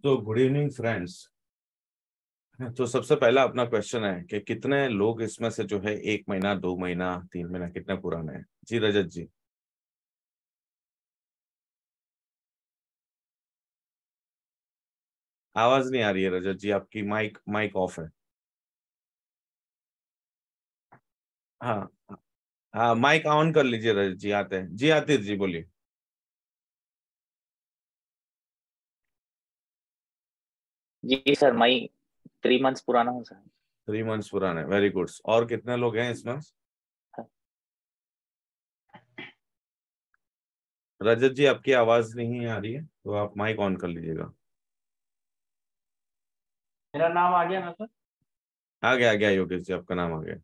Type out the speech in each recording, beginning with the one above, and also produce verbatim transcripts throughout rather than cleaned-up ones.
तो good evening friends. तो सबसे पहला अपना क्वेश्चन है कि कितने लोग इसमें से जो है एक महीना, दो महीना, तीन महीना, कितने पुराने हैं? जी रजत जी। आवाज नहीं आ रही है रजत जी, आपकी माइक माइक ऑफ है। हाँ हाँ, माइक ऑन कर लीजिए रजत जी, आते हैं जी। आतिश जी बोलिए। जी सर, मई थ्री मंथ्स पुराना हूँ सर। थ्री मंथ्स पुराने, वेरी गुड। और कितने लोग हैं इसमें? रजत जी आपकी आवाज नहीं आ रही है, तो आप माइक ऑन कर लीजिएगा। मेरा नाम आ गया ना सर? आ गया आ गया योगेश जी, आपका नाम आ गया।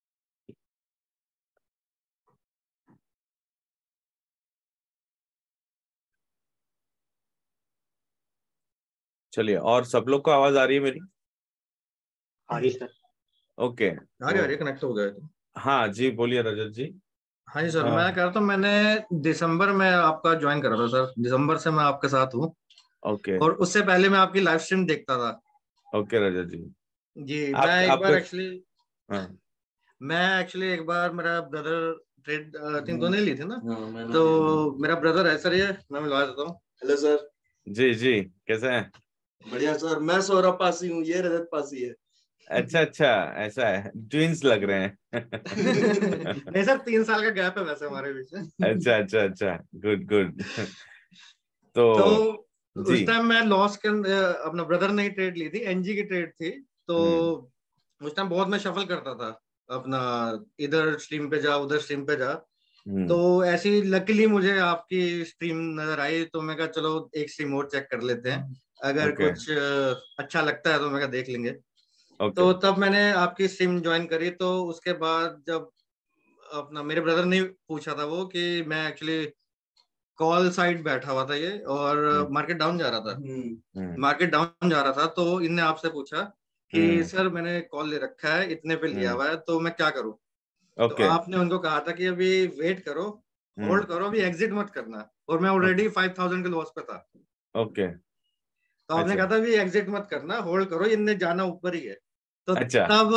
चलिए, और सब लोग को आवाज आ रही है मेरी? हाँ जी सर। ओके आ गया, तो कनेक्ट हो गया तो। हाँ जी, बोलिए रजत जी। हाँ जी सर, हाँ, मैं कह रहा था मैंने दिसंबर में आपका ज्वाइन करा था सर। दिसंबर से मैं आपके साथ हूँ ओके और उससे पहले मैं आपकी लाइव स्ट्रीम देखता था। ओके रजत जी। जी, आप मैं एक आपके बार एक्चुअली हाँ मैं एक्चुअली एक बार मेरा ब्रदर ट्रेड थिंक तो नहीं ली थी ना। हाँ, मैंने तो दिया। मेरा ब्रदर है सर, ये मैं मिलवा देता हूँ। Hello sir. जी जी, कैसे हैं? बढ़िया सर, मैं सौरभ पासी हूँ, ये रजत पासी है। अच्छा अच्छा, ऐसा है, ट्विंस लग रहे हैं। नहीं सर, तीन साल का गैप है वैसे हमारे बीच में। अच्छा अच्छा अच्छा, गुड गुड। तो तो जी। उस टाइम मैं लॉस के अपना ब्रदर ने ही ट्रेड ली थी, एनजी की ट्रेड थी। तो हम्म उस टाइम बहुत मैं शफल करता था अपना, इधर स्ट्रीम पे जा उधर स्ट्रीम पे जा। तो हम्म ऐसी लकीली मुझे आपकी स्ट्रीम नजर आई, तो मैं कहा चलो एक स्ट्रीम और चेक कर लेते हैं, अगर ओके कुछ अ, अच्छा लगता है तो मैं कहा देख लेंगे। ओके। तो तब मैंने आपकी स्ट्रीम ज्वाइन करी। तो उसके बाद जब अपना मेरे ब्रदर ने पूछा था वो कि मैं एक्चुअली कॉल साइड बैठा हुआ था ये, और हम्म मार्केट डाउन जा रहा था। हम्म मार्केट डाउन जा रहा था तो इनने आपसे पूछा कि हम्म सर मैंने कॉल ले रखा है, इतने पे लिया हम्म, हुआ है, तो मैं क्या करूं। तो ओके। आपने उनको कहा था कि अभी वेट करो, हम्म होल्ड करो, अभी एग्जिट मत करना। और मैं ओके ऑलरेडी फाइव थाउजेंड के लॉस पे था। ओके। तो आपने अच्छा कहा था अभी एग्जिट मत करना, होल्ड करो, इनने जाना ऊपर ही है। तो अच्छा। तब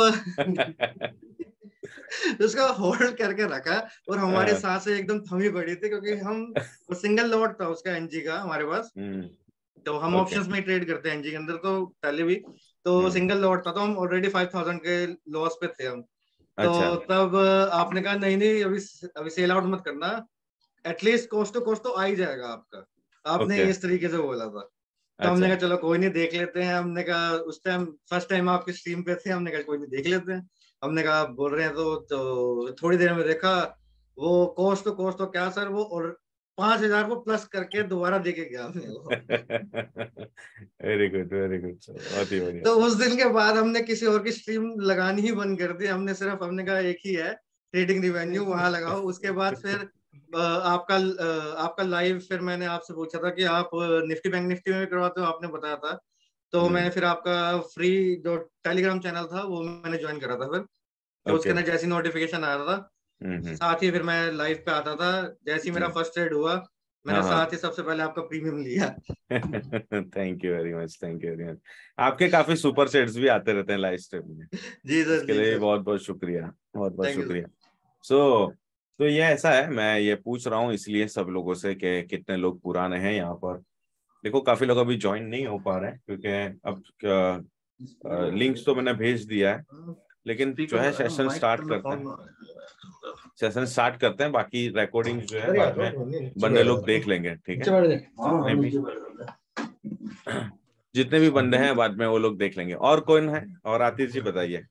उसका होल्ड करके रखा। और हमारी हाँ, सांसें एकदम थमी पड़ी थी, क्योंकि हम सिंगल लॉट था उसका, एनजी का हमारे पास। हम्म तो हम ओके। ऑप्शंस में ट्रेड करते हैं एनजी के अंदर, तो पहले भी तो हम्म सिंगल लॉट था, तो हम ऑलरेडी फाइव थाउजेंड के लॉस पे थे हम। तो अच्छा तब आपने कहा नहीं नहीं, अभी अभी सेल आउट मत करना, एटलीस्ट कोस्ट टू कोस्ट तो आ ही जाएगा आपका। आपने ओके। इस तरीके से बोला था। तो हमने अच्छा कहा चलो कोई नहीं, देख लेते हैं। हमने कहा उस टाइम फर्स्ट टाइम आपकी स्ट्रीम पे थे, हमने कहा कोई नहीं देख लेते हैं। हमने कहा आप बोल रहे हैं तो तो थोड़ी देर में देखा वो कोस्ट तो कोस्ट तो क्या सर, वो और पांच हजार को प्लस करके दोबारा देके गया हमने वो। वेरी गुड वेरी गुड, बहुत ही बढ़िया। तो उस दिन के बाद हमने किसी और की स्ट्रीम लगानी ही बंद कर दी। हमने सिर्फ हमने कहा एक ही है ट्रेडिंग रिवेन्यू, वहां लगाओ। उसके बाद फिर अ, आपका अ, आपका लाइव फिर मैंने आपसे पूछा था कि आप निफ्टी बैंक निफ्टी में भी करवाते हो, आपने बताया था। तो मैंने हम्म फिर आपका फ्री जो टेलीग्राम चैनल था वो मैंने ज्वाइन करा था फिर। तो उसके ओके। अंदर जैसी नोटिफिकेशन आया था, हम्म हम्म साथ ही फिर मैं लाइव पे आता था। जैसे ही मेरा हम्म, फर्स्ट ट्रेड हुआ, हाँ मैंने हाँ। साथ ही सबसे पहले आपका प्रीमियम लिया। Thank you very much, thank you very much. आपके काफी सुपर सेट्स भी आते रहते हैं लाइव स्ट्रीम में, जी सर, इसके जी लिए सर। बहुत बहुत शुक्रिया, बहुत बहुत थैंक यू शुक्रिया। सो तो ये ऐसा है, मैं ये पूछ रहा हूँ इसलिए सब लोगों से कि कितने लोग पुराने हैं यहाँ पर। देखो काफी लोग अभी ज्वाइन नहीं हो पा रहे हैं, क्योंकि अब लिंक्स तो मैंने भेज दिया है, सर। लेकिन जो है स्पीकर सेशन माइक स्टार्ट करना करते हैं। फोन। सेशन स्टार्ट करते हैं, बाकी रिकॉर्डिंग जो है अरे बाद यार, में नीचे बंदे बैठ लोग जाओ, देख लेंगे, ठीक है? नीचे बैठ जाओ। हाँ हाँ, जितने भी नीचे बैठ जाओ। जितने भी बंदे हैं बाद में वो लोग देख लेंगे। और कौन है? और आतिश जी बताइए।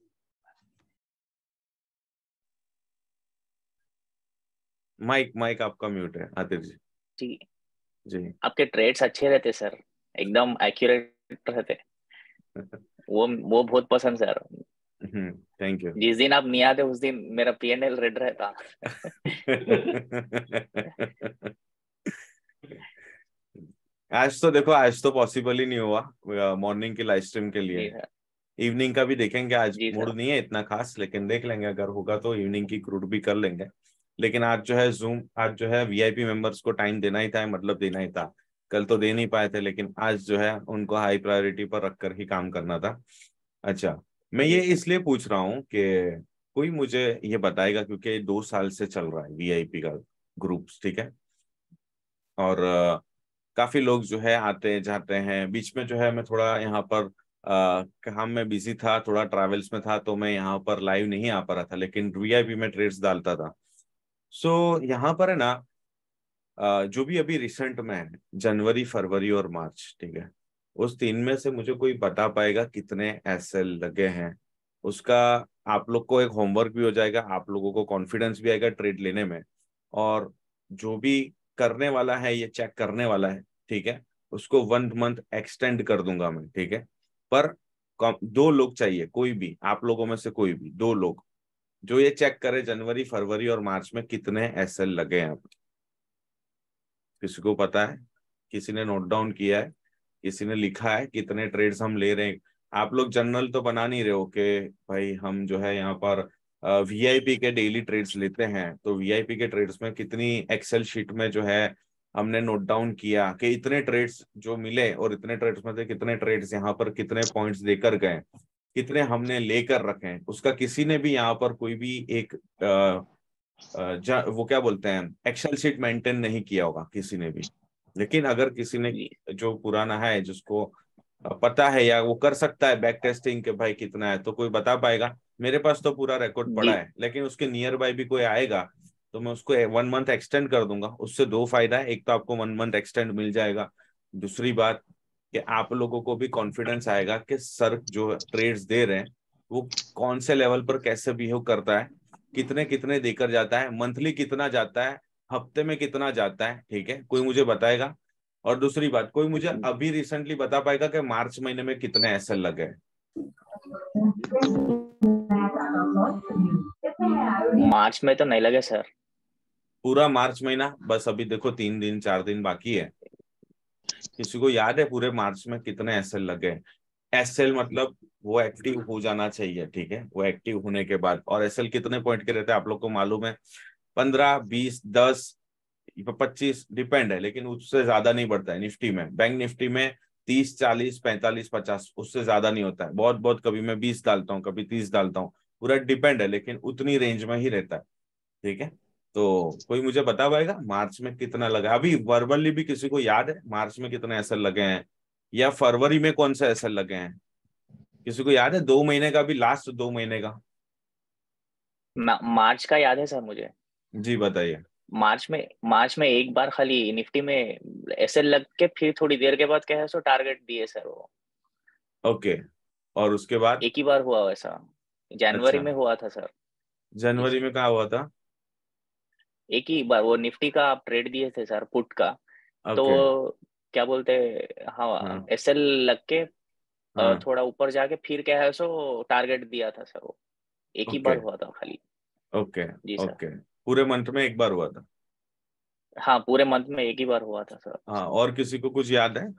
माइक माइक आपका म्यूट है आतिश जी। जी, जी। आपके ट्रेड्स अच्छे रहते सर, एकदम एक्यूरेट रहते। वो वो बहुत पसंद सर। Hmm thank you. जिस दिन आप नहीं आते उस दिन मेरा पीएनएल रेड रहता। आज तो देखो, आज तो पॉसिबल ही नहीं हुआ मॉर्निंग की लाइव स्ट्रीम के लिए। जी सर। इवनिंग का भी देखेंगे, आज जी मूड सर। नहीं है इतना खास, लेकिन देख लेंगे, अगर होगा तो इवनिंग की क्रूड भी कर लेंगे। लेकिन आज जो है जूम, आज जो है वीआईपी मेंबर्स को टाइम देना ही था, मतलब देना ही था। कल तो दे नहीं पाए थे, लेकिन आज जो है उनको हाई प्रायोरिटी पर रखकर ही काम करना था। अच्छा, मैं ये इसलिए पूछ रहा हूँ कि कोई मुझे ये बताएगा, क्योंकि दो साल से चल रहा है वीआईपी का ग्रुप्स, ठीक है, और अ, काफी लोग जो है आते जाते हैं। बीच में जो है मैं थोड़ा यहाँ पर आ, काम में बिजी था, थोड़ा ट्रैवल्स में था, तो मैं यहाँ पर लाइव नहीं आ पा रहा था, लेकिन वीआईपी में ट्रेड्स डालता था। सो यहाँ पर है ना, अ, जो भी अभी रिसेंट में है, जनवरी फरवरी और मार्च, ठीक है, उस तीन में से मुझे कोई बता पाएगा कितने एसएल लगे हैं? उसका आप लोग को एक होमवर्क भी हो जाएगा, आप लोगों को कॉन्फिडेंस भी आएगा ट्रेड लेने में, और जो भी करने वाला है ये चेक करने वाला है, ठीक है, उसको वन मंथ एक्सटेंड कर दूंगा मैं, ठीक है। पर कम- दो लोग चाहिए, कोई भी आप लोगों में से कोई भी दो लोग जो ये चेक करे जनवरी फरवरी और मार्च में कितने एसएल लगे हैं। किसी को पता है? किसी ने नोट डाउन किया है? किसी ने लिखा है कितने ट्रेड्स हम ले रहे हैं? आप लोग जनरल तो बना नहीं रहे हो कि भाई हम जो है यहाँ पर वीआईपी के डेली ट्रेड्स लेते हैं, तो वीआईपी के ट्रेड्स में कितनी एक्सेल शीट में जो है हमने नोट डाउन किया कि इतने ट्रेड्स जो मिले, और इतने ट्रेड्स में से कितने ट्रेड्स यहाँ पर कितने पॉइंट्स देकर गए, कितने हमने लेकर रखे हैं, उसका किसी ने भी यहाँ पर कोई भी एक अ, अ, जा, वो क्या बोलते हैं, एक्सेल शीट मेंटेन नहीं किया होगा किसी ने भी। लेकिन अगर किसी ने जी जो पुराना है, जिसको पता है या वो कर सकता है बैक टेस्टिंग के भाई कितना है, तो कोई बता पाएगा? मेरे पास तो पूरा रिकॉर्ड जी पड़ा है, लेकिन उसके नियर बाय भी कोई आएगा तो मैं उसको वन मंथ एक्सटेंड कर दूंगा। उससे दो फायदा है, एक तो आपको वन मंथ एक्सटेंड मिल जाएगा, दूसरी बात कि आप लोगों को भी कॉन्फिडेंस आएगा कि सर जो ट्रेड्स दे रहे हैं वो कौन से लेवल पर कैसे बिहेव करता है, कितने कितने देकर जाता है, मंथली कितना जाता है, हफ्ते में कितना जाता है, ठीक है, कोई मुझे बताएगा? और दूसरी बात, कोई मुझे अभी रिसेंटली बता पाएगा कि मार्च महीने में कितने एसएल लगे हैं? मार्च में तो नहीं लगे सर। पूरा मार्च महीना, बस अभी देखो तीन दिन चार दिन बाकी है। किसी को याद है पूरे मार्च में कितने एसएल लगे हैं? एसएल मतलब वो एक्टिव हो जाना चाहिए, ठीक है, वो एक्टिव होने के बाद। और एसएल कितने पॉइंट के रहते हैं आप लोग को मालूम है? पंद्रह, बीस, दस, पच्चीस, डिपेंड है, लेकिन उससे ज्यादा नहीं बढ़ता है। निफ्टी में, बैंक निफ्टी में तीस, चालीस, पैंतालीस, पचास, उससे ज्यादा नहीं होता है। बहुत बहुत कभी मैं बीस डालता हूँ, कभी तीस डालता हूँ, पूरा डिपेंड है, लेकिन उतनी रेंज में ही रहता है, ठीक है। तो कोई मुझे बता पाएगा मार्च में कितना लगा? अभी वर्बली भी किसी को याद है मार्च में कितने एसएल लगे हैं, या फरवरी में कौन सा एसएल लगे हैं? किसी को याद है? दो महीने का भी, लास्ट दो महीने का। मा, मार्च का याद है सर मुझे। जी बताइए। मार्च में मार्च में एक बार खाली निफ्टी में एसएल लग के फिर थोड़ी देर के बाद क्या है सो टारगेट दिए सर वो। ओके, और उसके बाद? एक ही बार हुआ वैसा, जनवरी अच्छा, में हुआ था सर। जी जनवरी सर, में कहा हुआ था? एक ही बार वो निफ्टी का आप ट्रेड दिए थे सर, पुट का। तो ओके। क्या बोलते हैं, हाँ हाँ एसएल लग के अ, हाँ। थोड़ा ऊपर जाके फिर क्या है सो टारगेट दिया था सर वो। एक ही ओके बार हुआ था खाली। ओके जी सर। ओके। पूरे मंथ में एक बार हुआ था? हाँ पूरे मंथ में एक ही बार हुआ था सर। हाँ, और किसी को कुछ याद है?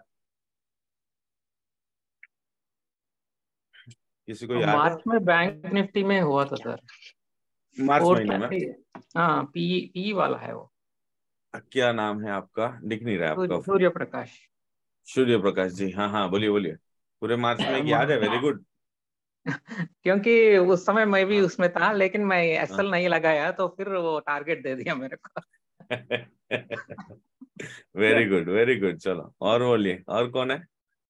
किसी को याद है? मार्च में बैंक निफ्टी में हुआ था सर। मार्च और महीने क्या में? पी, हाँ पी पी वाला है वो। क्या नाम है आपका? दिख नहीं रहा है आपका सूर्य फोन। सूर्य प्रकाश। सूर्य प्रकाश जी, हाँ हाँ, बोलिए बोलिए। पूरे मार्च में एक याद है, वेरी गुड। क्योंकि उस समय मैं भी उसमें था, लेकिन मैं हाँ। एसएल नहीं लगाया, तो फिर वो टारगेट दे दिया मेरे को। Very good very good. चलो और बोलिए, और कौन है?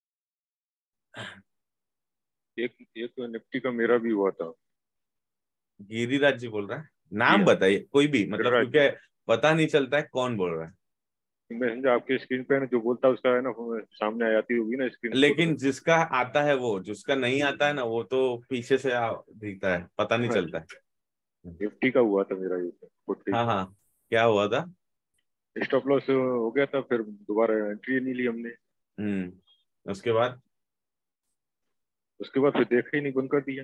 एक एक निफ्टी का मेरा भी हुआ था। गिरिराज जी बोल रहे हैं? जी नाम हाँ, बताइए कोई भी, मतलब गिरिराज। क्योंकि पता नहीं चलता है कौन बोल रहा है। मैं समझा आपके स्क्रीन पे है ना, जो बोलता है उसका है ना सामने आ जाती होगी ना स्क्रीन शॉट में। लेकिन जिसका आता है वो, जिसका नहीं आता है ना, वो तो पीछे से आ- दिखता है, पता नहीं हाँ, चलता है। निफ्टी का हुआ था मेरा ये पुट पे। हाँ हाँ, क्या हुआ था? स्टॉप लॉस हो गया था, फिर दोबारा एंट्री नहीं ली हमने। हम्म, उसके बाद? उसके बाद फिर देखा ही नहीं, बंद कर दिया।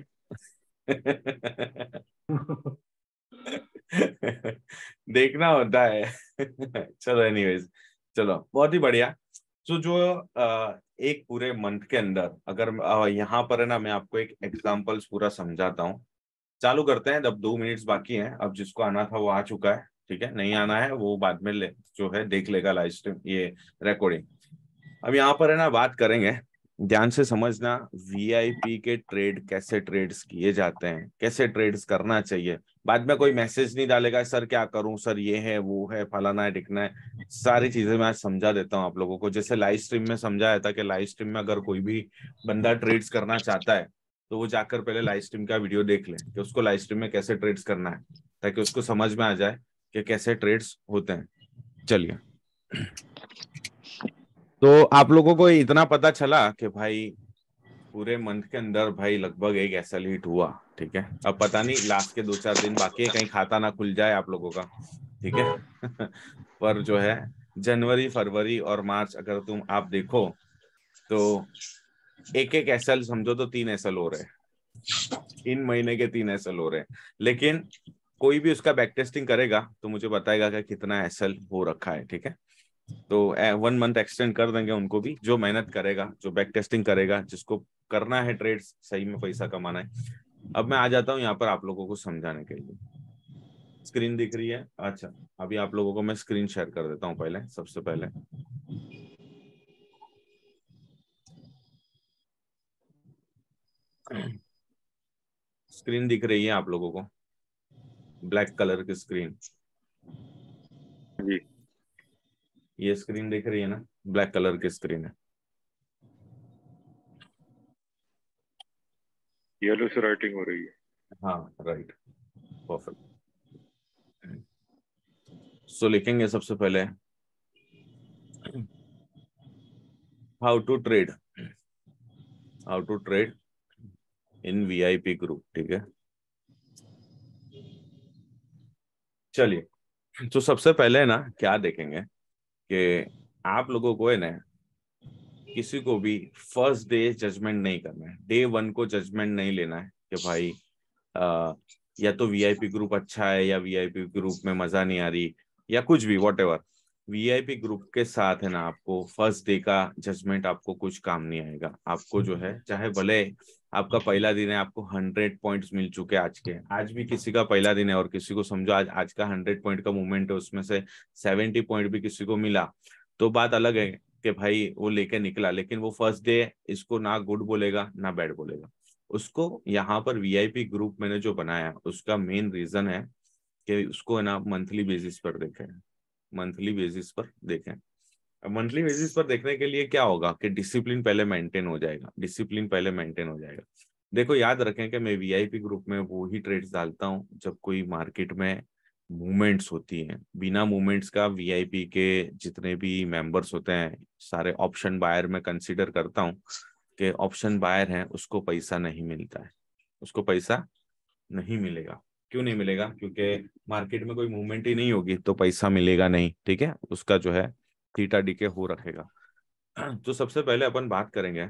देखना होता है। चलो एनीवेज, चलो बहुत ही बढ़िया। तो जो अ, एक पूरे मंथ के अंदर, अगर अ, यहाँ पर है ना, मैं आपको एक एग्जांपल्स पूरा समझाता हूँ। चालू करते हैं, अब दो मिनट्स बाकी हैं। अब जिसको आना था वो आ चुका है, ठीक है, नहीं आना है वो बाद में ले, जो है देख लेगा लाइव स्ट्रीम, ये रिकॉर्डिंग। अब यहाँ पर है ना बात करेंगे, ध्यान से समझना, वीआईपी के ट्रेड कैसे ट्रेड्स किए जाते हैं, कैसे ट्रेड्स करना चाहिए। बाद में कोई मैसेज नहीं डालेगा सर क्या करूं, सर ये है वो है फलाना है दिखना है, सारी चीजें मैं आज समझा देता हूं आप लोगों को। जैसे लाइव स्ट्रीम में समझाया था कि लाइव स्ट्रीम में अगर कोई भी बंदा ट्रेड्स करना चाहता है तो वो जाकर पहले लाइव स्ट्रीम का वीडियो देख ले कि उसको लाइव स्ट्रीम में कैसे ट्रेड्स करना है, ताकि उसको समझ में आ जाए कि कैसे ट्रेड्स होते हैं। चलिए, तो आप लोगों को इतना पता चला कि भाई पूरे मंथ के अंदर भाई लगभग एक एसएल हिट हुआ, ठीक है। अब पता नहीं लास्ट के दो चार दिन बाकी है, कहीं खाता ना खुल जाए आप लोगों का, ठीक है। पर जो है जनवरी फरवरी और मार्च अगर तुम आप देखो तो एक एक एसएल समझो तो तीन एसएल हो रहे हैं, तीन महीने के तीन एसएल हो रहे हैं। लेकिन कोई भी उसका बैक टेस्टिंग करेगा तो मुझे बताएगा कि कितना एसएल हो रखा है, ठीक है। तो वन मंथ एक्सटेंड कर देंगे उनको भी, जो मेहनत करेगा, जो बैक टेस्टिंग करेगा, जिसको करना है ट्रेड्स, सही में पैसा कमाना है। अब मैं आ जाता हूँ यहाँ पर आप लोगों को समझाने के लिए। स्क्रीन दिख रही है? अच्छा, अभी आप लोगों को मैं स्क्रीन शेयर कर देता हूँ पहले, सबसे पहले। स्क्रीन दिख रही है आप लोगों को? ब्लैक कलर की स्क्रीन, जी ये स्क्रीन दिख रही है ना? ब्लैक कलर की स्क्रीन है। येलो से राइटिंग हो रही है। हाँ राइट, परफेक्ट। सो लिखेंगे सबसे पहले how to trade, how to trade in VIP group, ठीक है। चलिए, तो सबसे पहले ना क्या देखेंगे कि आप लोगों को है ना किसी को भी फर्स्ट डे जजमेंट नहीं करना है, डे वन को जजमेंट नहीं लेना है कि भाई आ, या तो वीआईपी ग्रुप अच्छा है या वीआईपी ग्रुप में मजा नहीं आ रही या कुछ भी व्हाटएवर। वीआईपी ग्रुप के साथ है ना आपको फर्स्ट डे का जजमेंट आपको कुछ काम नहीं आएगा। आपको जो है चाहे भले आपका पहला दिन है, आपको हंड्रेड पॉइंट्स मिल चुके आज के, आज भी किसी का पहला दिन है और किसी को समझो आज आज का हंड्रेड पॉइंट का मूवमेंट है, उसमें से सेवेंटी पॉइंट भी किसी को मिला, तो बात अलग है कि भाई वो लेके निकला। लेकिन वो फर्स्ट डे इसको ना गुड बोलेगा ना बैड बोलेगा। उसको यहाँ पर वीआईपी ग्रुप मैंने जो बनाया उसका मेन रीजन है कि उसको है ना मंथली बेसिस पर देखें, मंथली बेसिस पर देखें। मंथली बेसिस पर देखने के लिए क्या होगा कि डिसिप्लिन पहले मेंटेन हो जाएगा, डिसिप्लिन पहले मेंटेन हो जाएगा। देखो याद रखें कि मैं वीआईपी ग्रुप में वो ही ट्रेड्स डालता हूँ जब कोई मार्केट में मूवमेंट्स होती हैं। बिना मूवमेंट्स का वीआईपी के जितने भी मेंबर्स होते हैं सारे ऑप्शन बायर में कंसीडर करता हूँ कि ऑप्शन बायर है उसको पैसा नहीं मिलता है, उसको पैसा नहीं मिलेगा। क्यों नहीं मिलेगा? क्योंकि मार्केट में कोई मूवमेंट ही नहीं होगी तो पैसा मिलेगा नहीं, ठीक है। उसका जो है थीटा डीके हो रखेगा। तो सबसे पहले अपन बात करेंगे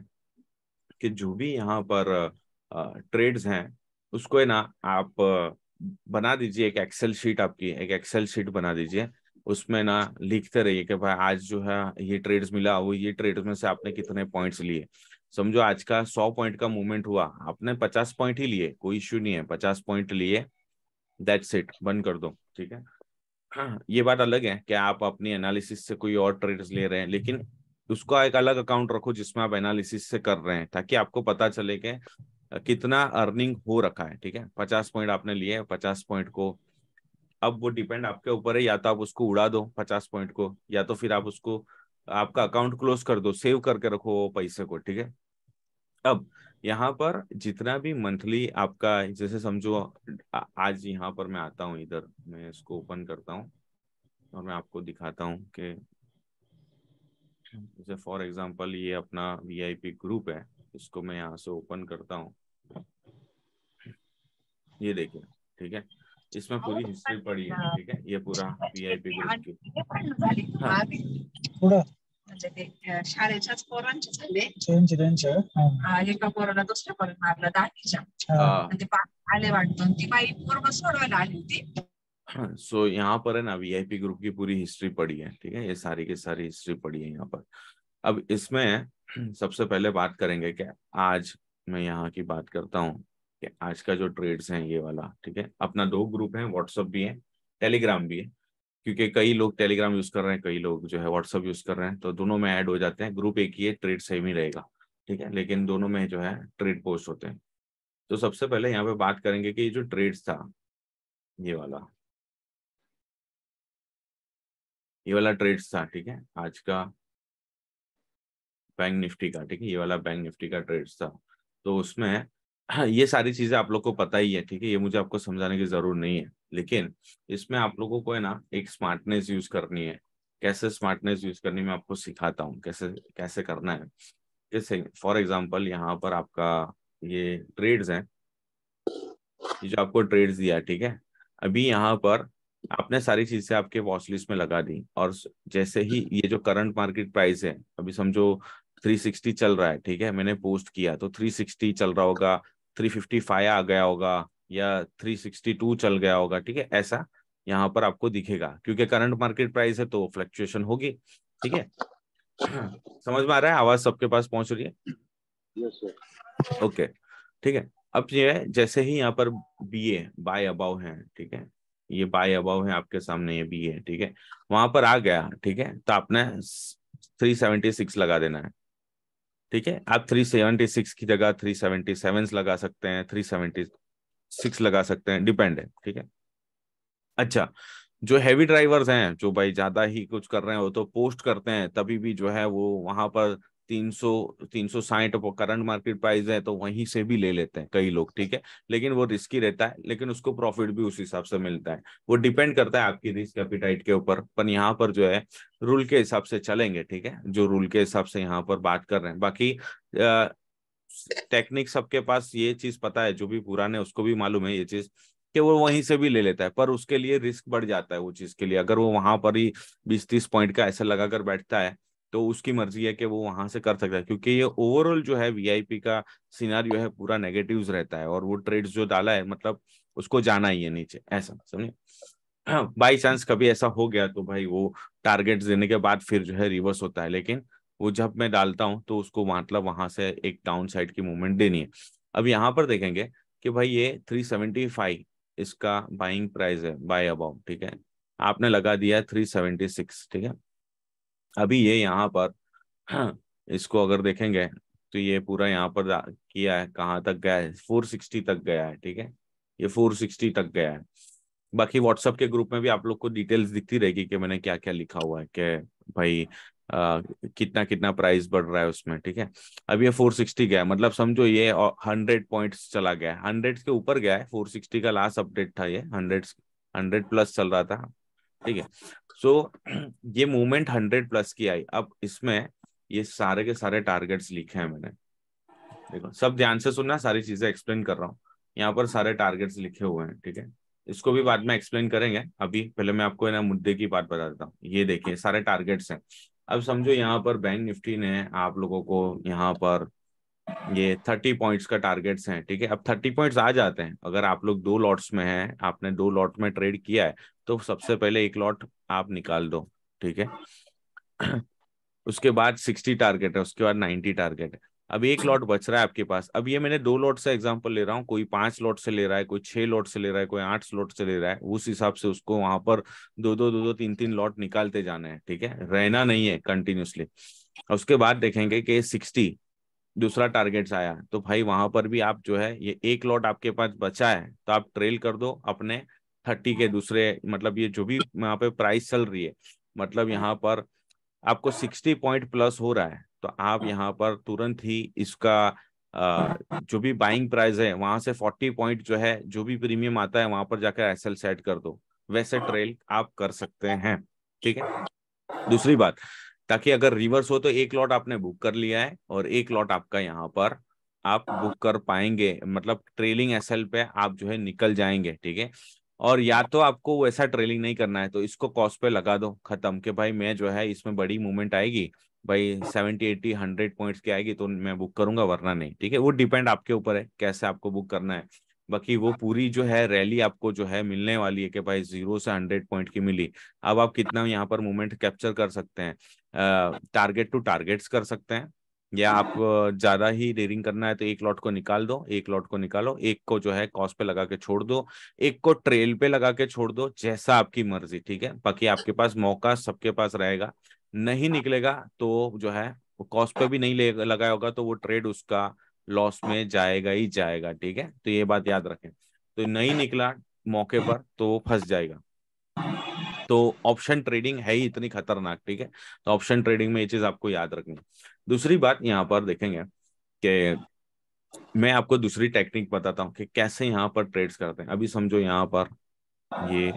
कि जो भी यहाँ पर ट्रेड्स हैं उसको है ना आप अ, बना दीजिए एक एक्सेल शीट, आपकी एक एक्सेल शीट बना दीजिए। उसमें ना लिखते रहिए कि भाई आज जो है ये ट्रेड्स मिला, वो ये ट्रेड्स में से आपने कितने पॉइंट्स लिए। समझो आज का सौ पॉइंट का मूवमेंट हुआ, आपने पचास पॉइंट ही लिए, कोई इश्यू नहीं है, पचास पॉइंट लिए, दैट्स इट, बंद कर दो, ठीक है। हाँ, ये बात अलग है कि आप अपनी एनालिसिस से कोई और ट्रेड्स ले रहे हैं, लेकिन उसका एक अलग अकाउंट रखो जिसमें आप एनालिसिस से कर रहे हैं, ताकि आपको पता चले कि कितना अर्निंग हो रखा है, ठीक है। पचास पॉइंट आपने लिए, पचास पॉइंट को अब वो डिपेंड आपके ऊपर है, या तो आप उसको उड़ा दो पचास पॉइंट को, या तो फिर आप उसको आपका अकाउंट क्लोज कर दो, सेव करके रखो वो पैसे को, ठीक है। अब यहाँ पर जितना भी मंथली आपका, जैसे समझो आ- आज यहाँ पर मैं आता हूँ, इधर मैं इसको ओपन करता हूँ और मैं आपको दिखाता हूँ कि जैसे फॉर एग्जांपल ये अपना वीआईपी ग्रुप है, इसको मैं यहाँ से ओपन करता हूँ, ये देखिए, ठीक है। इसमें पूरी हिस्ट्री पड़ी है, ठीक है, ये पूरा वीआईपी ग्रुप की। हाँ, पुढं म्हणजे ते शाळेच्याच पोरांचे झाले त्यांचे त्यांचे एका पोराला दुसऱ्या पोराला मारलं दहावीच्या हाँ म्हणजे आले वाटतं ती बाई पोरग सोडवायला आली होती। सो so, यहाँ पर है ना वीआईपी ग्रुप की पूरी हिस्ट्री पड़ी है, ठीक है, ये सारी की सारी हिस्ट्री पड़ी है यहाँ पर। अब इसमें सबसे पहले बात करेंगे कि आज मैं यहाँ की बात करता हूँ कि आज का जो ट्रेड्स हैं ये वाला, ठीक है। अपना दो ग्रुप है, व्हाट्सएप भी है, टेलीग्राम भी है। क्योंकि कई लोग टेलीग्राम यूज कर रहे हैं, कई लोग जो है व्हाट्सअप यूज कर रहे हैं, तो दोनों में ऐड हो जाते हैं। ग्रुप एक ही है, ट्रेड सेम ही रहेगा, ठीक है, लेकिन दोनों में जो है ट्रेड पोस्ट होते हैं। तो सबसे पहले यहाँ पे बात करेंगे कि ये जो ट्रेड्स था, ये वाला ये वाला ट्रेड्स था, ठीक है, आज का बैंक निफ्टी का, ठीक है, ये वाला बैंक निफ्टी का ट्रेड्स था। तो उसमें ये सारी चीजें आप लोग को पता ही है, ठीक है, ये मुझे आपको समझाने की जरूरत नहीं है, लेकिन इसमें आप लोगों को है ना एक स्मार्टनेस यूज करनी है। कैसे स्मार्टनेस यूज करनी मैं आपको सिखाता हूँ, कैसे कैसे करना है। जैसे फॉर एग्जांपल यहाँ पर आपका ये ट्रेड्स हैं, ये जो आपको ट्रेड्स दिया है, ठीक है, अभी यहाँ पर आपने सारी चीजें आपके वॉच लिस्ट में लगा दी, और जैसे ही ये जो करंट मार्केट प्राइस है, अभी समझो थ्री सिक्सटी चल रहा है, ठीक है, मैंने पोस्ट किया तो थ्री सिक्सटी चल रहा होगा, थ्री फिफ्टी फाइव आ गया होगा, या थ्री सिक्सटी टू चल गया होगा, ठीक है, ऐसा यहाँ पर आपको दिखेगा, क्योंकि करंट मार्केट प्राइस है तो फ्लक्चुएशन होगी, ठीक है। समझ में आ रहा है? आवाज सबके पास पहुंच रही है? Yes sir. ओके, ठीक है। अब ये जैसे ही यहाँ पर बी ए बाय अबाव है, ठीक है, ये बाय अबाव है आपके सामने, ये बी ए, ठीक है, वहां पर आ गया, ठीक है, तो आपने थ्री सेवेंटी सिक्स लगा देना है, ठीक है। आप थ्री सेवेंटी सिक्स की जगह थ्री सेवेंटी सेवन लगा सकते हैं, थ्री सेवेंटी सिक्स लगा सकते हैं, डिपेंड है, ठीक है। अच्छा, जो हैवी ड्राइवर्स हैं, जो भाई ज्यादा ही कुछ कर रहे हैं, वो तो पोस्ट करते हैं, तभी भी जो है वो वहां पर तीन सौ तीन सौ साठ करंट मार्केट प्राइस है तो वहीं से भी ले लेते हैं कई लोग, ठीक है, लेकिन वो रिस्की रहता है, लेकिन उसको प्रॉफिट भी उस हिसाब से मिलता है। वो डिपेंड करता है आपकी रिस्क एपिटाइट के ऊपर, पर यहाँ पर जो है रूल के हिसाब से चलेंगे, ठीक है, जो रूल के हिसाब से यहाँ पर बात कर रहे हैं। बाकी टेक्निक सबके पास ये चीज पता है, जो भी पुराने उसको भी मालूम है ये चीज, कि वो वहीं से भी ले लेता है, पर उसके लिए रिस्क बढ़ जाता है वो चीज के लिए। अगर वो वहां पर ही बीस तीस पॉइंट का ऐसा लगाकर बैठता है तो उसकी मर्जी है कि वो वहां से कर सकता है, क्योंकि ये ओवरऑल जो है वीआईपी का सिनारियो है पूरा नेगेटिव्स रहता है, और वो ट्रेड्स जो डाला है मतलब उसको जाना ही है नीचे, ऐसा समझे। बाई चांस कभी ऐसा हो गया तो भाई वो टारगेट्स देने के बाद फिर जो है रिवर्स होता है, लेकिन वो जब मैं डालता हूं तो उसको मतलब वहां से एक डाउन साइड की मूवमेंट देनी है। अब यहाँ पर देखेंगे कि भाई ये थ्री सेवेंटी फाइव इसका बाइंग प्राइस है बाय अबाउट, ठीक है, आपने लगा दिया है थ्री सेवेंटी सिक्स, ठीक है। अभी ये यहाँ पर हाँ, इसको अगर देखेंगे तो ये पूरा यहाँ पर किया है, कहाँ तक गया है, फोर सिक्सटी तक गया है, ठीक है, ये फोर सिक्सटी तक गया है। बाकी व्हाट्सएप के ग्रुप में भी आप लोग को डिटेल्स दिखती रहेगी कि मैंने क्या क्या लिखा हुआ है, कि भाई आ, कितना कितना प्राइस बढ़ रहा है उसमें, ठीक है। अब ये फोर सिक्सटी गया, मतलब समझो ये हंड्रेड पॉइंट्स चला गया, हंड्रेड के ऊपर गया है, फोर सिक्सटी का लास्ट अपडेट था, ये हंड्रेड हंड्रेड प्लस चल रहा था, ठीक है। सो ये मूवमेंट हंड्रेड प्लस की आई। अब इसमें ये सारे के सारे टारगेट्स लिखे हैं मैंने, देखो सब ध्यान से सुनना, सारी चीजें एक्सप्लेन कर रहा हूँ, यहाँ पर सारे टारगेट्स लिखे हुए हैं, ठीक है, इसको भी बाद में एक्सप्लेन करेंगे, अभी पहले मैं आपको है ना मुद्दे की बात बता देता हूँ। ये देखिए सारे टारगेट्स हैं। अब समझो यहाँ पर बैंक निफ्टी ने आप लोगों को यहाँ पर ये थर्टी पॉइंट्स का टारगेट्स हैं, ठीक है। अब थर्टी पॉइंट्स आ जाते हैं, अगर आप लोग दो लॉट्स में हैं, आपने दो लॉट में ट्रेड किया है, तो सबसे पहले एक लॉट आप निकाल दो, ठीक है। उसके बाद सिक्सटी टारगेट है, उसके बाद नाइन्टी टारगेट है। अब एक लॉट बच रहा है आपके पास। अब ये मैंने दो लॉट से एग्जांपल ले रहा हूँ, कोई पांच लॉट से ले रहा है, कोई छह लॉट से ले रहा है, कोई आठ लॉट से ले रहा है, उस हिसाब से उसको वहां पर दो दो दो दो तीन तीन लॉट निकालते जाने हैं, ठीक है, रहना नहीं है कंटिन्यूसली। उसके बाद देखेंगे कि सिक्सटी दूसरा टारगेट्स आया, तो भाई वहां पर भी आप जो है ये एक लॉट आपके पास बचा है तो आप ट्रेल कर दो अपने थर्टी के दूसरे, मतलब ये जो भी वहां पे प्राइस चल रही है, मतलब यहाँ पर आपको सिक्सटी पॉइंट प्लस हो रहा है, तो आप यहाँ पर तुरंत ही इसका आ, जो भी बाइंग प्राइस है वहां से फोर्टी पॉइंट जो है जो भी प्रीमियम आता है वहां पर जाकर एसएल सेट कर दो, वैसे ट्रेल आप कर सकते हैं, ठीक है। दूसरी बात, ताकि अगर रिवर्स हो तो एक लॉट आपने बुक कर लिया है और एक लॉट आपका यहाँ पर आप बुक कर पाएंगे, मतलब ट्रेलिंग एसएल पे आप जो है निकल जाएंगे, ठीक है। और या तो आपको वैसा ट्रेलिंग नहीं करना है तो इसको कॉस्ट पे लगा दो, खत्म, कि भाई मैं जो है इसमें बड़ी मूवमेंट आएगी भाई सेवेंटी एटी हंड्रेड पॉइंट्स की आएगी तो मैं बुक करूंगा, वरना नहीं, ठीक है। वो डिपेंड आपके ऊपर है कैसे आपको बुक करना है। बाकी वो पूरी जो है रैली आपको जो है मिलने वाली है कि भाई जीरो से हंड्रेड पॉइंट की मिली। अब आप कितना यहाँ पर मूवमेंट कैप्चर कर सकते हैं, टारगेट टू टारगेट्स कर सकते हैं, या आप ज्यादा ही डेयरिंग करना है तो एक लॉट को निकाल दो, एक लॉट को निकालो, एक को जो है कॉस्ट पे लगा के छोड़ दो, एक को ट्रेल पे लगा के छोड़ दो, जैसा आपकी मर्जी, ठीक है। बाकी आपके पास मौका सबके पास रहेगा, नहीं निकलेगा तो जो है कॉस्ट पे भी नहीं ले लगाया होगा तो वो ट्रेड उसका लॉस में जाएगा ही जाएगा, ठीक है। तो ये बात याद रखें, तो नहीं निकला मौके पर तो फंस जाएगा। तो ऑप्शन ट्रेडिंग है ही इतनी खतरनाक, ठीक है। तो ऑप्शन ट्रेडिंग में ये चीज आपको याद रखनी है। दूसरी बात यहाँ पर देखेंगे कि मैं आपको दूसरी टेक्निक बताता हूँ कि कैसे यहाँ पर ट्रेड्स करते हैं। अभी समझो यहाँ पर ये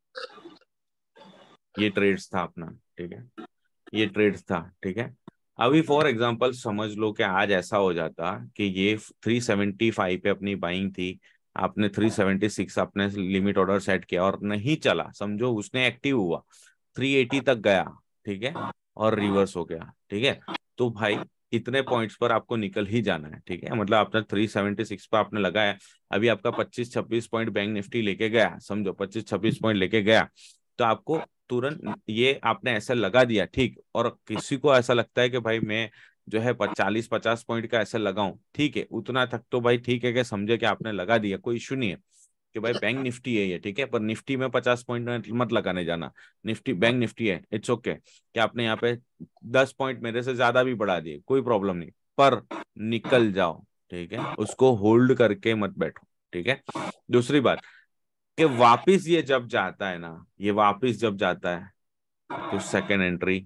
ये ट्रेड्स था अपना, ठीक है, ये ट्रेड्स था, ठीक है। अभी फॉर एग्जांपल समझ लो कि आज ऐसा हो जाता कि ये तीन सौ पचहत्तर पे अपनी बाइंग थी, आपने तीन सौ छिहत्तर अपने लिमिट ऑर्डर सेट किया और नहीं चला, समझो उसने एक्टिव हुआ, तीन सौ अस्सी तक गया, ठीक है, और रिवर्स हो गया, ठीक है। तो भाई इतने पॉइंट्स पर आपको निकल ही जाना है, ठीक है। मतलब आपने तीन सौ छिहत्तर पर आपने लगाया, अभी आपका पच्चीस छब्बीस पॉइंट बैंक निफ्टी लेके गया, समझो पच्चीस छब्बीस पॉइंट लेके गया, तो आपको तुरंत ये आपने ऐसा लगा दिया, ठीक। और किसी को ऐसा लगता है कि भाई मैं जो है चालीस पचास पॉइंट का ऐसा लगाऊं, ठीक है, उतना तक तो भाई ठीक है कि समझे कि आपने लगा दिया, कोई इशू नहीं है कि भाई बैंक निफ्टी है ये, ठीक है, पर निफ्टी में पचास पॉइंट मत लगाने जाना, निफ्टी बैंक निफ्टी है, इट्स ओके कि आपने यहाँ पे दस पॉइंट मेरे से ज्यादा भी बढ़ा दिए, कोई प्रॉब्लम नहीं, पर निकल जाओ, ठीक है, उसको होल्ड करके मत बैठो, ठीक है। दूसरी बात कि वापिस ये जब जाता है ना, ये वापिस जब जाता है तो सेकेंड एंट्री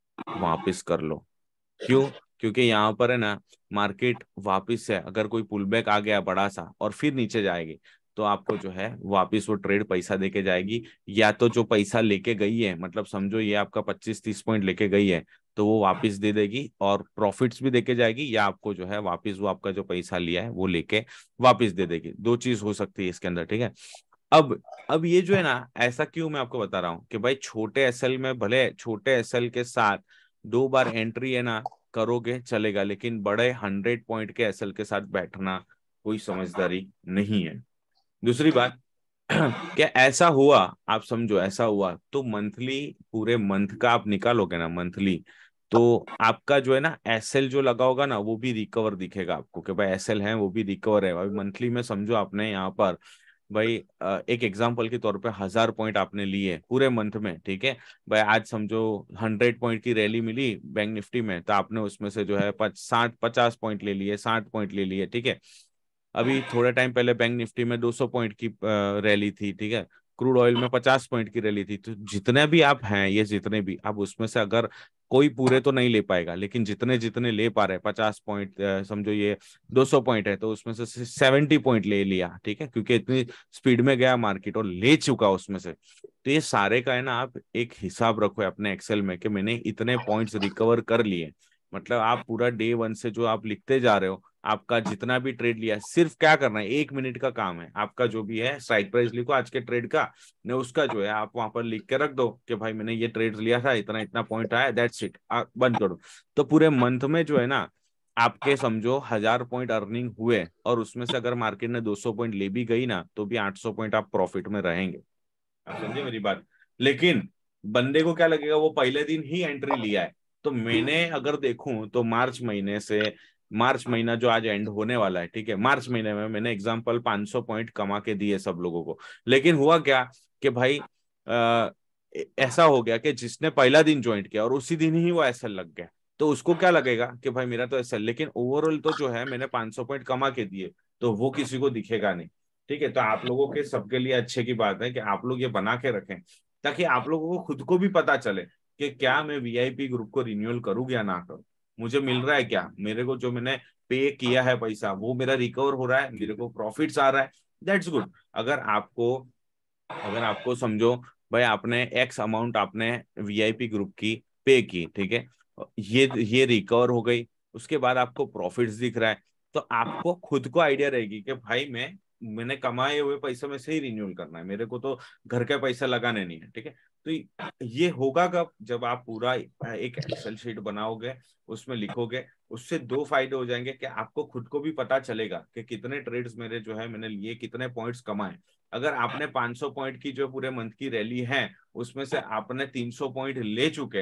वापिस कर लो। क्यों? क्योंकि यहाँ पर है ना मार्केट वापिस से अगर कोई पुल बैक आ गया बड़ा सा और फिर नीचे जाएगी तो आपको जो है वापिस वो ट्रेड पैसा देके जाएगी, या तो जो पैसा लेके गई है, मतलब समझो ये आपका पच्चीस तीस पॉइंट लेके गई है तो वो वापिस दे देगी और प्रॉफिट्स भी देके जाएगी, या आपको जो है वापिस वो आपका जो पैसा लिया है वो लेके वापिस दे देगी। दो चीज हो सकती है इसके अंदर, ठीक है। अब अब ये जो है ना, ऐसा क्यों मैं आपको बता रहा हूँ कि भाई छोटे एसएल में भले छोटे एसएल के साथ दो बार एंट्री है ना करोगे चलेगा, लेकिन बड़े हंड्रेड पॉइंट के एसएल के साथ बैठना कोई समझदारी नहीं है। दूसरी बात क्या ऐसा हुआ, आप समझो ऐसा हुआ तो मंथली पूरे मंथ का आप निकालोगे ना मंथली, तो आपका जो है ना एसएल जो लगा होगा ना वो भी रिकवर दिखेगा आपको कि भाई एसएल है वो भी रिकवर है। अभी मंथली में समझो आपने यहाँ पर भाई अ, एक एग्जांपल के तौर पे हजार पॉइंट आपने लिए पूरे मंथ में, ठीक है भाई। आज समझो हंड्रेड पॉइंट की रैली मिली बैंक निफ्टी में तो आपने उसमें से जो है साठ पचास पॉइंट ले लिए, साठ पॉइंट ले लिए, ठीक है। अभी थोड़े टाइम पहले बैंक निफ्टी में दो सौ पॉइंट की रैली थी, ठीक है। क्रूड ऑयल में पचास पॉइंट की रैली थी। तो जितने भी आप हैं ये जितने भी आप उसमें से अगर कोई पूरे तो नहीं ले पाएगा, लेकिन जितने जितने ले पा रहे पचास पॉइंट समझो ये दो सौ पॉइंट है तो उसमें से सत्तर पॉइंट ले लिया, ठीक है, क्योंकि इतनी स्पीड में गया मार्केट और ले चुका उसमें से। तो ये सारे का है ना आप एक हिसाब रखो अपने एक्सेल में कि मैंने इतने पॉइंट्स रिकवर कर लिए। मतलब आप पूरा डे वन से जो आप लिखते जा रहे हो, आपका जितना भी ट्रेड लिया सिर्फ क्या करना है, एक मिनट का काम है आपका, जो भी है स्ट्राइक प्राइस लिखो आज के ट्रेड का, ने उसका जो है आप वहां पर लिख के रख दो कि भाई मैंने ये ट्रेड लिया था, इतना इतना पॉइंट आया, दैट्स इट, बंद करो। तो पूरे मंथ में जो है ना आपके समझो हजार पॉइंट अर्निंग हुए, और उसमें से अगर मार्केट ने दो सौ पॉइंट ले भी गई ना तो भी आठ सौ पॉइंट आप प्रॉफिट में रहेंगे। आप समझे मेरी बात। लेकिन बंदे को क्या लगेगा, वो पहले दिन ही एंट्री लिया है। तो मैंने अगर देखूं तो मार्च महीने से, मार्च महीना जो आज एंड होने वाला है, ठीक है, मार्च महीने में मैंने एग्जांपल पाँच सौ पॉइंट कमा के दिए सब लोगों को। लेकिन हुआ क्या कि भाई आ, ऐसा हो गया कि जिसने पहला दिन ज्वाइन किया और उसी दिन ही वो एसएल लग गया, तो उसको क्या लगेगा कि भाई मेरा तो एसएल, लेकिन ओवरऑल तो जो है मैंने पाँच सौ पॉइंट कमा के दिए, तो वो किसी को दिखेगा नहीं, ठीक है। तो आप लोगों के सबके लिए अच्छे की बात है कि आप लोग ये बना के रखें ताकि आप लोगों को खुद को भी पता चले कि क्या मैं वीआईपी ग्रुप को रिन्यूअल करूं या ना करूं, मुझे मिल रहा है क्या, मेरे को जो मैंने पे किया है पैसा वो मेरा रिकवर हो रहा है, मेरे को प्रॉफिट्स आ रहा है, दैट्स गुड। अगर आपको अगर आपको समझो भाई आपने एक्स अमाउंट आपने वीआईपी ग्रुप की पे की, ठीक है, ये ये रिकवर हो गई, उसके बाद आपको प्रॉफिट्स दिख रहा है, तो आपको खुद को आइडिया रहेगी कि भाई मैं मैंने कमाए हुए पैसे में से ही रिन्यूअल करना है, मेरे को तो घर का पैसा लगाने नहीं है, ठीक है। तो ये होगा कब, जब आप पूरा एक एक्सेल शीट बनाओगे, उसमें लिखोगे, उससे दो फायदे हो जाएंगे कि आपको खुद को भी पता चलेगा कि कितने ट्रेड्स मेरे जो है मैंने लिए, कितने पॉइंट्स कमाए। अगर आपने पाँच सौ पॉइंट की जो पूरे मंथ की रैली है उसमें से आपने तीन सौ पॉइंट ले चुके हैं,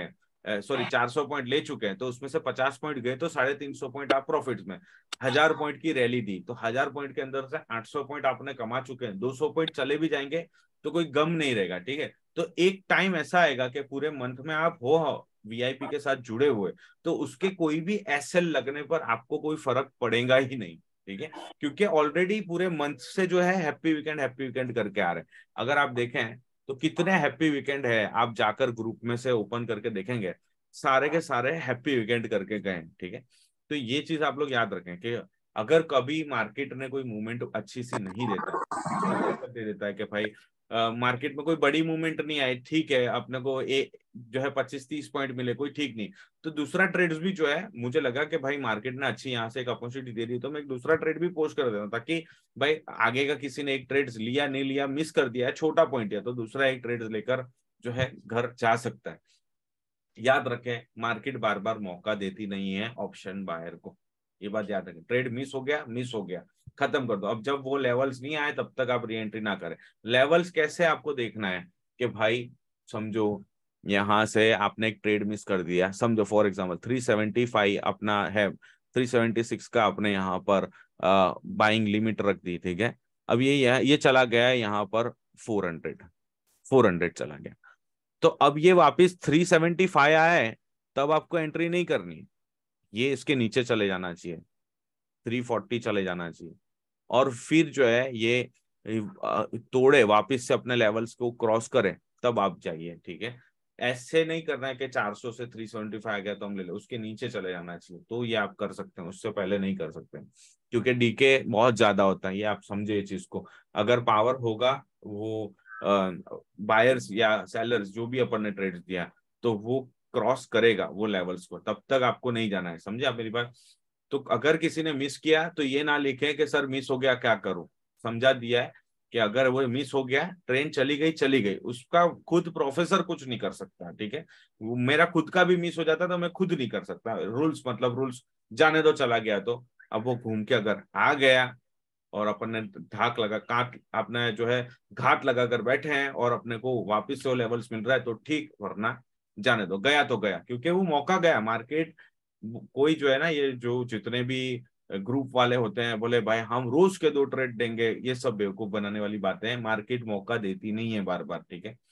सॉरी चार सौ पॉइंट ले चुके हैं, तो उसमें से पचास पॉइंट गए तो साढ़े तीन सौ पॉइंट आप प्रॉफिट में, हजार पॉइंट की रैली दी तो हजार पॉइंट के अंदर से आठ सौ पॉइंट आपने कमा चुके हैं, दो सौ पॉइंट चले भी जाएंगे तो कोई गम नहीं रहेगा, ठीक है। तो एक टाइम ऐसा आएगा कि पूरे मंथ में आप हो वीआईपी के साथ जुड़े हुए, तो उसके कोई भी एसएल लगने पर आपको कोई फर्क पड़ेगा ही नहीं, ठीक है, क्योंकि ऑलरेडी पूरे मंथ से जो है हैप्पी वीकेंड हैप्पी वीकेंड करके आ रहे हैं। अगर आप देखें तो कितने हैप्पी वीकेंड है, आप जाकर ग्रुप में से ओपन करके देखेंगे, सारे के सारे हैप्पी वीकेंड करके गए, ठीक है। तो ये चीज आप लोग याद रखें कि अगर कभी मार्केट ने कोई मूवमेंट अच्छी सी नहीं देता, दे देता है कि भाई मार्केट में कोई बड़ी मूवमेंट नहीं आई, ठीक है, अपने को ए, जो है पच्चीस तीस पॉइंट मिले, कोई ठीक नहीं, तो दूसरा ट्रेड्स भी जो है, मुझे लगा कि भाई मार्केट ने अच्छी यहाँ से एक अपॉर्चुनिटी दे दी, तो मैं एक दूसरा ट्रेड भी पोस्ट कर देता ताकि भाई आगे का किसी ने एक ट्रेड्स लिया नहीं लिया, मिस कर दिया है, छोटा पॉइंट है, तो दूसरा एक ट्रेड्स लेकर जो है घर जा सकता है। याद रखें, मार्केट बार बार मौका देती नहीं है ऑप्शन बायर को, ये बात याद रखें। ट्रेड मिस हो गया मिस हो गया, खत्म कर दो। अब जब वो लेवल्स नहीं आए तब तक आप री एंट्री ना करें। लेवल्स कैसे आपको देखना है कि भाई समझो यहां से आपने एक ट्रेड मिस कर दिया, समझो for example three seventy five अपना है, थ्री सेवेंटी सिक्स का आपने यहाँ पर बाइंग लिमिट रख दी, ठीक है। अब ये ये चला गया यहाँ पर फोर हंड्रेड फोर हंड्रेड चला गया, तो अब ये वापस थ्री सेवेंटी फाइव आया है, तब आपको एंट्री नहीं करनी, ये इसके नीचे चले जाना चाहिए, थ्री फोर्टी चले जाना चाहिए, और फिर जो है ये तोड़े वापस से अपने लेवल्स को क्रॉस करें तब आप जाइए, ठीक है। ऐसे नहीं करना है कि चार सौ से तीन सौ पचहत्तर आ गया तो हम ले ले, उसके नीचे चले जाना चाहिए, तो ये आप कर सकते हैं, उससे पहले नहीं कर सकते क्योंकि डीके बहुत ज्यादा होता है, ये आप समझे इस चीज को। अगर पावर होगा वो बायर्स या सेलर्स जो भी अपन ने ट्रेड दिया तो वो क्रॉस करेगा वो लेवल्स को, तब तक आपको नहीं जाना है, समझे आप मेरी बात। तो अगर किसी ने मिस किया तो ये ना लिखे कि सर मिस हो गया क्या करूं, समझा दिया है कि अगर वो मिस हो गया, ट्रेन चली गई चली गई, उसका खुद प्रोफेसर कुछ नहीं कर सकता, ठीक है। मेरा खुद का भी मिस हो जाता तो मैं खुद नहीं कर सकता, रूल्स मतलब रूल्स, जाने दो चला गया तो। अब वो घूम के अगर आ गया और अपन ने ढाक लगा काट अपने जो है घाट लगा कर बैठे हैं और अपने को वापस से वो लेवल्स मिल रहा है तो ठीक, वरना जाने दो, गया तो गया, क्योंकि वो मौका गया। मार्केट कोई जो है ना, ये जो जितने भी ग्रुप वाले होते हैं बोले भाई हम रोज के दो ट्रेड देंगे, ये सब बेवकूफ बनाने वाली बातें हैं, मार्केट मौका देती नहीं है बार बार, ठीक है।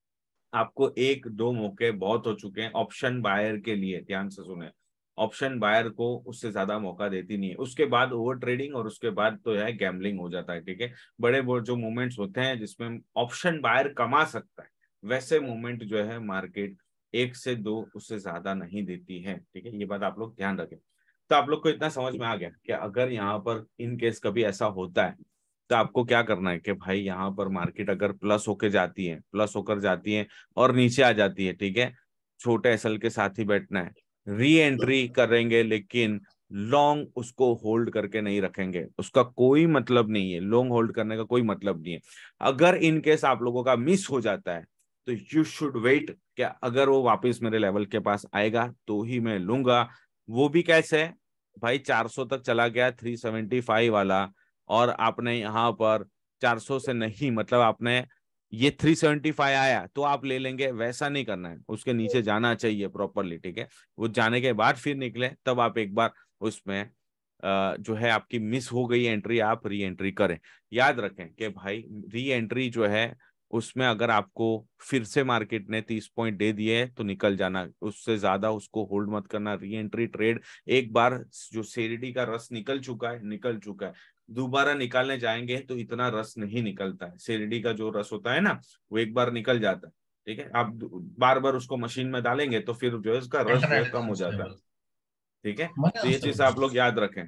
आपको एक दो मौके बहुत हो चुके हैं ऑप्शन बायर के लिए, ध्यान से सुने, ऑप्शन बायर को उससे ज्यादा मौका देती नहीं है, उसके बाद ओवर ट्रेडिंग और उसके बाद तो है गैम्बलिंग हो जाता है, ठीक है। बड़े बड़े जो मूवमेंट्स होते हैं जिसमें ऑप्शन बायर कमा सकता है, वैसे मूवमेंट जो है मार्केट एक से दो उससे ज्यादा नहीं देती है, ठीक है, ये बात आप लोग ध्यान रखें। तो आप लोग को इतना समझ में आ गया कि अगर यहाँ पर इन केस कभी ऐसा होता है तो आपको क्या करना है कि भाई यहाँ पर मार्केट अगर प्लस होकर जाती है प्लस होकर जाती है और नीचे आ जाती है, ठीक है, छोटे एसएल के साथ ही बैठना है, री एंट्री करेंगे लेकिन लॉन्ग उसको होल्ड करके नहीं रखेंगे, उसका कोई मतलब नहीं है, लॉन्ग होल्ड करने का कोई मतलब नहीं है। अगर इन केस आप लोगों का मिस हो जाता है तो यू शुड वेट, क्या अगर वो वापस मेरे लेवल के पास आएगा तो ही मैं लूंगा। वो भी कैसे भाई, चार सौ तक चला गया थ्री सेवेंटी फाइव वाला, और आपने यहाँ पर चार सौ से नहीं, मतलब आपने ये तीन सौ पचहत्तर आया तो आप ले लेंगे, वैसा नहीं करना है, उसके नीचे जाना चाहिए प्रॉपरली, ठीक है। वो जाने के बाद फिर निकले तब आप एक बार उसमें जो है आपकी मिस हो गई एंट्री आप री एंट्री करें। याद रखें कि भाई री एंट्री जो है उसमें अगर आपको फिर से मार्केट ने तीस पॉइंट दे दिए तो निकल जाना, उससे ज्यादा उसको होल्ड मत करना। री एंट्री ट्रेड एक बार जो सेरिडी का रस निकल चुका है निकल चुका है, दोबारा निकालने जाएंगे तो इतना रस नहीं निकलता है। सेरिडी का जो रस होता है ना वो एक बार निकल जाता है, ठीक है। आप बार बार उसको मशीन में डालेंगे तो फिर जो है उसका रस जो है कम हो जाता है, ठीक है। तो ये चीज आप लोग याद रखें।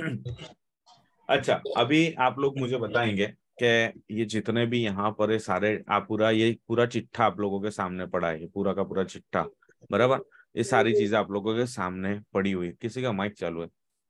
अच्छा, अभी आप लोग मुझे बताएंगे कि ये जितने भी यहाँ पर सारे आप पूरा ये पूरा चिट्ठा आप लोगों के सामने पड़ा है, पूरा का पूरा चिट्ठा, बराबर, ये सारी चीजें आप लोगों के सामने पड़ी हुई। किसी का माइक चालू है?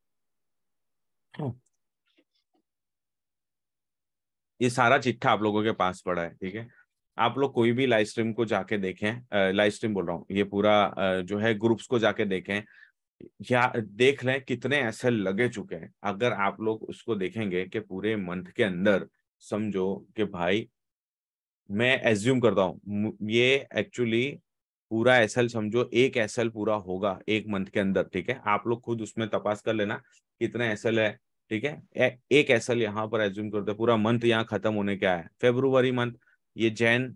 ये सारा चिट्ठा आप लोगों के पास पड़ा है, ठीक है। आप लोग कोई भी लाइव स्ट्रीम को जाके देखें, लाइव स्ट्रीम बोल रहा हूँ, ये पूरा जो है ग्रुप्स को जाके देखें या देख लें कितने ऐसे लगे चुके हैं। अगर आप लोग उसको देखेंगे कि पूरे मंथ के अंदर समझो कि भाई मैं एज्यूम करता हूँ ये एक्चुअली पूरा एसएल समझो, एक एसएल पूरा होगा एक मंथ के अंदर, ठीक है। आप लोग खुद उसमें तपास कर लेना कितना एसएल है, ठीक है। ए, एक एसएल यहाँ पर एज्यूम करते हैं, पूरा मंथ यहाँ खत्म होने क्या है, फेब्रुवरी मंथ, ये जैन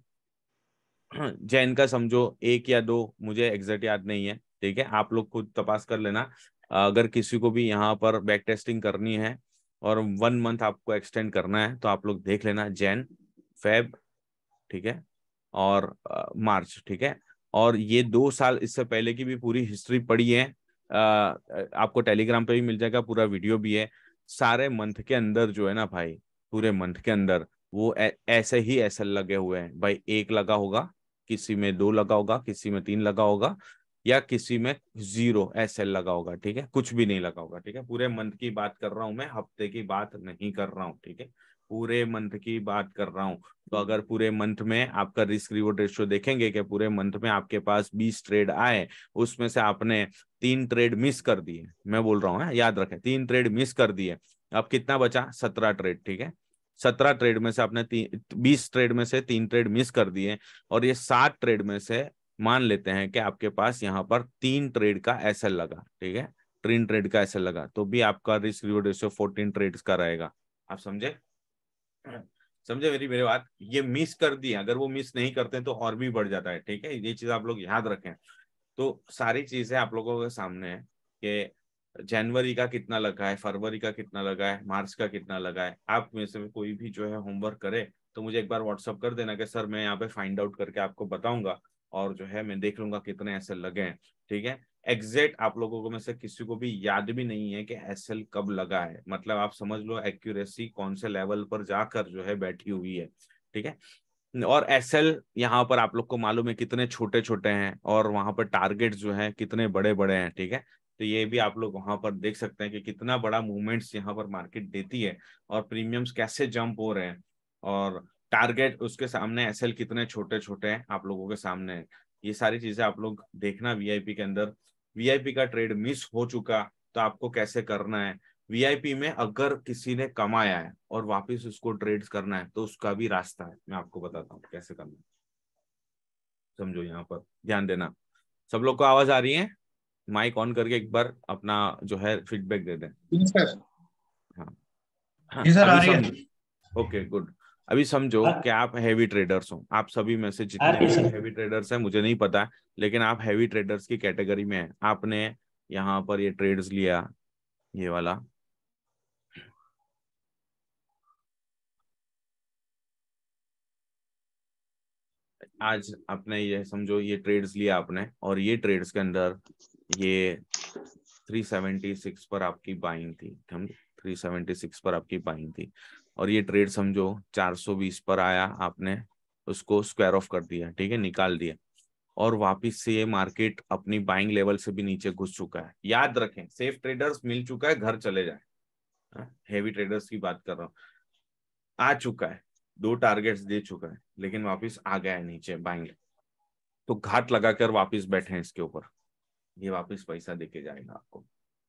जैन का समझो एक या दो, मुझे एग्जैक्ट याद नहीं है, ठीक है। आप लोग खुद तपास कर लेना। अगर किसी को भी यहाँ पर बैक टेस्टिंग करनी है और वन मंथ आपको एक्सटेंड करना है तो आप लोग देख लेना, जैन, फेब, ठीक है, और मार्च, ठीक है। और ये दो साल इससे पहले की भी पूरी हिस्ट्री पड़ी है, आ, आपको टेलीग्राम पे भी मिल जाएगा, पूरा वीडियो भी है। सारे मंथ के अंदर जो है ना भाई, पूरे मंथ के अंदर वो ऐ, ऐसे ही ऐसे लगे हुए हैं भाई। एक लगा होगा, किसी में दो लगा होगा, किसी में तीन लगा होगा, या किसी में जीरो एस एल लगा होगा, ठीक है, कुछ भी नहीं लगा होगा, ठीक है। पूरे मंथ की बात कर रहा हूं मैं, हफ्ते की बात नहीं कर रहा हूँ, ठीक है, पूरे मंथ की बात कर रहा हूँ। तो अगर पूरे मंथ में आपका रिस्क रिवॉर्ड रेशियो देखेंगे कि पूरे मंथ में आपके पास बीस ट्रेड आए, उसमें से आपने तीन ट्रेड मिस कर दिए, मैं बोल रहा हूँ, याद रखें, तीन ट्रेड मिस कर दिए, अब कितना बचा, सत्रह ट्रेड, ठीक है। सत्रह ट्रेड में से आपने बीस ट्रेड में से तीन ट्रेड मिस कर दिए, और ये सात ट्रेड में से मान लेते हैं कि आपके पास यहाँ पर तीन ट्रेड का एसएल लगा, ठीक है, तीन ट्रेड का एसएल लगा, तो भी आपका risk reward ratio fourteen trades का रहेगा। आप समझे समझे मेरी मेरी बात। ये मिस कर दिए, अगर वो मिस नहीं करते तो और भी बढ़ जाता है, ठीक है, ये चीज आप लोग याद रखें। तो सारी चीजें आप लोगों के सामने है कि जनवरी का कितना लगा है, फरवरी का कितना लगा है, मार्च का कितना लगा है। आप में से कोई भी जो है होमवर्क करे तो मुझे एक बार व्हाट्सअप कर देना कि सर मैं यहाँ पे फाइंड आउट करके आपको बताऊंगा, और जो है मैं देख लूंगा कितने ऐसे लगे हैं, ठीक है। एग्जैक्ट आप लोगों को में से किसी को भी याद भी नहीं है कि एसएल कब लगा है, मतलब आप समझ लो एक्यूरेसी कौन से लेवल पर जाकर जो है बैठी हुई है, ठीक है। और एसएल यहाँ पर आप लोग को मालूम है कितने छोटे छोटे हैं, और वहां पर टारगेट जो है कितने बड़े बड़े हैं, ठीक है। तो ये भी आप लोग वहां पर देख सकते हैं कि कितना बड़ा मूवमेंट्स यहाँ पर मार्केट देती है, और प्रीमियम्स कैसे जंप हो रहे हैं, और टारगेट उसके सामने एसएल कितने छोटे छोटे हैं आप लोगों के सामने है। ये सारी चीजें आप लोग देखना वीआईपी के अंदर। वीआईपी का ट्रेड मिस हो चुका तो आपको कैसे करना है, वीआईपी में अगर किसी ने कमाया है और वापस उसको ट्रेड्स करना है तो उसका भी रास्ता है, मैं आपको बताता हूँ कैसे करना है। समझो, यहाँ पर ध्यान देना। सब लोग को आवाज आ रही है? माइक ऑन करके एक बार अपना जो है फीडबैक दे दें। हाँ हाँ, अभी समझो, ओके गुड। अभी समझो कि आप हैवी ट्रेडर्स हो, आप सभी में से जितने भी हैवी ट्रेडर्स हैं, मुझे नहीं पता, लेकिन आप हैवी ट्रेडर्स की कैटेगरी में हैं। आपने यहाँ पर ये ट्रेड्स लिया, ये वाला, आज आपने ये समझो ये ट्रेड्स लिया आपने, और ये ट्रेड्स के अंदर ये तीन सौ छिहत्तर पर आपकी बाइंग थी, हम तीन सौ छिहत्तर पर आपकी बाइंग थी, और ये ट्रेड समझो चार सौ बीस पर आया, आपने उसको स्क्वायर ऑफ कर दिया, ठीक है, निकाल दिया, और वापिस से ये मार्केट अपनी बाइंग लेवल से भी नीचे घुस चुका है। याद रखें, सेफ ट्रेडर्स मिल चुका है, घर चले जाए, हैवी ट्रेडर्स की बात कर रहा हूँ, आ चुका है, दो टारगेट्स दे चुका है, लेकिन वापस आ गया है नीचे बाइंग, तो घाट लगाकर वापस बैठे हैं इसके ऊपर, ये वापस पैसा देके जाएगा आपको।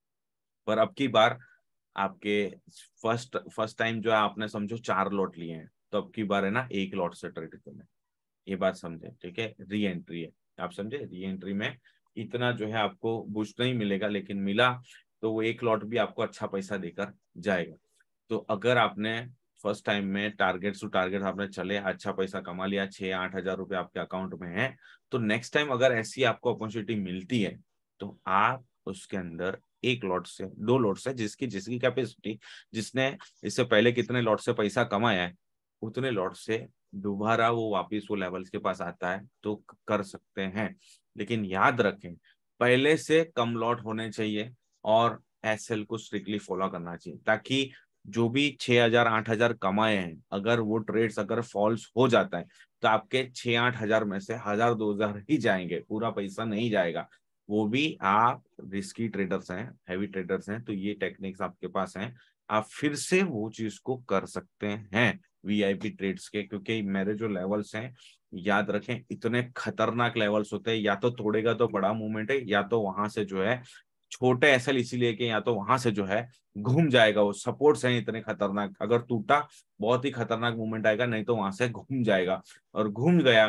पर अब की बार आपके फर्स्ट फर्स्ट टाइम जो है आपने समझो चार लॉट लिए हैं, तो अब की बार है ना एक लॉट से ट्रेड करना, ये बात समझे, ठीक है। री एंट्री है, आप समझे, री एंट्री में इतना जो है आपको बूस्ट नहीं मिलेगा, लेकिन मिला तो वो एक लॉट भी आपको अच्छा पैसा देकर जाएगा। तो अगर आपने फर्स्ट टाइम में टारगेट टू टारगेट आपने चले, अच्छा पैसा कमा लिया, छह आठ हजार रुपये आपके अकाउंट में है, तो नेक्स्ट टाइम अगर ऐसी आपको अपॉर्चुनिटी मिलती है तो आप उसके अंदर एक लॉट से, दो लॉट से, जिसकी जिसकी कैपेसिटी, जिसने इससे पहले कितने लॉट से पैसा कमाया है, उतने लॉट से दोबारा वो वापिस वो लेवल्स के पास आता है तो कर सकते हैं। लेकिन याद रखें, पहले से कम लॉट होने चाहिए, और एसएल को स्ट्रिक्टली फॉलो करना चाहिए, ताकि जो भी छह हजार आठ हजार कमाए हैं, अगर वो ट्रेड्स अगर फॉल्स हो जाता है तो आपके छह आठ हजार में से हजार दो हजार ही जाएंगे, पूरा पैसा नहीं जाएगा। वो भी आप रिस्की ट्रेडर्स हैं, हैवी ट्रेडर्स हैं, तो ये टेक्निक्स आपके पास हैं, आप फिर से वो चीज को कर सकते हैं वीआईपी ट्रेड्स के, क्योंकि मेरे जो लेवल्स हैं, याद रखें, इतने खतरनाक लेवल्स होते हैं, या तो तोड़ेगा तो बड़ा मूवमेंट है, या तो वहां से जो है छोटे एसएल इसीलिए कि या तो वहां से जो है घूम जाएगा, वो सपोर्ट्स हैं इतने खतरनाक, अगर टूटा बहुत ही खतरनाक मूवमेंट आएगा, नहीं तो वहां से घूम जाएगा, और घूम गया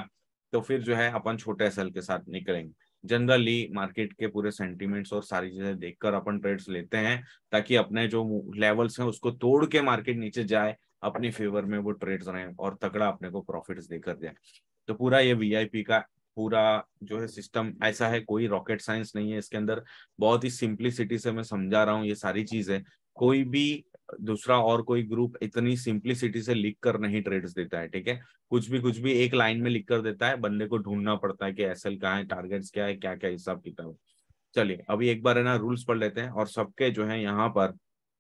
तो फिर जो है अपन छोटे एसएल के साथ निकलेंगे। जनरली मार्केट के पूरे सेंटीमेंट्स और सारी चीजें देखकर अपन ट्रेड्स लेते हैं, ताकि अपने जो लेवल्स हैं उसको तोड़ के मार्केट नीचे जाए, अपनी फेवर में वो ट्रेड्स रहें और तगड़ा अपने को प्रॉफिट्स देकर जाए। तो पूरा ये वीआईपी का पूरा जो है सिस्टम ऐसा है, कोई रॉकेट साइंस नहीं है इसके अंदर, बहुत ही सिंप्लिसिटी से मैं समझा रहा हूँ ये सारी चीजें। कोई भी दूसरा और कोई ग्रुप इतनी सिंप्लिसिटी से लिख कर नहीं ट्रेड्स देता है, ठीक है। कुछ भी कुछ भी एक लाइन में लिख कर देता है, बंदे को ढूंढना पड़ता है कि एसएल कहाँ है, टारगेट्स क्या है, क्या क्या हिसाब किताब। चलिए अभी एक बार है ना रूल्स पढ़ लेते हैं, और सबके जो है यहाँ पर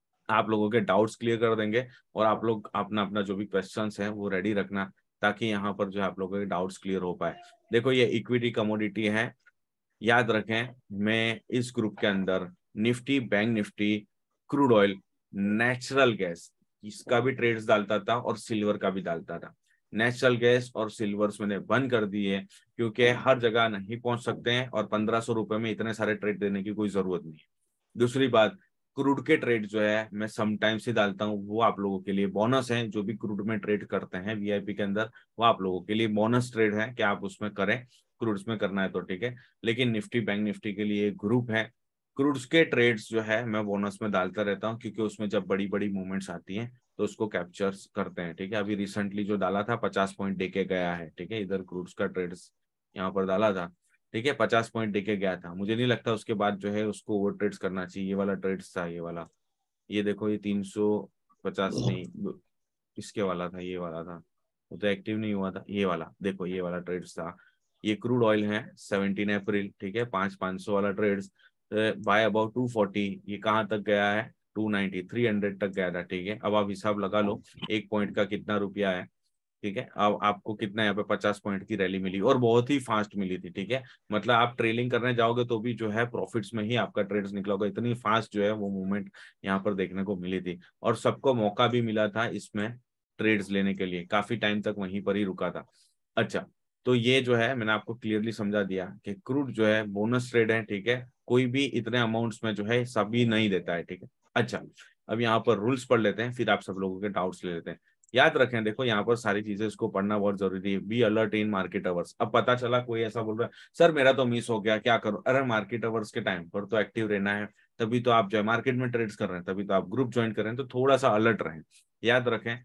आप लोगों के डाउट्स क्लियर कर देंगे, और आप लोग अपना अपना जो भी क्वेश्चंस हैं वो रेडी रखना, ताकि यहाँ पर जो है आप लोगों के डाउट्स क्लियर हो पाए। देखो ये इक्विटी कमोडिटी है, याद रखें मैं इस ग्रुप के अंदर Nifty, bank Nifty, crude oil, natural gas इसका भी ट्रेड्स डालता था और सिल्वर का भी डालता था। नेचुरल गैस और सिल्वर्स मैंने बंद कर दिए, क्योंकि हर जगह नहीं पहुंच सकते हैं और पंद्रह सौ रुपए में इतने सारे ट्रेड देने की कोई जरूरत नहीं है। दूसरी बात, क्रूड के ट्रेड जो है मैं समटाइम्स ही डालता हूँ, वो आप लोगों के लिए बोनस है। जो भी क्रूड में ट्रेड करते हैं वीआईपी के अंदर, वो आप लोगों के लिए बोनस ट्रेड है कि आप उसमें करें, क्रूड्स में करना है तो ठीक है। लेकिन निफ्टी, बैंक निफ्टी के लिए एक ग्रुप है, क्रूड्स के ट्रेड्स जो है मैं बोनस में डालता रहता हूँ, क्योंकि उसमें जब बड़ी बड़ी मूवमेंट्स आती हैं तो उसको कैप्चर करते हैं, ठीक है। अभी रिसेंटली जो डाला था पचास पॉइंट देके गया है, ठीक है, इधर क्रूड्स का ट्रेड्स यहाँ पर डाला था, ठीक है, पचास पॉइंट देके गया था। मुझे नहीं लगता उसके बाद जो है उसको ओवर ट्रेड्स करना चाहिए। ये वाला ट्रेड्स था, ये वाला, ये देखो ये तीन सौ पचास नहीं, इसके वाला था, ये वाला था, वो तो एक्टिव नहीं हुआ था। ये वाला देखो, ये वाला ट्रेड्स था। ये क्रूड ऑयल है सेवनटीन अप्रैल, ठीक है, पांच पाँच सौ वाला trades buy about two forty, ये कहाँ तक गया है, टू नाइनटी, थ्री हंड्रेड तक गया था, ठीक है। अब आप हिसाब लगा लो एक पॉइंट का कितना रुपया है, ठीक है। अब आपको कितना यहाँ पे पचास पॉइंट की रैली मिली, और बहुत ही फास्ट मिली थी, ठीक है। मतलब आप ट्रेलिंग करने जाओगे तो भी जो है प्रॉफिट्स में ही आपका ट्रेड्स निकला होगा, इतनी फास्ट जो है वो मूवमेंट यहाँ पर देखने को मिली थी। और सबको मौका भी मिला था इसमें ट्रेड्स लेने के लिए, काफी टाइम तक वहीं पर ही रुका था। अच्छा, तो ये जो है मैंने आपको क्लियरली समझा दिया कि क्रूड जो है बोनस ट्रेड है, ठीक है, कोई भी इतने अमाउंट्स में जो है सभी नहीं देता है, ठीक है। अच्छा, अब यहाँ पर रूल्स पढ़ लेते हैं, फिर आप सब लोगों के डाउट्स ले लेते हैं। याद रखें, देखो यहाँ पर सारी चीजें इसको पढ़ना बहुत जरूरी है। Be alert in market hours. अब पता चला कोई ऐसा बोल रहा है सर मेरा तो मिस हो गया, क्या करूं? अरे मार्केट अवर्स के टाइम पर तो एक्टिव रहना है, तभी तो आप जो है मार्केट में ट्रेड्स कर रहे हैं, तभी तो आप ग्रुप ज्वाइन कर रहे हैं, तो थोड़ा सा अलर्ट रहें। याद रखें,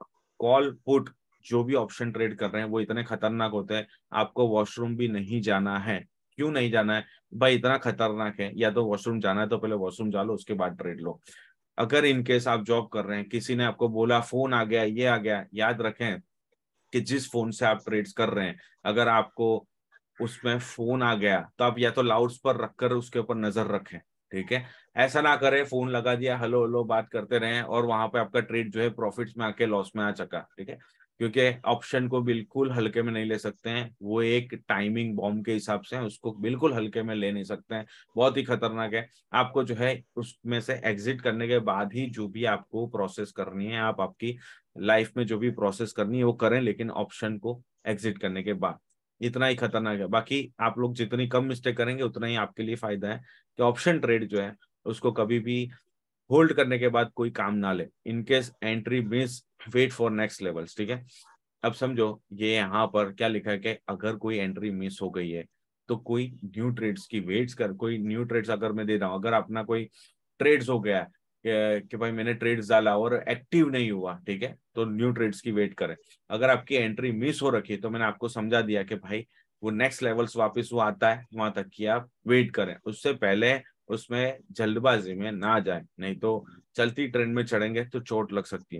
कॉल पुट जो भी ऑप्शन ट्रेड कर रहे हैं वो इतने खतरनाक होते हैं, आपको वॉशरूम भी नहीं जाना है। क्यों नहीं जाना है भाई? इतना खतरनाक है, या तो वॉशरूम जाना है तो पहले वॉशरूम जा लो, उसके बाद ट्रेड लो। अगर इनकेस आप जॉब कर रहे हैं, किसी ने आपको बोला फोन आ गया, ये आ गया, याद रखें कि जिस फोन से आप ट्रेड्स कर रहे हैं, अगर आपको उसमें फोन आ गया तो आप या तो लाउड्स पर रखकर उसके ऊपर नजर रखें, ठीक है। ऐसा ना करें फोन लगा दिया, हेलो हेलो बात करते रहे और वहां पे आपका ट्रेड जो है प्रॉफिट्स में आके लॉस में आ चुका, ठीक है। क्योंकि ऑप्शन को बिल्कुल हल्के में नहीं ले सकते हैं, वो एक टाइमिंग बॉम्ब के हिसाब से है, उसको बिल्कुल हल्के में ले नहीं सकते हैं, बहुत ही खतरनाक है। आपको जो है उसमें से एग्जिट करने के बाद ही जो भी आपको प्रोसेस करनी है, आप आपकी लाइफ में जो भी प्रोसेस करनी है वो करें, लेकिन ऑप्शन को एग्जिट करने के बाद। इतना ही खतरनाक है। बाकी आप लोग जितनी कम मिस्टेक करेंगे उतना ही आपके लिए फायदा है कि ऑप्शन ट्रेड जो है उसको कभी भी होल्ड करने के बाद कोई काम ना ले। In case entry miss, wait for next levels, ठीक है। अब समझो ये यहाँ पर क्या लिखा है कि अगर कोई एंट्री मिस हो गई है तो कोई न्यू ट्रेड्स की वेट्स कर, कोई न्यू ट्रेड्स अगर मैं दे रहा हूँ, अगर अपना कोई ट्रेड्स हो गया कि, कि भाई मैंने ट्रेड्स डाला और एक्टिव नहीं हुआ, ठीक है, तो न्यू ट्रेड्स की वेट करें। अगर आपकी एंट्री मिस हो रखी है तो मैंने आपको समझा दिया कि भाई वो नेक्स्ट लेवल्स वापस वो आता है, वहां तक की आप वेट करें, उससे पहले उसमें जल्दबाजी में ना जाए, नहीं तो चलती ट्रेंड में चढ़ेंगे तो चोट लग सकती है।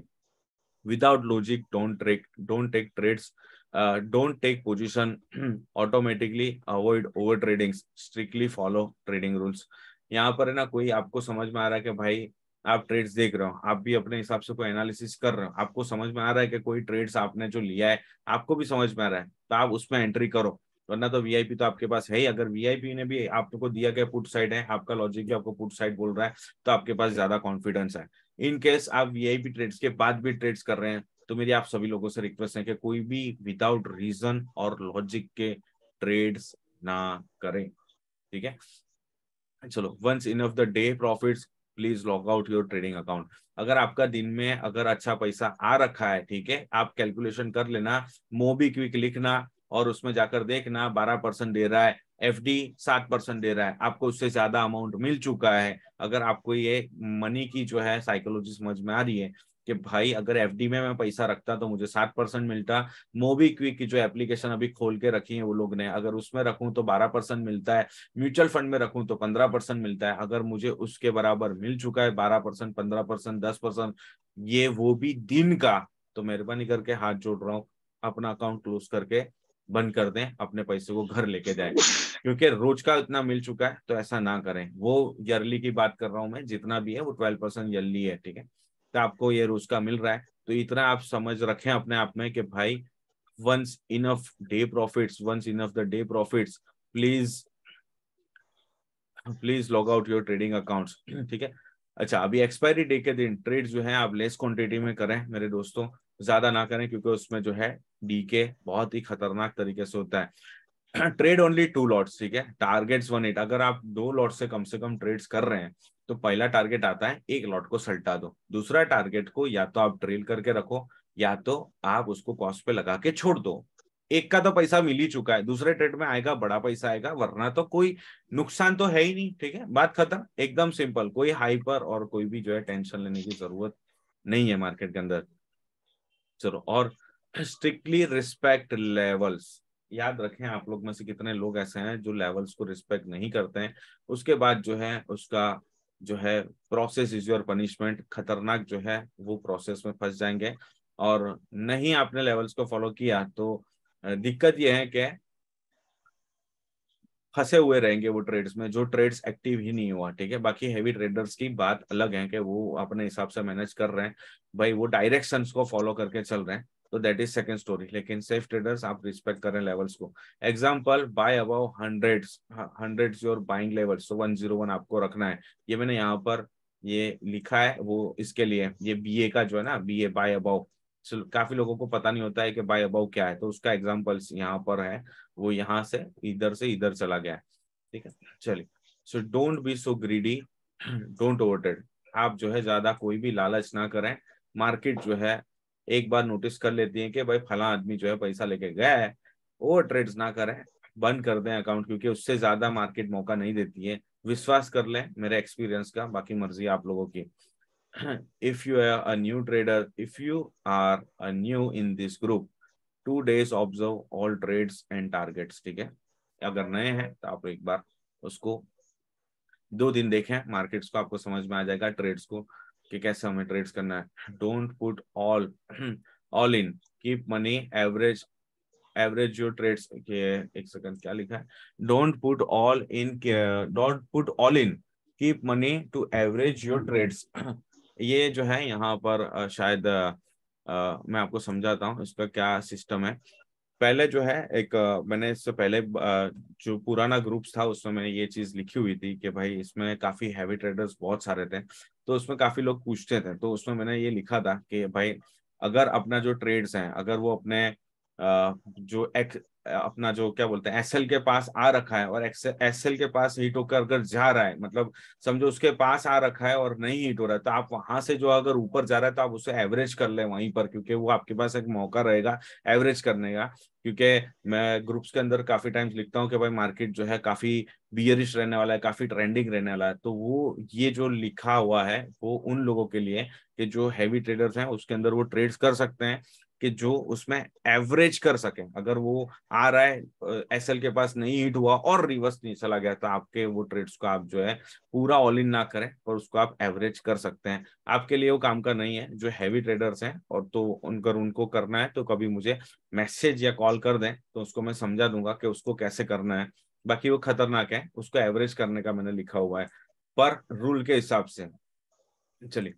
Without logic don't take don't take trades, don't take position, automatically avoid over trading, strictly follow trading rules. यहाँ पर है ना, कोई आपको समझ में आ रहा है कि भाई आप ट्रेड्स देख रहे हो, आप भी अपने हिसाब से कोई एनालिसिस कर रहे हो, आपको समझ में आ रहा है कि कोई ट्रेड्स आपने जो लिया है आपको भी समझ में आ रहा है, तो आप उसमें एंट्री करो, वरना तो वीआईपी तो आपके पास है ही। अगर वीआईपी ने भी आपको दिया गया पुट साइड है, आपका लॉजिक भी आपको पुट साइड बोल रहा है, तो आपके पास ज्यादा कॉन्फिडेंस है। इन केस आप वीआईपी ट्रेड्स के बाद भी ट्रेड्स कर रहे हैं, तो मेरी आप सभी लोगों से रिक्वेस्ट है कि कोई भी विदाउट रीजन और लॉजिक के ट्रेड्स ना करें, ठीक है। चलो, once end of the day profits please log out your trading account. अगर आपका दिन में अगर अच्छा पैसा आ रखा है, ठीक है, आप कैलकुलेशन कर लेना, मोबी क्विक लिखना और उसमें जाकर देखना बारह परसेंट दे रहा है, एफडी सात परसेंट दे रहा है, आपको उससे ज्यादा अमाउंट मिल चुका है। अगर आपको ये मनी की जो है साइकोलॉजी समझ में आ रही है कि भाई अगर एफडी में मैं पैसा रखता तो मुझे सात परसेंट मिलता, मोबीक्विक की जो एप्लीकेशन अभी खोल के रखी है वो लोग ने, अगर उसमें रखूं तो बारह परसेंट मिलता है, म्यूचुअल फंड में रखूं तो पंद्रह परसेंट मिलता है, अगर मुझे उसके बराबर मिल चुका है बारह परसेंट, पंद्रह परसेंट, दस परसेंट, ये वो भी दिन का, तो मेहरबानी करके हाथ जोड़ रहा हूँ, अपना अकाउंट क्लोज करके बंद कर दें, अपने पैसे को घर लेके जाएं, क्योंकि रोज का इतना मिल चुका है तो ऐसा ना करें। वो ईयरली की बात कर रहा हूं मैं, जितना भी है वो ट्वेल्व परसेंट ईयरली है, ठीक है, तो आपको ये रोज का मिल रहा है, तो इतना आप समझ रखें अपने आप में कि भाई once end of day profits, once end of the day profits, please please log out your trading accounts, ठीक है। अच्छा, अभी एक्सपायरी डे के दिन ट्रेड जो है आप लेस क्वांटिटी में करें मेरे दोस्तों, ज्यादा ना करें, क्योंकि उसमें जो है डीके बहुत ही खतरनाक तरीके से होता है। ट्रेड ओनली टू लॉट्स, ठीक है, टारगेट्स वन एट, अगर आप दो लॉट से कम से कम ट्रेड्स कर रहे हैं तो पहला टारगेट आता है एक लॉट को सल्टा दो, दूसरा टारगेट को या तो आप ट्रेल करके रखो या तो आप उसको कॉस्ट पे लगा के छोड़ दो। एक का तो पैसा मिल ही चुका है, दूसरे ट्रेड में आएगा बड़ा पैसा आएगा, वरना तो कोई नुकसान तो है ही नहीं, ठीक है, बात खत्म, एकदम सिंपल, कोई हाइपर और कोई भी जो है टेंशन लेने की जरूरत नहीं है मार्केट के अंदर। चलो, और स्ट्रिक्टली रिस्पेक्ट लेवल्स, याद रखें आप लोग में से कितने लोग ऐसे हैं जो लेवल्स को रिस्पेक्ट नहीं करते हैं, उसके बाद जो है उसका जो है प्रोसेस इज योर पनिशमेंट, खतरनाक जो है वो प्रोसेस में फंस जाएंगे, और नहीं आपने लेवल्स को फॉलो किया तो दिक्कत ये है कि फंसे हुए रहेंगे वो ट्रेड्स में, जो ट्रेड्स एक्टिव ही नहीं हुआ, ठीक है। बाकी हैवी ट्रेडर्स की बात अलग है कि वो अपने हिसाब से मैनेज कर रहे हैं, भाई वो डायरेक्शंस को फॉलो करके चल रहे हैं, तो दैट इज सेकंड स्टोरी। लेकिन सेफ ट्रेडर्स आप रिस्पेक्ट करें लेवल्स को। Example, buy above hundreds, hundreds your buying levels, तो वन जीरो वन आपको रखना है, ये मैंने यहाँ पर ये लिखा है वो इसके लिए, ये बीए का जो है ना, बीए बाय अबव, काफी लोगों को पता नहीं होता है कि बाय अबव क्या है, तो उसका एग्जांपल्स यहाँ पर है, वो यहाँ से इधर से इधर चला गया है, ठीक है। चलिए, so don't be so greedy, don't over trade, आप जो है ज्यादा कोई भी लालच ना करें। मार्केट जो है एक बार नोटिस कर लेती है कि भाई फला आदमी जो है पैसा लेके गया है, ओवर ट्रेड्स ना करें, बंद कर दें अकाउंट, क्योंकि उससे ज्यादा मार्केट मौका नहीं देती है। विश्वास कर लें मेरे एक्सपीरियंस का, बाकी मर्जी आप लोगों की। if you are a new trader, if you are a new in this group, two days observe all trades and targets, ठीक है। अगर नए हैं तो आप एक बार उसको दो दिन देखें मार्केट्स को, आपको समझ में आ जाएगा ट्रेड्स को कि कैसे हमें ट्रेड्स करना है। Don't put all all in, keep money average, average your trades के, एक सेकंड क्या लिखा है, don't put all in, don't put all in, keep money to average your trades. ये जो है यहाँ पर uh, शायद uh, मैं आपको समझाता हूँ इसका क्या सिस्टम है। पहले जो है एक uh, मैंने इससे पहले uh, जो पुराना ग्रुप्स था उसमें मैंने ये चीज लिखी हुई थी कि भाई इसमें काफी हैवी ट्रेडर्स बहुत सारे थे, तो उसमें काफी लोग पूछते थे, तो उसमें मैंने ये लिखा था कि भाई अगर अपना जो ट्रेड्स हैं, अगर वो अपने uh, जो एक अपना जो क्या बोलते हैं एसएल के पास आ रखा है और एसएल के पास हिट होकर अगर जा रहा है, मतलब समझो उसके पास आ रखा है और नहीं हिट हो रहा है, तो आप वहां से जो अगर ऊपर जा रहा है तो आप उसे एवरेज कर ले वहीं पर, क्योंकि वो आपके पास एक मौका रहेगा एवरेज करने का। क्योंकि मैं ग्रुप्स के अंदर काफी टाइम्स लिखता हूँ कि भाई मार्केट जो है काफी बियरिश रहने वाला है, काफी ट्रेंडिंग रहने वाला है, तो वो ये जो लिखा हुआ है वो उन लोगों के लिए कि जो हैवी ट्रेडर्स हैं उसके अंदर वो ट्रेड्स कर सकते हैं, कि जो उसमें एवरेज कर सके। अगर वो आ रहा है एसएल के पास नहीं हिट हुआ और रिवर्स नहीं चला गया, तो आपके वो ट्रेड्स को आप जो है पूरा ऑल इन ना करें और उसको आप एवरेज कर सकते हैं। आपके लिए वो काम का नहीं है जो हैवी ट्रेडर्स हैं, और तो उनकर उनको करना है तो कभी मुझे मैसेज या कॉल कर दें तो उसको मैं समझा दूंगा कि उसको कैसे करना है। बाकी वो खतरनाक है, उसको एवरेज करने का मैंने लिखा हुआ है पर रूल के हिसाब से। चलिए,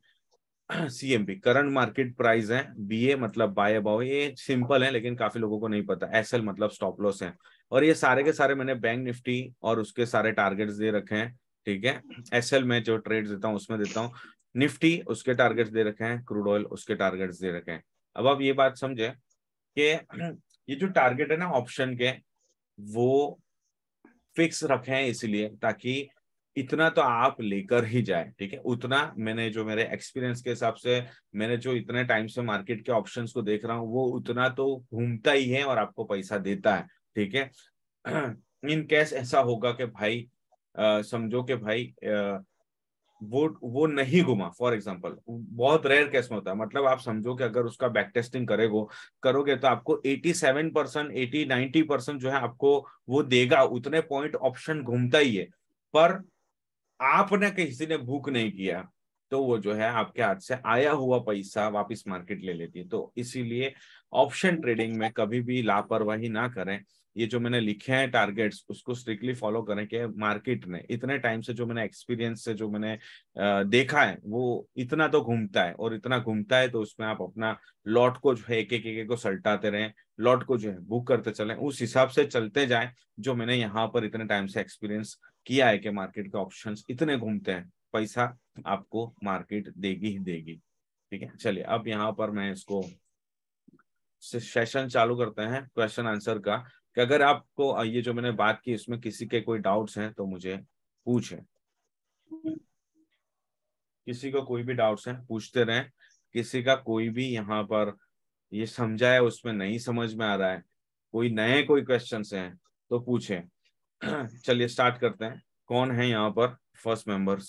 सीएमपी करंट मार्केट प्राइस है, बीए मतलब बाय अबाव, ये सिंपल है लेकिन काफी लोगों को नहीं पता। एसएल मतलब स्टॉप लॉस है, और ये सारे के सारे मैंने बैंक निफ्टी और उसके सारे टारगेट्स दे रखे हैं, ठीक है। एसएल में जो ट्रेड देता हूँ उसमें देता हूँ, निफ्टी उसके टारगेट्स दे रखे हैं, क्रूड ऑयल उसके टारगेट्स दे रखे हैं। अब आप ये बात समझे कि ये जो टारगेट है ना ऑप्शन के, वो फिक्स रखे हैं इसलिए ताकि इतना तो आप लेकर ही जाए, ठीक है। उतना मैंने जो मेरे एक्सपीरियंस के हिसाब से मैंने जो इतने टाइम से मार्केट के ऑप्शंस को देख रहा हूँ, वो उतना तो घूमता ही है और आपको पैसा देता है, ठीक है। इन केस ऐसा होगा कि भाई आ, समझो कि भाई आ, वो वो नहीं घुमा, फॉर एग्जांपल, बहुत रेयर केस में होता है, मतलब आप समझो कि अगर उसका बैक टेस्टिंग करेगो करोगे तो आपको सत्तासी परसेंट अस्सी नब्बे परसेंट जो है आपको वो देगा, उतने पॉइंट ऑप्शन घूमता ही है। पर आपने किसी ने बुक नहीं किया तो वो जो है आपके हाथ से आया हुआ पैसा वापस मार्केट ले लेती है। तो इसीलिए ऑप्शन ट्रेडिंग में कभी भी लापरवाही ना करें। ये जो मैंने लिखे हैं टारगेट्स, उसको स्ट्रिक्टली फॉलो करें कि मार्केट ने इतने टाइम से जो मैंने एक्सपीरियंस से जो मैंने आ, देखा है वो इतना तो घूमता है, और इतना घूमता है तो उसमें आप अपना लॉट को जो है एक एक एक को सल्टाते रहें, लॉट को जो है बुक करते चलें, उस हिसाब से चलते जाएं। जो मैंने यहाँ पर इतने टाइम से एक्सपीरियंस किया है कि मार्केट के ऑप्शंस इतने घूमते हैं, पैसा आपको मार्केट देगी ही देगी, ठीक है। चलिए अब यहाँ पर मैं इसको सेशन चालू करते हैं क्वेश्चन आंसर का, कि अगर आपको ये जो मैंने बात की इसमें किसी के कोई डाउट्स हैं तो मुझे पूछें। किसी को कोई भी डाउट्स हैं पूछते रहें, किसी का कोई भी यहाँ पर ये समझा है उसमें नहीं समझ में आ रहा है, कोई नए कोई क्वेश्चंस हैं तो पूछें। चलिए स्टार्ट करते हैं। कौन है यहाँ पर फर्स्ट मेंबर्स?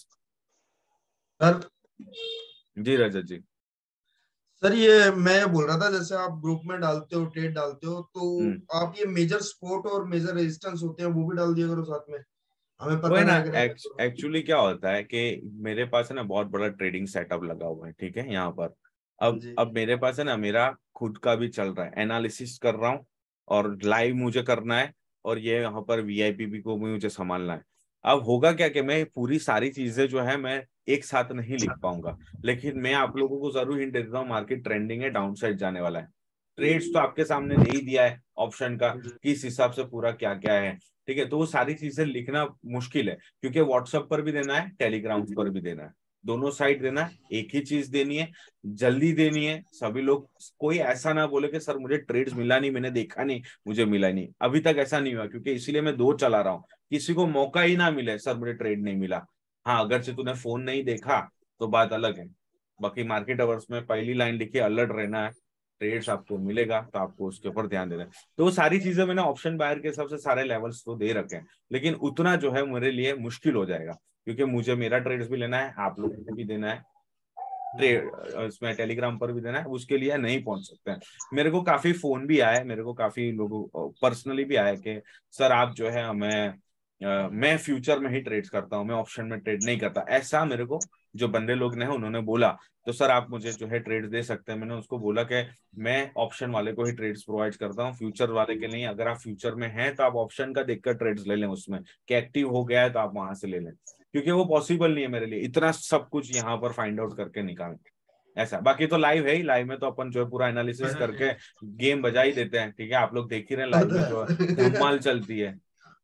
सर जी रजत जी। सर ये मैं ये बोल रहा था, जैसे आप ग्रुप में डालते हो, ट्रेड डालते हो, तो हम्म। आप ये मेजर सपोर्ट और मेजर रेजिस्टेंस होते हैं वो भी डाल दिया करो साथ में, हमें वो पता है ना, रहेगा। एक्चुअली क्या होता है कि मेरे पास है ना बहुत बड़ा ट्रेडिंग सेटअप लगा हुआ है, ठीक है। यहाँ पर अब जी। अब मेरे पास है ना मेरा खुद का भी चल रहा है, एनालिसिस कर रहा हूँ और लाइव मुझे करना है, और ये यहाँ पर वीआईपी भी को भी मुझे संभालना है। अब होगा क्या कि मैं पूरी सारी चीजें जो है मैं एक साथ नहीं लिख पाऊंगा, लेकिन मैं आप लोगों को जरूर हिंट देता हूँ, मार्केट ट्रेंडिंग है, डाउन साइड जाने वाला है। ट्रेड्स तो आपके सामने दे ही दिया है ऑप्शन का, किस हिसाब से पूरा क्या क्या है, ठीक है। तो वो सारी चीजें लिखना मुश्किल है, क्योंकि व्हाट्सएप पर भी देना है, टेलीग्राम पर भी देना है, दोनों साइड देना है, एक ही चीज देनी है, जल्दी देनी है। सभी लोग, कोई ऐसा ना बोले कि सर मुझे ट्रेड्स मिला नहीं, मैंने देखा नहीं, मुझे मिला नहीं। अभी तक ऐसा नहीं हुआ, क्योंकि इसीलिए मैं दो चला रहा हूँ, किसी को मौका ही ना मिले सर मुझे ट्रेड नहीं मिला। हाँ, अगर से तूने फोन नहीं देखा तो बात अलग है, बाकी मार्केट अवर्स में पहली लाइन लिखी अलर्ट रहना है, ट्रेड्स आपको मिलेगा तो आपको उसके ऊपर ध्यान देना है। तो वो सारी चीजें मैंने ऑप्शन बायर के हिसाब से सारे लेवल्स तो दे रखे हैं, लेकिन उतना जो है मेरे लिए मुश्किल हो जाएगा, क्योंकि मुझे मेरा ट्रेड्स भी लेना है, आप लोगों को भी देना है, ट्रेड इसमें टेलीग्राम पर भी देना है, उसके लिए नहीं पहुंच सकते हैं। मेरे को काफी फोन भी आया है, मेरे को काफी लोगों पर्सनली भी आया कि सर आप जो है मैं Uh, मैं फ्यूचर में ही ट्रेड करता हूं, मैं ऑप्शन में ट्रेड नहीं करता, ऐसा मेरे को जो बंदे लोग ने उन्होंने बोला। तो सर आप मुझे जो है ट्रेड दे सकते हैं। मैंने उसको बोला कि मैं ऑप्शन वाले को ही ट्रेड्स प्रोवाइड करता हूं, फ्यूचर वाले के नहीं। अगर आप फ्यूचर में हैं तो आप ऑप्शन का देखकर ट्रेड्स ले लें, उसमें कि एक्टिव हो गया है तो आप वहां से ले लें, क्योंकि वो पॉसिबल नहीं है मेरे लिए इतना सब कुछ यहाँ पर फाइंड आउट करके निकालें ऐसा। बाकी तो लाइव है ही, लाइव में तो अपन जो है पूरा एनालिसिस करके गेम बजा ही देते हैं, ठीक है। आप लोग देख ही रहे लाइव में जो धमाल चलती है,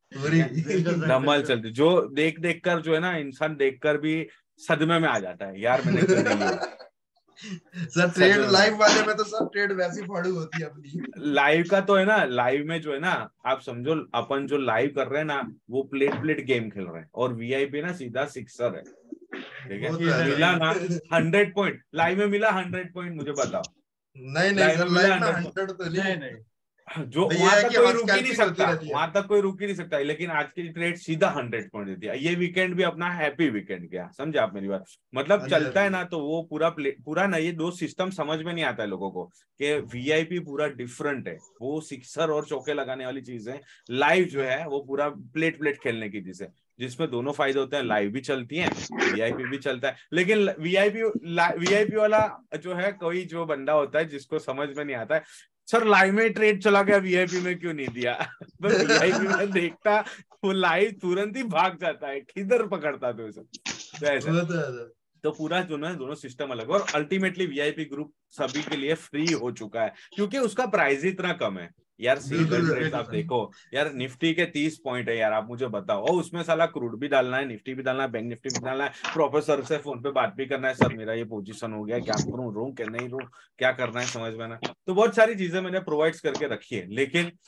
धमाल चलती, जो देख देख कर जो है ना इंसान देखकर भी सदमे में आ जाता है, यार मैंने क्यों नहीं लिया। सर ट्रेड लाइव वाले में तो सर ट्रेड वैसी फाड़ू होती है अपनी। लाइव का तो है ना, लाइव में जो है ना आप समझो अपन जो लाइव कर रहे हैं ना वो प्लेट प्लेट गेम खेल रहे हैं, और वीआईपी ना सीधा सिक्सर है, ठीक है। मिला ना हंड्रेड पॉइंट, लाइव में मिला हंड्रेड पॉइंट, मुझे बताओ। नहीं नहीं सर, लाइव में हंड्रेड तो नहीं, नहीं। जो वहां तक कोई रुक ही नहीं सकता, वहां तक कोई रुक ही नहीं सकता, लेकिन आज की ट्रेड सीधा हंड्रेड पॉइंट देती है। ये वीकेंड भी अपना हैप्पी वीकेंड गया, समझे आप मेरी बात। मतलब चलता है ना तो वो पूरा पूरा ना, ये दो सिस्टम समझ में नहीं आता है लोगों को कि वीआईपी पूरा डिफरेंट है, वो सिक्सर और चौके लगाने वाली चीज है। लाइव जो है वो पूरा प्लेट प्लेट खेलने की चीज है, जिसमें दोनों फायदे होते हैं, लाइव भी चलती है, वीआईपी भी चलता है। लेकिन वीआईपी वीआईपी वाला जो है, कोई जो बंदा होता है जिसको समझ में नहीं आता है, सर लाइव में ट्रेड चला गया वीआईपी में क्यों नहीं दिया। तो वीआईपी में देखता वो लाइव तुरंत ही भाग जाता है, किधर पकड़ता तो सब। तो ऐसा तो पूरा जो है दोनों सिस्टम अलग, और अल्टीमेटली वीआईपी ग्रुप सभी के लिए फ्री हो चुका है, क्योंकि उसका प्राइस ही इतना कम है यार। सिंगल ट्रेड आप देखो यार, निफ्टी के तीस पॉइंट है यार, आप मुझे बताओ, और उसमें साला क्रूड भी डालना है, निफ्टी भी डालना है, बैंक निफ्टी भी डालना है, प्रोफेसर से फोन पे बात भी करना है, सर मेरा ये पोजीशन हो गया, क्या करूं, रू क्या नहीं रू, क्या करना है, समझ में ना। तो बहुत सारी चीजें मैंने प्रोवाइड करके रखी है, लेकिन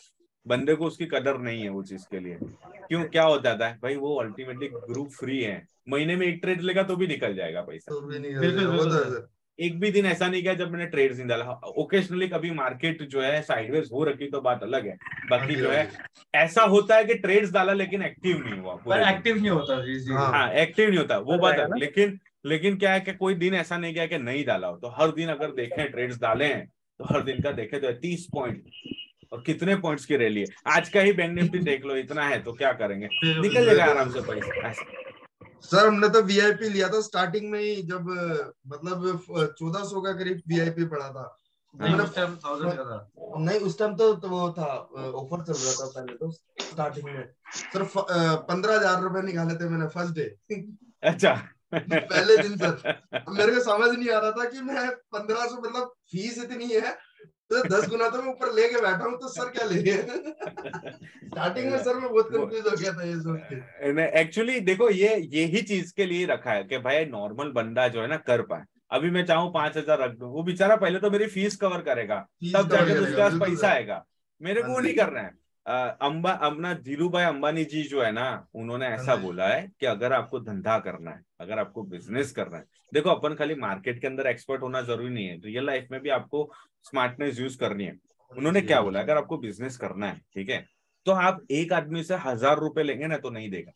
बंदे को उसकी कदर नहीं है वो चीज के लिए। क्यों, क्या हो जाता है भाई, वो अल्टीमेटली ग्रुप फ्री है, महीने में एक ट्रेड लेगा तो भी निकल जाएगा पैसा। तो भी नहीं बिल्कुल, वो तो है बिल्कुल। सर। एक भी दिन ऐसा नहीं गया जब मैंने ट्रेड्स नहीं डाला। ओकेजनली कभी मार्केट जो है साइडवेज हो रखी तो बात अलग है, बाकी जो है ऐसा होता है कि ट्रेड्स डाला लेकिन एक्टिव नहीं हुआ पूरे दिन। एक्टिव नहीं होता जी जी। हाँ। हाँ, एक्टिव नहीं होता, वो हो बात जाएगा है। ना। लेकिन लेकिन क्या है कि कोई दिन ऐसा नहीं गया कि नहीं डाला हो। तो हर दिन अगर देखें ट्रेड्स डाले हैं तो हर दिन का देखे तो तीस पॉइंट और कितने पॉइंट्स की रैली है। आज का ही बैंक निफ्टी देख लो, इतना है तो क्या करेंगे, निकल जाएगा आराम से पैसा ऐसा। सर हमने तो वीआईपी लिया था स्टार्टिंग में ही, जब अ, मतलब चौदह सौ का करीब वीआईपी पड़ा था। हाँ। हमने उस टाइम थाउजेंड का था। नहीं उस टाइम तो, तो वो था ऑफर चल रहा था पहले तो स्टार्टिंग में। सर पंद्रह हजार रुपए निकाले थे मैंने फर्स्ट डे। अच्छा पहले दिन सर मेरे को समझ नहीं आ रहा था कि मैं पंद्रह सौ मतलब फीस इतनी है तो दस गुना तो मैं ऊपर लेके बैठा हूँ, तो सर क्या ले रहे हैं। स्टार्टिंग में सर मैं बहुत कंफ्यूज हो गया था ये सोच के। एक्चुअली देखो, ये यही चीज के लिए रखा है कि भाई नॉर्मल बंदा जो है ना कर पाए। अभी मैं चाहूँ पांच हजार रख दूं, वो बेचारा पहले तो मेरी फीस कवर करेगा, फीस तब कवर जाके तो करेगा, उसके पास बिल्कुल पैसा सर। आएगा। मेरे को वो हाँ नहीं जी। करना है। अ, अंबा अपना धीरू भाई अंबानी जी जो है ना, उन्होंने हाँ ऐसा जी। बोला है कि अगर आपको धंधा करना है, अगर आपको बिजनेस करना है, देखो अपन खाली मार्केट के अंदर एक्सपर्ट होना जरूरी नहीं है, रियल लाइफ में भी आपको स्मार्टनेस यूज करनी है। उन्होंने क्या बोला, अगर आपको बिजनेस करना है, ठीक है, तो आप एक आदमी से हजार रुपए लेंगे ना तो नहीं देगा।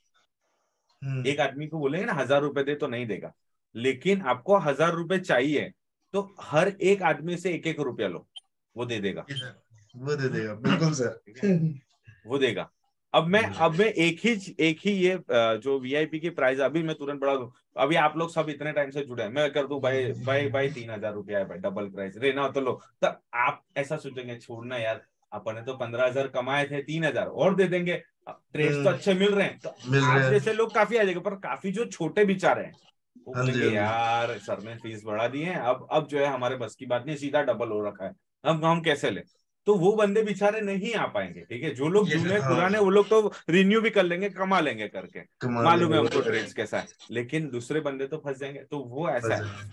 हम्म। एक आदमी को बोलेंगे ना हजार रुपए दे तो नहीं देगा। लेकिन आपको हजार रुपए चाहिए तो हर एक आदमी से एक एक रुपया लो, वो दे देगा। वो दे देगा, बिल्कुल सर। वो देगा। अब मैं अब मैं एक ही एक ही ये अ, जो वीआईपी की प्राइस अभी मैं तुरंत बढ़ा दूं। अभी आप लोग सब इतने टाइम से जुड़े हैं, मैं कर दूं भाई भाई भाई तीन हजार रुपया है भाई, डबल प्राइस रहना तो लो। तो आप ऐसा सोचेंगे छोड़ना यार, अपन ने तो पंद्रह हजार कमाए थे, तीन हजार और दे देंगे, ट्रेड्स तो अच्छे मिल रहे हैं। तो मिल रहे आप हैं। जैसे लोग काफी आ जाएंगे, पर काफी जो छोटे बेचारे हैं वो हाँ जी, बोलेंगे हाँ जी। यार सर ने फीस बढ़ा दी है, अब अब जो है हमारे बस की बात नहीं, सीधा डबल हो रखा है, अब हम कैसे ले। तो वो बंदे बेचारे नहीं आ पाएंगे। ठीक है, जो लोग ये जुने हाँ। पुराने वो लोग तो रिन्यू भी कर लेंगे, कमा लेंगे करके, कमा मालूम है लेंगे, हमको वो तो है। ट्रेड्स कैसा है। लेकिन दूसरे बंदे तो फंस जाएंगे। तो वो ऐसा फंस है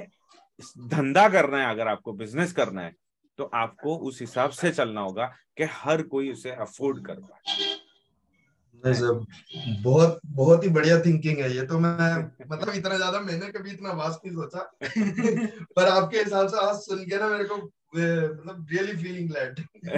कि धंधा करना है, अगर आपको बिजनेस करना है तो आपको उस हिसाब से चलना होगा कि हर कोई उसे अफोर्ड कर पाए। नहीं सर, बहुत बहुत ही बढ़िया थिंकिंग है ये तो। मैं मतलब इतना ज्यादा मैंने कभी इतना वास्ट नहीं सोचा। पर आपके हिसाब से आज सुन के ना मेरे को मतलब really feeling glad.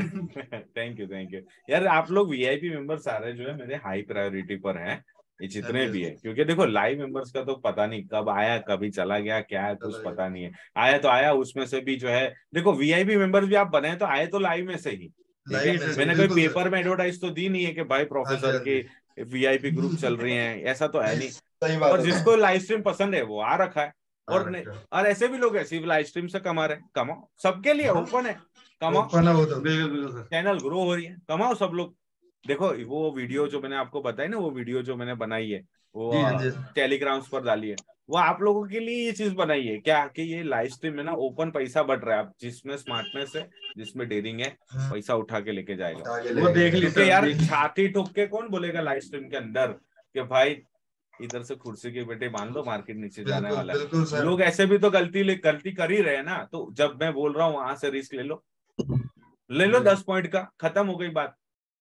Thank you thank you यार। आप लोग वीआईपी मेंबर सारे जो है मेरे हाई प्रायोरिटी पर हैं, ये जितने भी है। क्योंकि देखो लाइव मेंबर्स का तो पता नहीं कब आया कभी चला गया, क्या है कुछ पता नहीं है। आया तो आया, उसमें से भी जो है देखो वीआईपी मेंबर्स भी आप बने तो आए तो लाइव में से ही। ठीक है, मैंने कोई पेपर में एडवर्टाइज तो दी नहीं है कि भाई प्रोफेसर की वीआईपी ग्रुप चल रही हैं, ऐसा तो है नहीं। सही बात और है। जिसको लाइव स्ट्रीम पसंद है वो आ रखा है। और हाँ, नहीं, और ऐसे भी लोग है सिर्फ लाइव स्ट्रीम से कमा रहे हैं, कमाओ, सबके लिए ओपन है, कमाओ, ओपन है वो तो। बिल्कुल बिल्कुल सर। चैनल ग्रो हो रही है, कमाओ सब लोग। देखो वो वीडियो जो मैंने आपको बताई ना, वो वीडियो जो मैंने बनाई है वो जी, हाँ जी। टेलीग्राम्स पर डाली है, वो आप लोगों के लिए ये चीज बनाई है क्या कि ये लाइव स्ट्रीम में ना ओपन पैसा बढ़ रहा है। आप जिसमें स्मार्टनेस है, जिसमें डेयरिंग है, पैसा उठा के लेके जाएगा। आगे वो लेके देख गए। ली क्योंकि सर, यार देख ली। छाती ठोक के कौन बोलेगा लाइव स्ट्रीम के अंदर कि भाई इधर से कुर्सी के बेटे बांध दो, मार्केट नीचे जाने बिल्कुल वाला है। बिल्कुल सर। लोग ऐसे भी तो गलती गलती कर ही रहे हैं ना। तो जब मैं बोल रहा हूँ वहां से रिस्क ले लो, ले लो दस पॉइंट का, खत्म हो गई बात।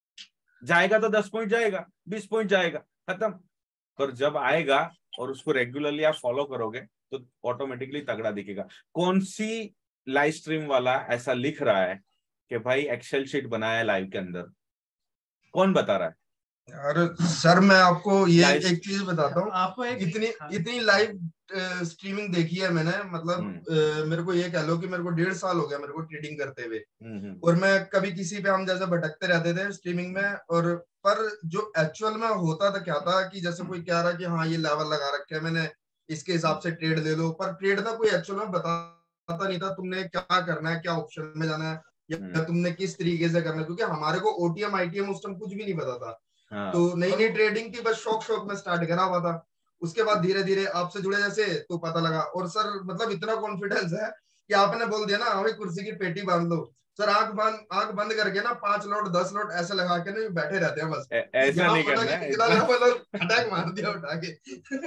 जाएगा तो दस पॉइंट जाएगा, बीस पॉइंट जाएगा, खत्म। पर जब आएगा और उसको रेगुलरली आप फॉलो करोगे तो ऑटोमेटिकली तगड़ा दिखेगा। कौन सी लाइव स्ट्रीम वाला ऐसा लिख रहा है कि भाई एक्सेल शीट बनाया लाइव के अंदर, कौन बता रहा है? अरे सर मैं आपको ये Live- एक चीज बताता हूँ। आपको एक इतनी इतनी लाइव स्ट्रीमिंग देखी है मैंने, मतलब अ, मेरे को ये कह लो कि मेरे को डेढ़ साल हो गया मेरे को ट्रेडिंग करते हुए। हम्म, हम्म, और मैं कभी किसी पे हम जैसे भटकते रहते थे स्ट्रीमिंग में, और पर जो एक्चुअल में होता था क्या था कि जैसे कोई कह रहा कि हाँ ये लेवल लगा रखे है मैंने, इसके हिसाब से ट्रेड ले लो, पर ट्रेड ना कोई एक्चुअल में बताता नहीं था तुमने क्या करना है, क्या ऑप्शन में जाना है, या तुमने किस तरीके से करना है। क्योंकि हमारे को ओटीएम आईटीएम उस टाइम कुछ भी नहीं पता था। हाँ। तो नई नई ट्रेडिंग की बस शौक शौक में स्टार्ट करा हुआ था। उसके बाद धीरे धीरे आपसे जुड़े जैसे तो पता लगा। और सर मतलब इतना कॉन्फिडेंस है कि आपने बोल दिया ना हमें कुर्सी की पेटी बांध लो, सर आंख बंद आंख बंद करके ना पांच लोट दस लोट ऐसे लगा के ना बैठे रहते हैं बस। ऐ- ऐसा नहीं करना है, इतना- अटैक मार दिया उठा के।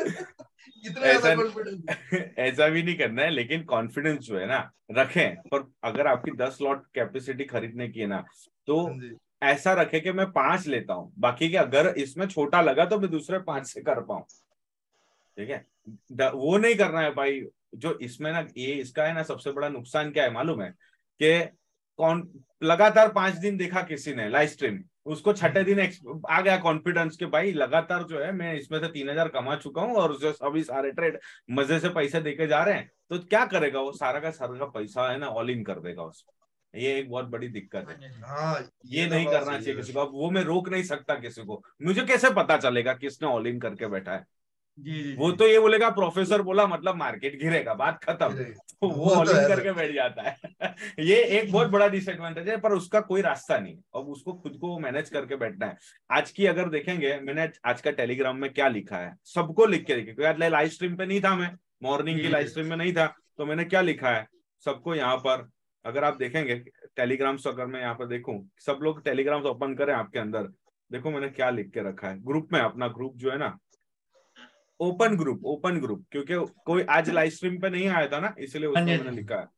इतना ऐसा ज्यादा कॉन्फिडेंस। ऐसा भी नहीं करना है। लेकिन कॉन्फिडेंस जो है ना रखें। पर अगर आपकी दस लॉट कैपेसिटी खरीदने की है ना, तो ऐसा रखे कि मैं पांच लेता हूं, बाकी के अगर इसमें छोटा लगा तो मैं दूसरे पांच से कर पाऊं, ठीक है। वो नहीं करना है भाई। जो इसमें ना ये इसका है ना सबसे बड़ा नुकसान क्या है मालूम है, कि कौन लगातार पांच दिन देखा किसी ने लाइव स्ट्रीम, उसको छठे दिन आ गया कॉन्फिडेंस के भाई लगातार जो है मैं इसमें से तीन हजार कमा चुका हूँ और जो सभी सारे ट्रेड मजे से पैसे देके जा रहे हैं, तो क्या करेगा वो, सारा का सारा का पैसा है ना ऑल इन कर देगा उसमें। ये एक बहुत बड़ी दिक्कत है। हाँ, ये नहीं करना चाहिए किसी को। अब वो मैं रोक नहीं सकता किसी को, मुझे कैसे पता चलेगा किसने ऑल इन करके बैठा है। जी जी वो तो ये बोलेगा प्रोफेसर बोला मतलब मार्केट गिरेगा, बात खत्म, तो वो ऑल इन करके बैठ जाता है। ये एक बहुत बड़ा डिसएडवांटेज है, पर उसका कोई रास्ता नहीं, अब उसको खुद को मैनेज करके बैठना है। आज की अगर देखेंगे, मैंने आज का टेलीग्राम में क्या लिखा है, सबको लिख के लिखे, क्योंकि लाइव स्ट्रीम पे नहीं था, मैं मॉर्निंग की लाइव स्ट्रीम में नहीं था, तो मैंने क्या लिखा है सबको यहाँ पर अगर आप देखेंगे टेलीग्राम्स, अगर मैं यहाँ पर देखूं, सब लोग टेलीग्राम्स ओपन करें आपके अंदर, देखो मैंने क्या लिख के रखा है ग्रुप में, अपना ग्रुप जो है ना ओपन ग्रुप, ओपन ग्रुप, क्योंकि कोई आज लाइव स्ट्रीम पे नहीं आया था ना, इसलिए उसमें मैंने लिखा है।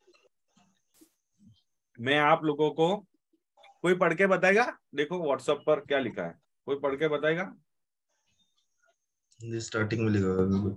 मैं आप लोगों को, कोई पढ़ के बताएगा, देखो व्हाट्सएप पर क्या लिखा है, कोई पढ़ के बताएगा। स्टार्टिंग में लिखा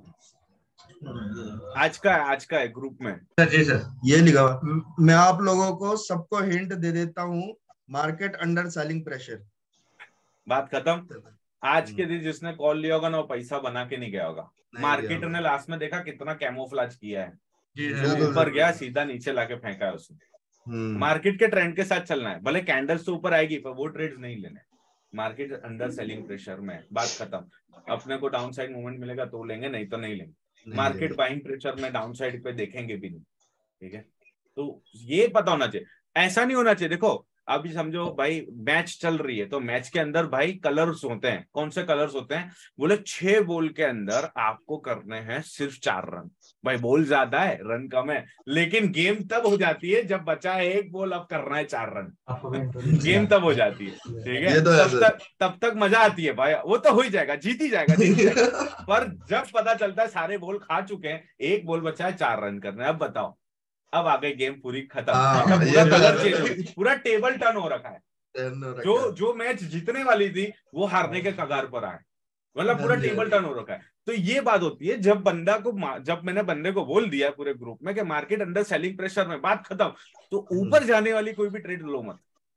आज का है, आज का है ग्रुप में। जी सर, ये लिखा हुआ, मैं आप लोगों को सबको हिंट दे देता हूँ, मार्केट अंडर सेलिंग प्रेशर। बात खत्म। आज के दिन जिसने कॉल लिया होगा ना वो पैसा बना के नहीं गया होगा। मार्केट ने लास्ट में देखा कितना कैमोफ्लेज किया है, जो ऊपर गया सीधा नीचे लाके फेंका है उसने। मार्केट के ट्रेंड के साथ चलना है, भले कैंडल्स तो ऊपर आएगी पर वो ट्रेड्स नहीं लेने। मार्केट अंडर सेलिंग प्रेशर में, बात खत्म। अपने को डाउन साइड मूवमेंट मिलेगा तो लेंगे, नहीं तो नहीं लेंगे। मार्केट बाइंग प्रेशर में डाउन साइड पे देखेंगे भी नहीं, ठीक है। तो ये पता होना चाहिए, ऐसा नहीं होना चाहिए। देखो अभी समझो भाई मैच चल रही है, तो मैच के अंदर भाई कलर्स होते हैं। कौन से कलर्स होते हैं? बोले छह बॉल के अंदर आपको करने हैं सिर्फ चार रन। भाई बॉल ज्यादा है, रन कम है, लेकिन गेम तब हो जाती है जब बचा है एक बॉल, अब करना है चार रन। गेम तब हो जाती है, ठीक है। तब तक तब तक मजा आती है भाई, वो तो हो ही जाएगा, जीत ही जाएगा, जीत ही जाएगा। पर जब पता चलता है सारे बॉल खा चुके हैं, एक बॉल बचा है, चार रन करना है, अब बताओ, अब आ गई गेम पूरी खत्म। पूरा कलर चेंज, पूरा टेबल टर्न हो रखा है। जो जो मैच जीतने वाली थी वो हारने के कगार पर आए, मतलब पूरा टेबल टर्न हो रखा है। तो ये बात होती है जब बंदा को, जब मैंने बंदे को बोल दिया पूरे ग्रुप में कि मार्केट अंडर सेलिंग प्रेशर में, बात खत्म। तो ऊपर जाने वाली कोई भी ट्रेड लो मत,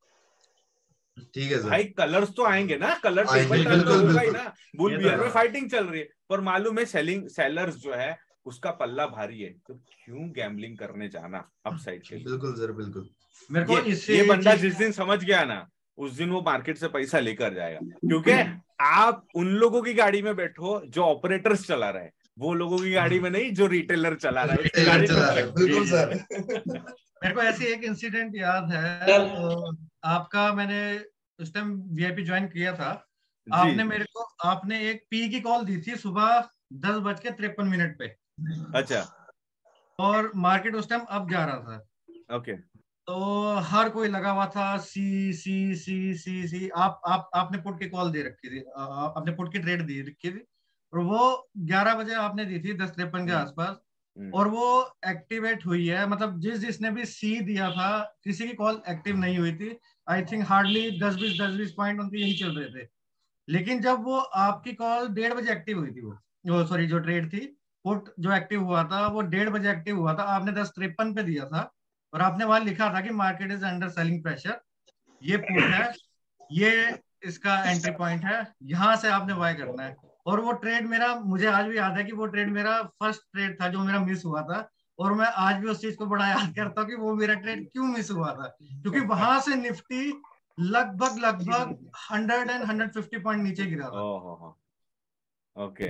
ठीक है सर। भाई कलर्स तो आएंगे ना, कलर टेबल टर्न तो होगा ही ना। बुल बियर में फाइटिंग चल रही है, पर मालूम है सेलिंग सेलर्स जो है उसका पल्ला भारी है, तो क्यों गैम्बलिंग करने जाना अपसाइड के? बिल्कुल सर, बिल्कुल। मेरे को ये, इससे ये बंदा जिस दिन समझ गया ना, उस दिन वो मार्केट से पैसा लेकर जाएगा। क्योंकि आप उन लोगों की गाड़ी में बैठो जो ऑपरेटर्स चला रहे हैं, वो लोगों की गाड़ी में नहीं जो रिटेलर चला रहा है। गाड़ी चला रहा है, बिल्कुल सर। मेरे को ऐसी एक इंसिडेंट याद है, तो आपका मैंने उस टाइम वीआईपी ज्वाइन किया था, आपने मेरे को आपने एक पी की कॉल दी थी सुबह दस बज के तिरपन मिनट पे। अच्छा। और मार्केट उस टाइम अप जा रहा था। ओके। तो हर कोई लगा हुआ था सी सी सी सी सी आप आप आपने पुट की कॉल दे रखी थी, आपने पुट की ट्रेड दी रखी थी, और वो ग्यारह बजे आपने दी थी, दस तिरपन के आसपास, और वो एक्टिवेट हुई है। मतलब जिस जिसने भी सी दिया था किसी की कॉल एक्टिव नहीं हुई थी। आई थिंक हार्डली दस बीस दस बीस पॉइंट उनके यही चल रहे थे। लेकिन जब वो आपकी कॉल डेढ़ बजे एक्टिव हुई थी, वो सॉरी जो ट्रेड थी पुट जो एक्टिव हुआ था वो डेढ़ बजे एक्टिव हुआ था, आपने दस तिरपन पे दिया था, और आपने वहां लिखा था कि market is under selling pressure, ये पुट है, ये इसका एंट्री पॉइंट है, यहां से आपने बाय करना है। और वो ट्रेड मेरा, मुझे आज भी याद है कि वो ट्रेड मेरा फर्स्ट ट्रेड था जो मेरा मिस हुआ था, और मैं आज भी उस चीज को बड़ा याद करता हूँ कि वो मेरा ट्रेड क्यों मिस हुआ था, क्योंकि वहां से निफ्टी लगभग लगभग hundred and hundred fifty point नीचे गिरा था। ओके।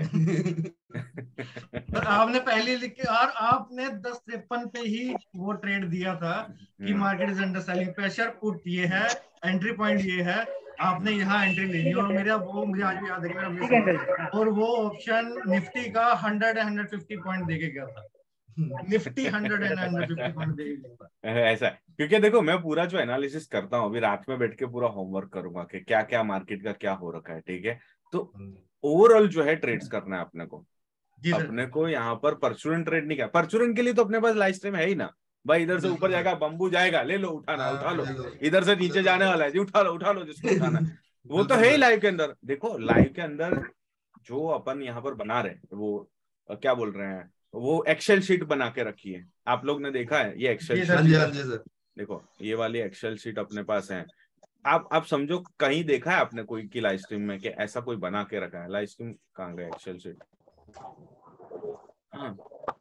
आपने पहले लिख के, और आपने दस तिरपन पे ही वो ट्रेड दिया था कि market is under selling pressure, put ये है, एंट्री पॉइंट ये है, आपने यहाँ एंट्री लेनी है। और मेरा वो, मुझे आज भी याद है कि मेरा मिस, और वो ऑप्शन निफ्टी का hundred and hundred fifty point देके गया था। Nifty hundred and hundred fifty point देके गया था। ऐसा है, क्योंकि देखो मैं पूरा जो एनालिसिस करता हूँ, अभी रात में बैठ के पूरा होमवर्क करूंगा कि क्या क्या मार्केट का क्या हो रखा है, ठीक है। तो ओवरऑल जो है ट्रेड्स करना है अपने को, अपने को यहाँ पर परचुरेंट ट्रेड नहीं किया। परचुरेंट के लिए तो अपने पास लाइव स्ट्रीम है ही ना, भाई इधर से ऊपर जाएगा, बम्बू जाएगा, ले लो, उठाना उठा लो, इधर से नीचे जाने वाला है जी, उठा लो उठा लो जिसको उठाना। वो तो है ही लाइव के अंदर। देखो लाइव के अंदर जो अपन यहाँ पर बना रहे हैं वो क्या बोल रहे हैं, वो एक्सेल शीट बना के रखी है, आप लोग ने देखा है ये एक्सेल शीट? देखो ये वाली एक्सेल शीट अपने पास है। आप आप समझो कहीं देखा है आपने कोई की लाइव स्ट्रीम में कि ऐसा कोई बना के रखा है? लाइव स्ट्रीम कहाँ गया एक्सेल शीट? हाँ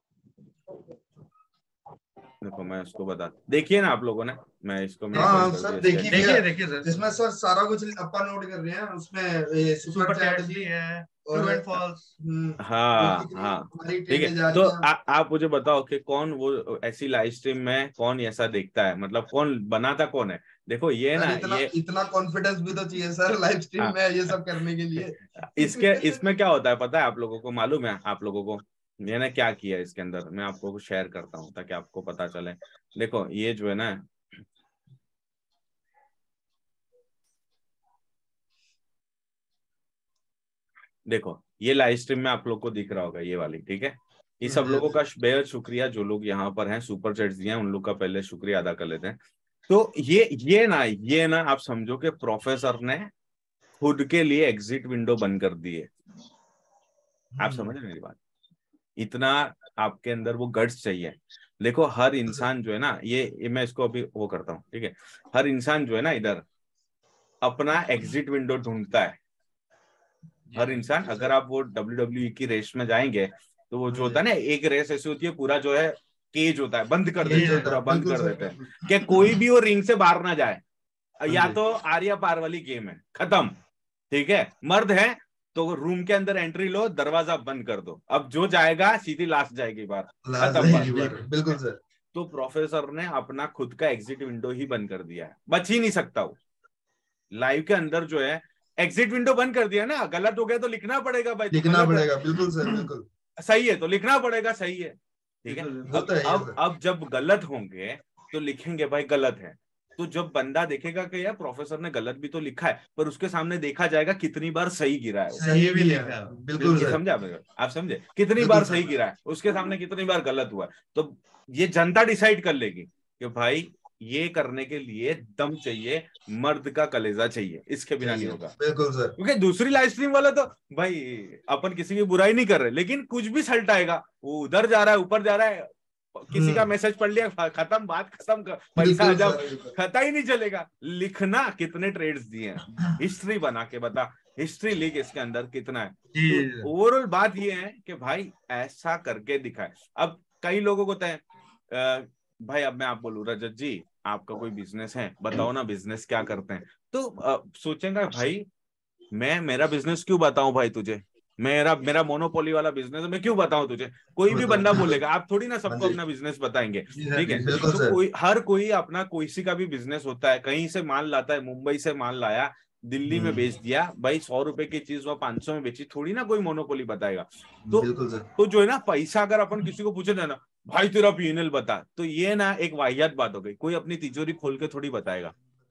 देखो मैं उसको बता, देखिए ना आप लोगों ने, मैं इसको मैं हाँ सर देखिए देखिए देखिए सर, इसमें सर सारा कुछ अपन नोट कर रहे हैं, उसमें सुपर चैट भी है और ट्रू एंड फॉल्स। हाँ हाँ ठीक है। तो आ, आप मुझे बताओ कि कौन वो ऐसी लाइव स्ट्रीम में कौन ऐसा देखता है, मतलब कौन बनाता कौन है? देखो ये ना इतना, ये इतना कॉन्फिडेंस भी तो चाहिए सर लाइव स्ट्रीम में ये सब करने के लिए। इसके इसमें क्या होता है पता है आप लोगों को? मालूम है आप लोगों को मैंने क्या किया इसके अंदर? मैं आपको शेयर करता हूँ ताकि आपको पता चले। देखो ये जो है ना, देखो ये लाइव स्ट्रीम में आप लोग को दिख रहा होगा ये वाली, ठीक है? ये सब लोगों का बेहद शुक्रिया, जो लोग यहाँ पर हैं सुपर चैट्स दिए हैं उन लोग का पहले शुक्रिया अदा कर लेते हैं। तो ये ये ना ये ना आप समझो कि प्रोफेसर ने खुद के लिए एग्जिट विंडो बंद कर दी है। आप समझ रहे मेरी बात? इतना आपके अंदर वो गट्स चाहिए। देखो हर इंसान जो है ना, ये, ये मैं इसको अभी वो करता हूँ, ठीक है? हर इंसान जो है ना इधर अपना एग्जिट विंडो ढूंढता है। हर इंसान, अगर आप वो डब्ल्यू डब्ल्यू ई की रेस में जाएंगे तो वो जो होता है ना, एक रेस ऐसी होती है पूरा जो है केज होता है, बंद कर देते हैं, पूरा बंद कर देते हैं कि कोई भी वो रिंग से बाहर ना जाए, या तो आर्या पार वाली गेम है, खत्म, ठीक है? मर्द है तो रूम के अंदर एंट्री लो, दरवाजा बंद कर दो, अब जो जाएगा सीधी लास्ट जाएगी बार, खत्म। बिल्कुल सर। तो प्रोफेसर ने अपना खुद का एग्जिट विंडो ही बंद कर दिया है, बच ही नहीं सकता वो। लाइव के अंदर जो है एग्जिट विंडो बंद कर दिया ना, गलत हो गया तो लिखना पड़ेगा भाई, लिखना पड़ेगा, बिल्कुल सर बिल्कुल सही है तो लिखना पड़ेगा, सही है, ठीक है? अब, अब अब जब गलत होंगे तो लिखेंगे भाई गलत है, तो जब बंदा देखेगा कि यार प्रोफेसर ने गलत भी तो लिखा है, पर उसके सामने देखा जाएगा कितनी बार सही गिरा है, सही भी लिखा है, बिल्कुल समझा आप? समझे कितनी बार सही गिरा है, उसके सामने कितनी बार गलत हुआ है। तो ये जनता डिसाइड कर लेगी कि भाई ये करने के लिए दम चाहिए, मर्द का कलेजा चाहिए, इसके बिना नहीं होगा। बिल्कुल सर। क्योंकि दूसरी लाइव स्ट्रीम वाला तो भाई अपन किसी की बुराई नहीं कर रहे, लेकिन कुछ भी सल्टाएगा, वो उधर जा रहा है ऊपर जा रहा है, किसी का मैसेज पढ़ लिया खत्म, बात खत्म, पैसा जब खता ही नहीं चलेगा। लिखना कितने ट्रेड्स दिए हैं, हिस्ट्री बना के बता, हिस्ट्री लिख इसके अंदर कितना है। तो ओवरऑल बात ये है कि भाई ऐसा करके दिखाए। अब कई लोगों को तय भाई, अब मैं आप बोलूँ रजत जी आपका कोई बिजनेस है, बताओ ना बिजनेस क्या करते हैं, तो आ, सोचेंगे भाई मैं मेरा बिजनेस क्यों बताऊं भाई तुझे, मेरा मेरा मोनोपोली वाला बिजनेस है, मैं क्यों बताऊं तुझे? कोई भी बंदा बोलेगा, आप थोड़ी ना सबको अपना बिजनेस बताएंगे, ठीक है? तो कोई हर कोई अपना किसी का भी बिजनेस होता है, कहीं से माल लाता है, मुंबई से माल लाया दिल्ली में बेच दिया भाई, सौ रुपए की चीज वो पांच सौ में बेची, थोड़ी ना कोई मोनोपोली बताएगा। तो तो जो है ना पैसा अगर अपन किसी को पूछे ना भाई तेरा पी एन एल बता, तो ये ना एक वाहियात बात हो गई, कोई अपनी तिजोरी खोल के थोड़ी बताएगा,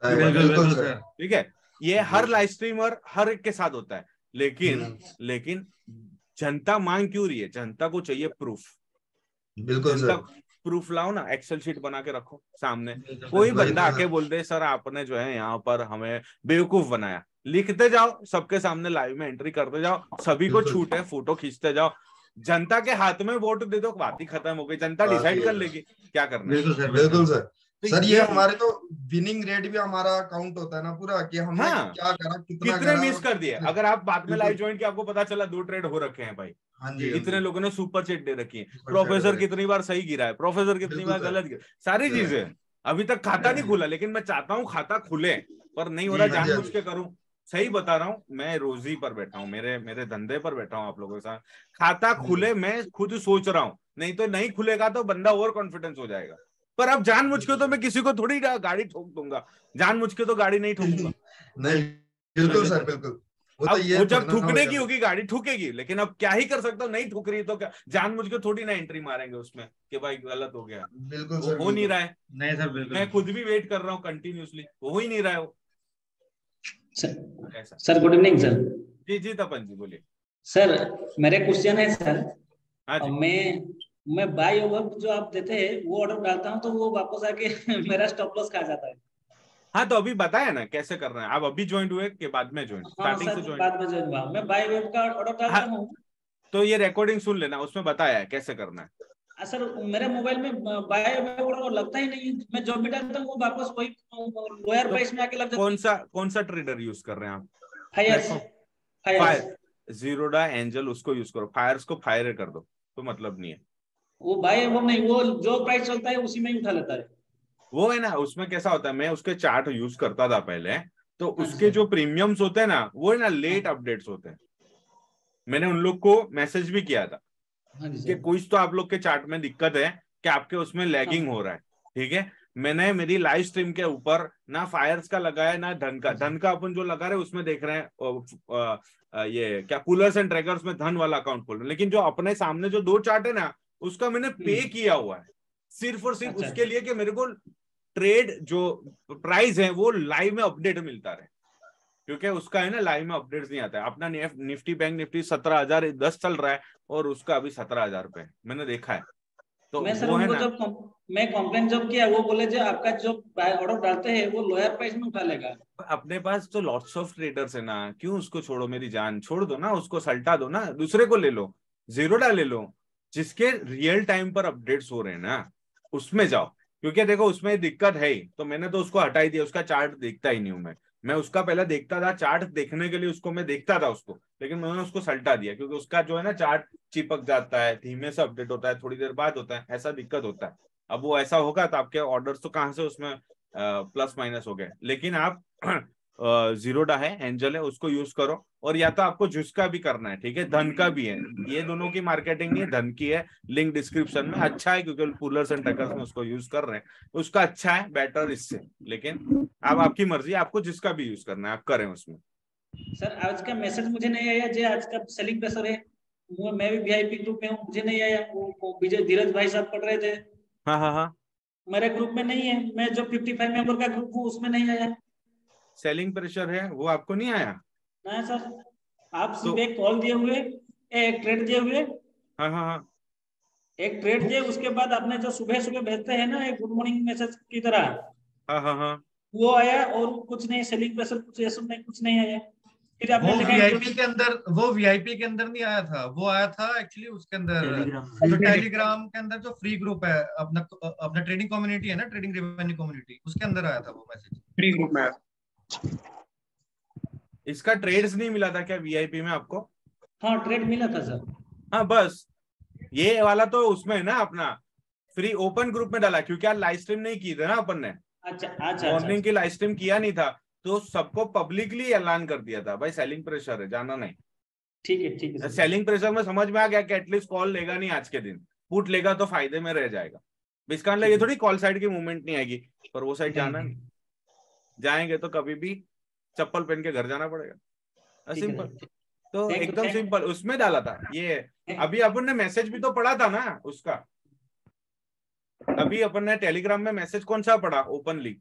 ठीक है? ये हर लाइव स्ट्रीमर हर एक के साथ होता है, लेकिन लेकिन जनता मांग क्यों रही है? जनता को चाहिए प्रूफ। बिल्कुल सर। प्रूफ लाओ ना, एक्सेल शीट बना के रखो सामने, कोई बंदा आके बोल दे सर आपने जो है यहाँ पर हमें बेवकूफ बनाया, लिखते जाओ, सबके सामने लाइव में एंट्री करते जाओ, सभी को छूट है, फोटो खींचते जाओ, जनता के हाथ में वोट दे दो, बात ही खत्म हो गई, जनता डिसाइड कर लेगी क्या करना है। बिल्कुल सर, बिल्कुल सर। तो सर ये हमारे तो विनिंग रेट भी हमारा काउंट होता है ना पूरा, कि हमने हाँ, क्या करा, कितना कितने मिस कर दिए। अगर आप बाद में लाइव ज्वाइन किया, आपको पता चला दो ट्रेड हो रखे हैं भाई, हाँ जी, इतने लोगों ने सुपर चैट दे रखी है, प्रोफेसर कितनी बार सही गिरा है, प्रोफेसर कितनी बार गलत गिरा, सारी चीजें। अभी तक खाता नहीं खुला, लेकिन मैं चाहता हूँ खाता खुले, पर नहीं हो रहा, जानबूझ के करूं, सही बता रहा हूँ, मैं रोजी पर बैठा हूँ, मेरे मेरे धंधे पर बैठा हूँ आप लोगों के साथ, खाता खुले मैं खुद सोच रहा हूँ, नहीं तो नहीं खुलेगा तो बंदा ओवर कॉन्फिडेंस हो जाएगा। पर अब जानबूझ के तो मैं किसी को थोड़ी गाड़ी ठोक दूंगा, जानबूझ के तो गाड़ी नहीं ठोकूंगा। नहीं बिल्कुल सर, बिल्कुल। वो तो ये वो जब ठुकने की होगी गाड़ी ठुकेगी, लेकिन अब क्या ही कर सकता हूँ, नहीं ठुक रही तो क्या जानबूझ के थोड़ी ना एंट्री मारेंगे उसमें कि भाई गलत हो गया। बिल्कुल सर, हो नहीं रहा है। नहीं सर बिल्कुल, मैं खुद भी वेट कर रहा हूँ कंटिन्यूसली, हो ही नहीं रहा है वो। Sir sir good evening sir. जी जी तपन जी बोलिए सर। मेरे क्वेश्चन है सर, हाँ जी। मैं मैं बाय ओवर जो आप देते हैं वो ऑर्डर डालता हूँ तो वो वापस आके मेरा स्टॉप लॉस खा जाता है। हाँ तो अभी बताया ना कैसे करना है। आप अभी ज्वाइन हुए के बाद में ज्वाइन, हाँ स्टार्टिंग से सर, ज्वाइन? बाद में ज्वाइन हुआ मैं। बाय वेब का ऑर्डर डालता हाँ, हूँ तो ये रिकॉर्डिंग सुन लेना, उसमें बताया है कैसे करना है। आ, सर मेरे मोबाइल में बाय वेब ऑर्डर लगता ही नहीं, मैं जो भी डालता हूँ वो वापस वही लोअर तो प्राइस में आके लग जाता कौन सा कौन सा ट्रेडर यूज कर रहे हैं आप? है। फायर्स, फायर्स फायर, जीरोडा, एंजल, उसको यूज करो। फायर्स को फायर कर दो तो मतलब नहीं है। वो बाय वो नहीं, वो जो प्राइस चलता है उसी में ही उठा लेता है। वो है ना, उसमें कैसा होता है, मैं उसके चार्ट यूज करता था पहले, तो हाँ उसके सर। जो प्रीमियम्स होते हैं ना वो है ना लेट हाँ। अपडेट्स होते हैं। मैंने उन लोग को मैसेज भी किया था हाँ जी कि सर। कुछ तो आप लोग के चार्ट में दिक्कत है कि आपके उसमें लैगिंग हाँ। हो रहा है। ठीक है, मैंने मेरी लाइव स्ट्रीम के ऊपर ना फायर्स का लगाया ना धन का। धन का अपन जो लगा रहे उसमें देख रहे हैं आ, आ, आ, ये क्या कूलर्स एंड ट्रैकर्स में धन वाला अकाउंट खोल रहे हैं, लेकिन जो अपने सामने जो दो चार्ट है ना उसका मैंने पे हम्म, किया हुआ है सिर्फ और सिर्फ अच्छा उसके लिए कि मेरे को ट्रेड जो प्राइस है वो लाइव में अपडेट मिलता रहे, क्योंकि उसका है ना लाइव में अपडेट्स नहीं आता है। अपना निफ्टी बैंक निफ्टी सत्रह हजार दस चल रहा है और उसका अभी सत्रह हजार पे मैंने देखा है। तो मैं सर वो है उनको ना, जब कम, मैं कंप्लेन जब किया वो बोले जो आपका जो ऑर्डर डालते हैं वो लोअर प्राइस में उठा लेगा। अपने पास तो लॉट्स ऑफ ट्रेडर्स है ना, क्यों उसको छोड़ो? मेरी जान, छोड़ दो ना उसको, सल्टा दो ना, दूसरे को ले लो, जीरोडा ले लो जिसके रियल टाइम पर अपडेट्स हो रहे हैं ना, उसमें जाओ। क्योंकि देखो उसमें दिक्कत है ही, तो मैंने तो उसको हटा ही दिया, उसका चार्ट देखता ही नहीं हूं मैं। मैं उसका पहले देखता था चार्ट देखने के लिए, उसको मैं देखता था उसको, लेकिन मैंने उसको सल्टा दिया क्योंकि उसका जो है ना चार्ट चिपक जाता है, धीमे से अपडेट होता है, थोड़ी देर बाद होता है, ऐसा दिक्कत होता है। अब वो ऐसा होगा तो आपके ऑर्डर्स तो कहाँ से उसमें प्लस माइनस हो गए। लेकिन आप जीरोडा है, एंजल है, उसको यूज करो। और या तो आपको जिसका भी करना है, ठीक है, धन का भी है, ये दोनों की मार्केटिंग नहीं है, धन की है। लिंक डिस्क्रिप्शन में अच्छा है क्योंकि पुलर्स एंड ट्रैकर्स में उसको यूज कर रहे हैं, उसका अच्छा है, बेटर इससे। लेकिन अब आपकी मर्जी, आपको जिसका भी यूज करना है आप करें उसमें। सर आज का मैसेज मुझे नहीं आया जो आज का सेलिंग प्रेशर है, वो मैं भी वीआईपी ग्रुप में हूँ, मुझे नहीं आया। वो विजय धीरज भाई साहब पढ़ रहे थे, हाँ हाँ हाँ, मेरे ग्रुप में नहीं है। मैं जो पचपन मेंबर का ग्रुप हूँ उसमें नहीं आया। सेलिंग प्रेशर है वो आपको नहीं आया? ना सर, आप सिर्फ तो एक कॉल दिए हुए, एक ट्रेड दिए हुए, हाँ हाँ हाँ, एक ट्रेड दिए, उसके बाद आपने जो सुबह सुबह भेजते हैं ना एक गुड मॉर्निंग मैसेज की तरह, हाँ हाँ हाँ, वो आया। और कुछ नहीं, सेलिंग प्रेशर कुछ ऐसा नहीं, कुछ नहीं आया। फिर आपने वो लिखा वीआईपी के अंदर वो वीआईपी के अंदर नहीं आया था, वो आया था एक्चुअली उसके अंदर जो टेलीग्राम के अंदर जो फ्री ग्रुप है अपना अपना ट्रेडिंग कम्युनिटी है ना, ट्रेडिंग रेवेन्यू कम्युनिटी, उसके अंदर आया था वो मैसेज फ्री ग्रुप में। इसका ट्रेड्स नहीं मिला था क्या वीआईपी में आपको? हाँ ट्रेड मिला था सर। हाँ बस ये वाला तो उसमें है ना अपना फ्री ओपन ग्रुप में डाला, क्योंकि आज लाइव स्ट्रीम नहीं की थी ना अपन ने, अच्छा अच्छा मॉर्निंग अच्छा, की लाइव स्ट्रीम किया नहीं था, तो सबको पब्लिकली ऐलान कर दिया था भाई सेलिंग प्रेशर है, जाना नहीं। ठीक है ठीक है सर। सेलिंग प्रेशर में समझ में आ गया कि एटलीस्ट कॉल लेगा नहीं आज के दिन, पुट लेगा तो फायदे में रह जाएगा। इसका मतलब ये थोड़ी कॉल साइड की मूवमेंट नहीं आएगी, पर वो साइड जाना नहीं, जाएंगे तो कभी भी चप्पल पहन के घर जाना पड़ेगा, सिंपल। तो Thank you, एकदम thank you. सिंपल उसमें डाला था ये। अभी अपन ने मैसेज भी तो पढ़ा था ना उसका, अभी अपन ने टेलीग्राम में मैसेज कौन सा पढ़ा ओपनली?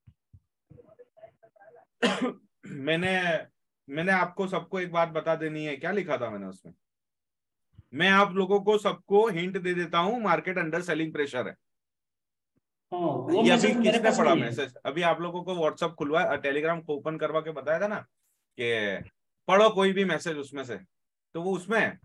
मैंने मैंने आपको सबको एक बात बता देनी है, क्या लिखा था मैंने उसमें? मैं आप लोगों को सबको हिंट दे देता हूं, मार्केट अंडर सेलिंग प्रेशर है। हाँ, वो ये अभी मैसेज मेरे किसने पास पढ़ा नहीं है। मैसेज? अभी आप लोगों को व्हाट्सअप खुलवा, टेलीग्राम को ओपन करवा के बताया था ना कि पढ़ो कोई भी मैसेज उसमें से, तो वो उसमें है।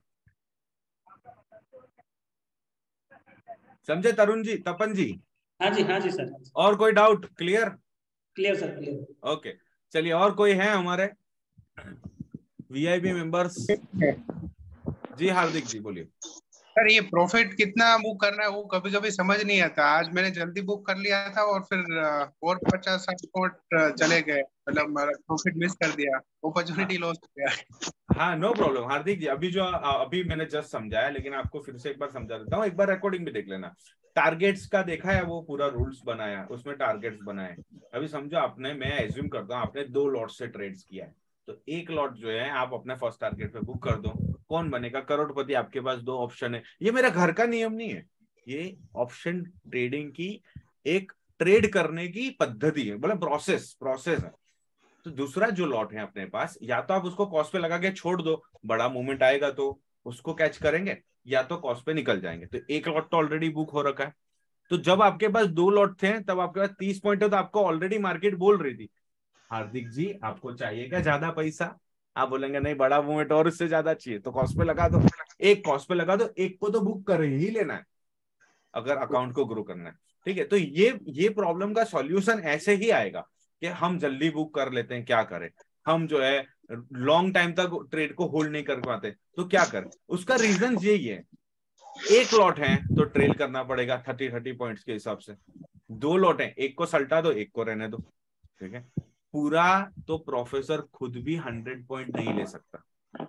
समझे तरुण जी, तपन जी? हाँ जी हाँ जी सर। और कोई doubt? Clear? Clear sir, clear. Okay चलिए, और कोई है हमारे वीआईपी मेंबर्स? जी हार्दिक जी बोलिए। सर ये प्रॉफिट कितना बुक करना है वो कभी कभी समझ नहीं आता। आज मैंने जल्दी बुक कर लिया था और फिर और पचास साठ पॉइंट चले गए, मतलब प्रॉफिट मिस कर दिया, अपॉर्चुनिटी लॉस हो गया। हाँ नो प्रॉब्लम हार्दिक जी, अभी जो अभी मैंने जस्ट समझाया, लेकिन आपको फिर से एक बार समझा देता हूँ, एक बार रिकॉर्डिंग भी देख लेना। टारगेट्स का देखा है, वो पूरा रूल्स बनाया, उसमें टारगेट्स बनाए। अभी समझो आपने, मैं एज्यूम करता हूँ आपने दो लॉट से ट्रेड्स किया है, तो एक लॉट जो है आप अपने फर्स्ट टारगेट पे बुक कर दो, कौन बनेगा करोड़पति? आपके पास दो ऑप्शन है। ये मेरा घर का नियम नहीं है, ये ऑप्शन ट्रेडिंग की एक ट्रेड करने की पद्धति है, मतलब प्रोसेस प्रोसेस है। तो दूसरा जो लॉट है अपने पास, या तो आप उसको कॉस्ट पे लगा के छोड़ दो, बड़ा मूवमेंट आएगा तो उसको कैच करेंगे, या तो कॉस्ट पे निकल जाएंगे। तो एक लॉट तो ऑलरेडी बुक हो रखा है, तो जब आपके पास दो लॉट थे तब आपके पास तीस पॉइंट है, तो आपको ऑलरेडी मार्केट बोल रही थी हार्दिक जी आपको चाहिए क्या ज्यादा पैसा, आप बोलेंगे नहीं बड़ा मूवमेंट और इससे ज्यादा चाहिए तो कॉस्ट पे लगा दो, एक कॉस्ट पे लगा दो, एक को तो बुक कर ही लेना है अगर अकाउंट को ग्रो करना है। ठीक है, तो ये ये प्रॉब्लम का सॉल्यूशन ऐसे ही आएगा कि हम जल्दी बुक कर लेते हैं, क्या करें, हम जो है लॉन्ग टाइम तक ट्रेड को होल्ड नहीं कर पाते तो क्या करें। उसका रीजन यही है, एक लॉट है तो ट्रेल करना पड़ेगा थर्टी थर्टी पॉइंट्स के हिसाब से, दो लॉट है एक को सल्टा दो एक को रहने दो। ठीक है, पूरा तो प्रोफेसर खुद भी हंड्रेड पॉइंट नहीं ले सकता,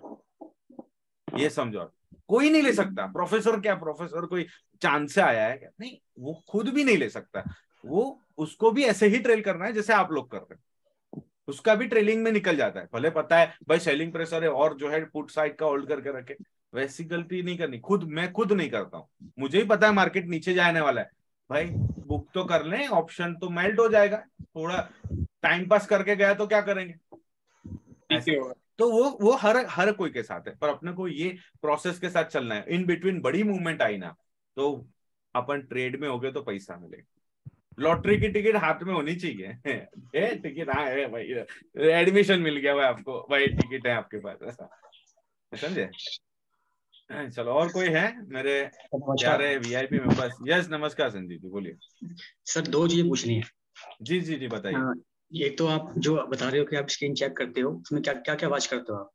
ये समझो, कोई नहीं ले सकता। प्रोफेसर क्या, प्रोफेसर कोई चांस से आया है क्या, नहीं, वो खुद भी नहीं ले सकता। वो उसको भी ऐसे ही ट्रेल करना है जैसे आप लोग कर रहे हैं, उसका भी ट्रेलिंग में निकल जाता है, भले पता है भाई सेलिंग प्रेशर है और जो है पुट साइड का होल्ड करके रखे, वैसी गलती नहीं करनी। खुद मैं खुद नहीं करता हूँ, मुझे ही पता है मार्केट नीचे जाने वाला है, भाई बुक तो कर लें, ऑप्शन तो मेल्ट हो जाएगा, थोड़ा टाइम पास करके गया तो क्या करेंगे ऐसे। तो वो वो हर हर कोई के साथ है, पर अपने को ये प्रोसेस के साथ चलना है। इन बिटवीन बड़ी मूवमेंट आई ना तो अपन ट्रेड में हो गए तो पैसा मिलेगा। लॉटरी की टिकट हाथ में होनी चाहिए टिकट हाँ है भाई, एडमिशन मिल गया भाई आपको, भाई टिकट है आपके पास, ऐसा समझे। चलो और कोई है मेरे प्यारे वीआईपी मेंबर्स? यस नमस्कार संजीव जी बोलिए। सर दो चीजें पूछनी है। जी जी जी बताइए। एक तो आप जो बता रहे हो कि आप स्क्रीन चेक करते हो, उसमें क्या क्या क्या वॉच करते हो आप?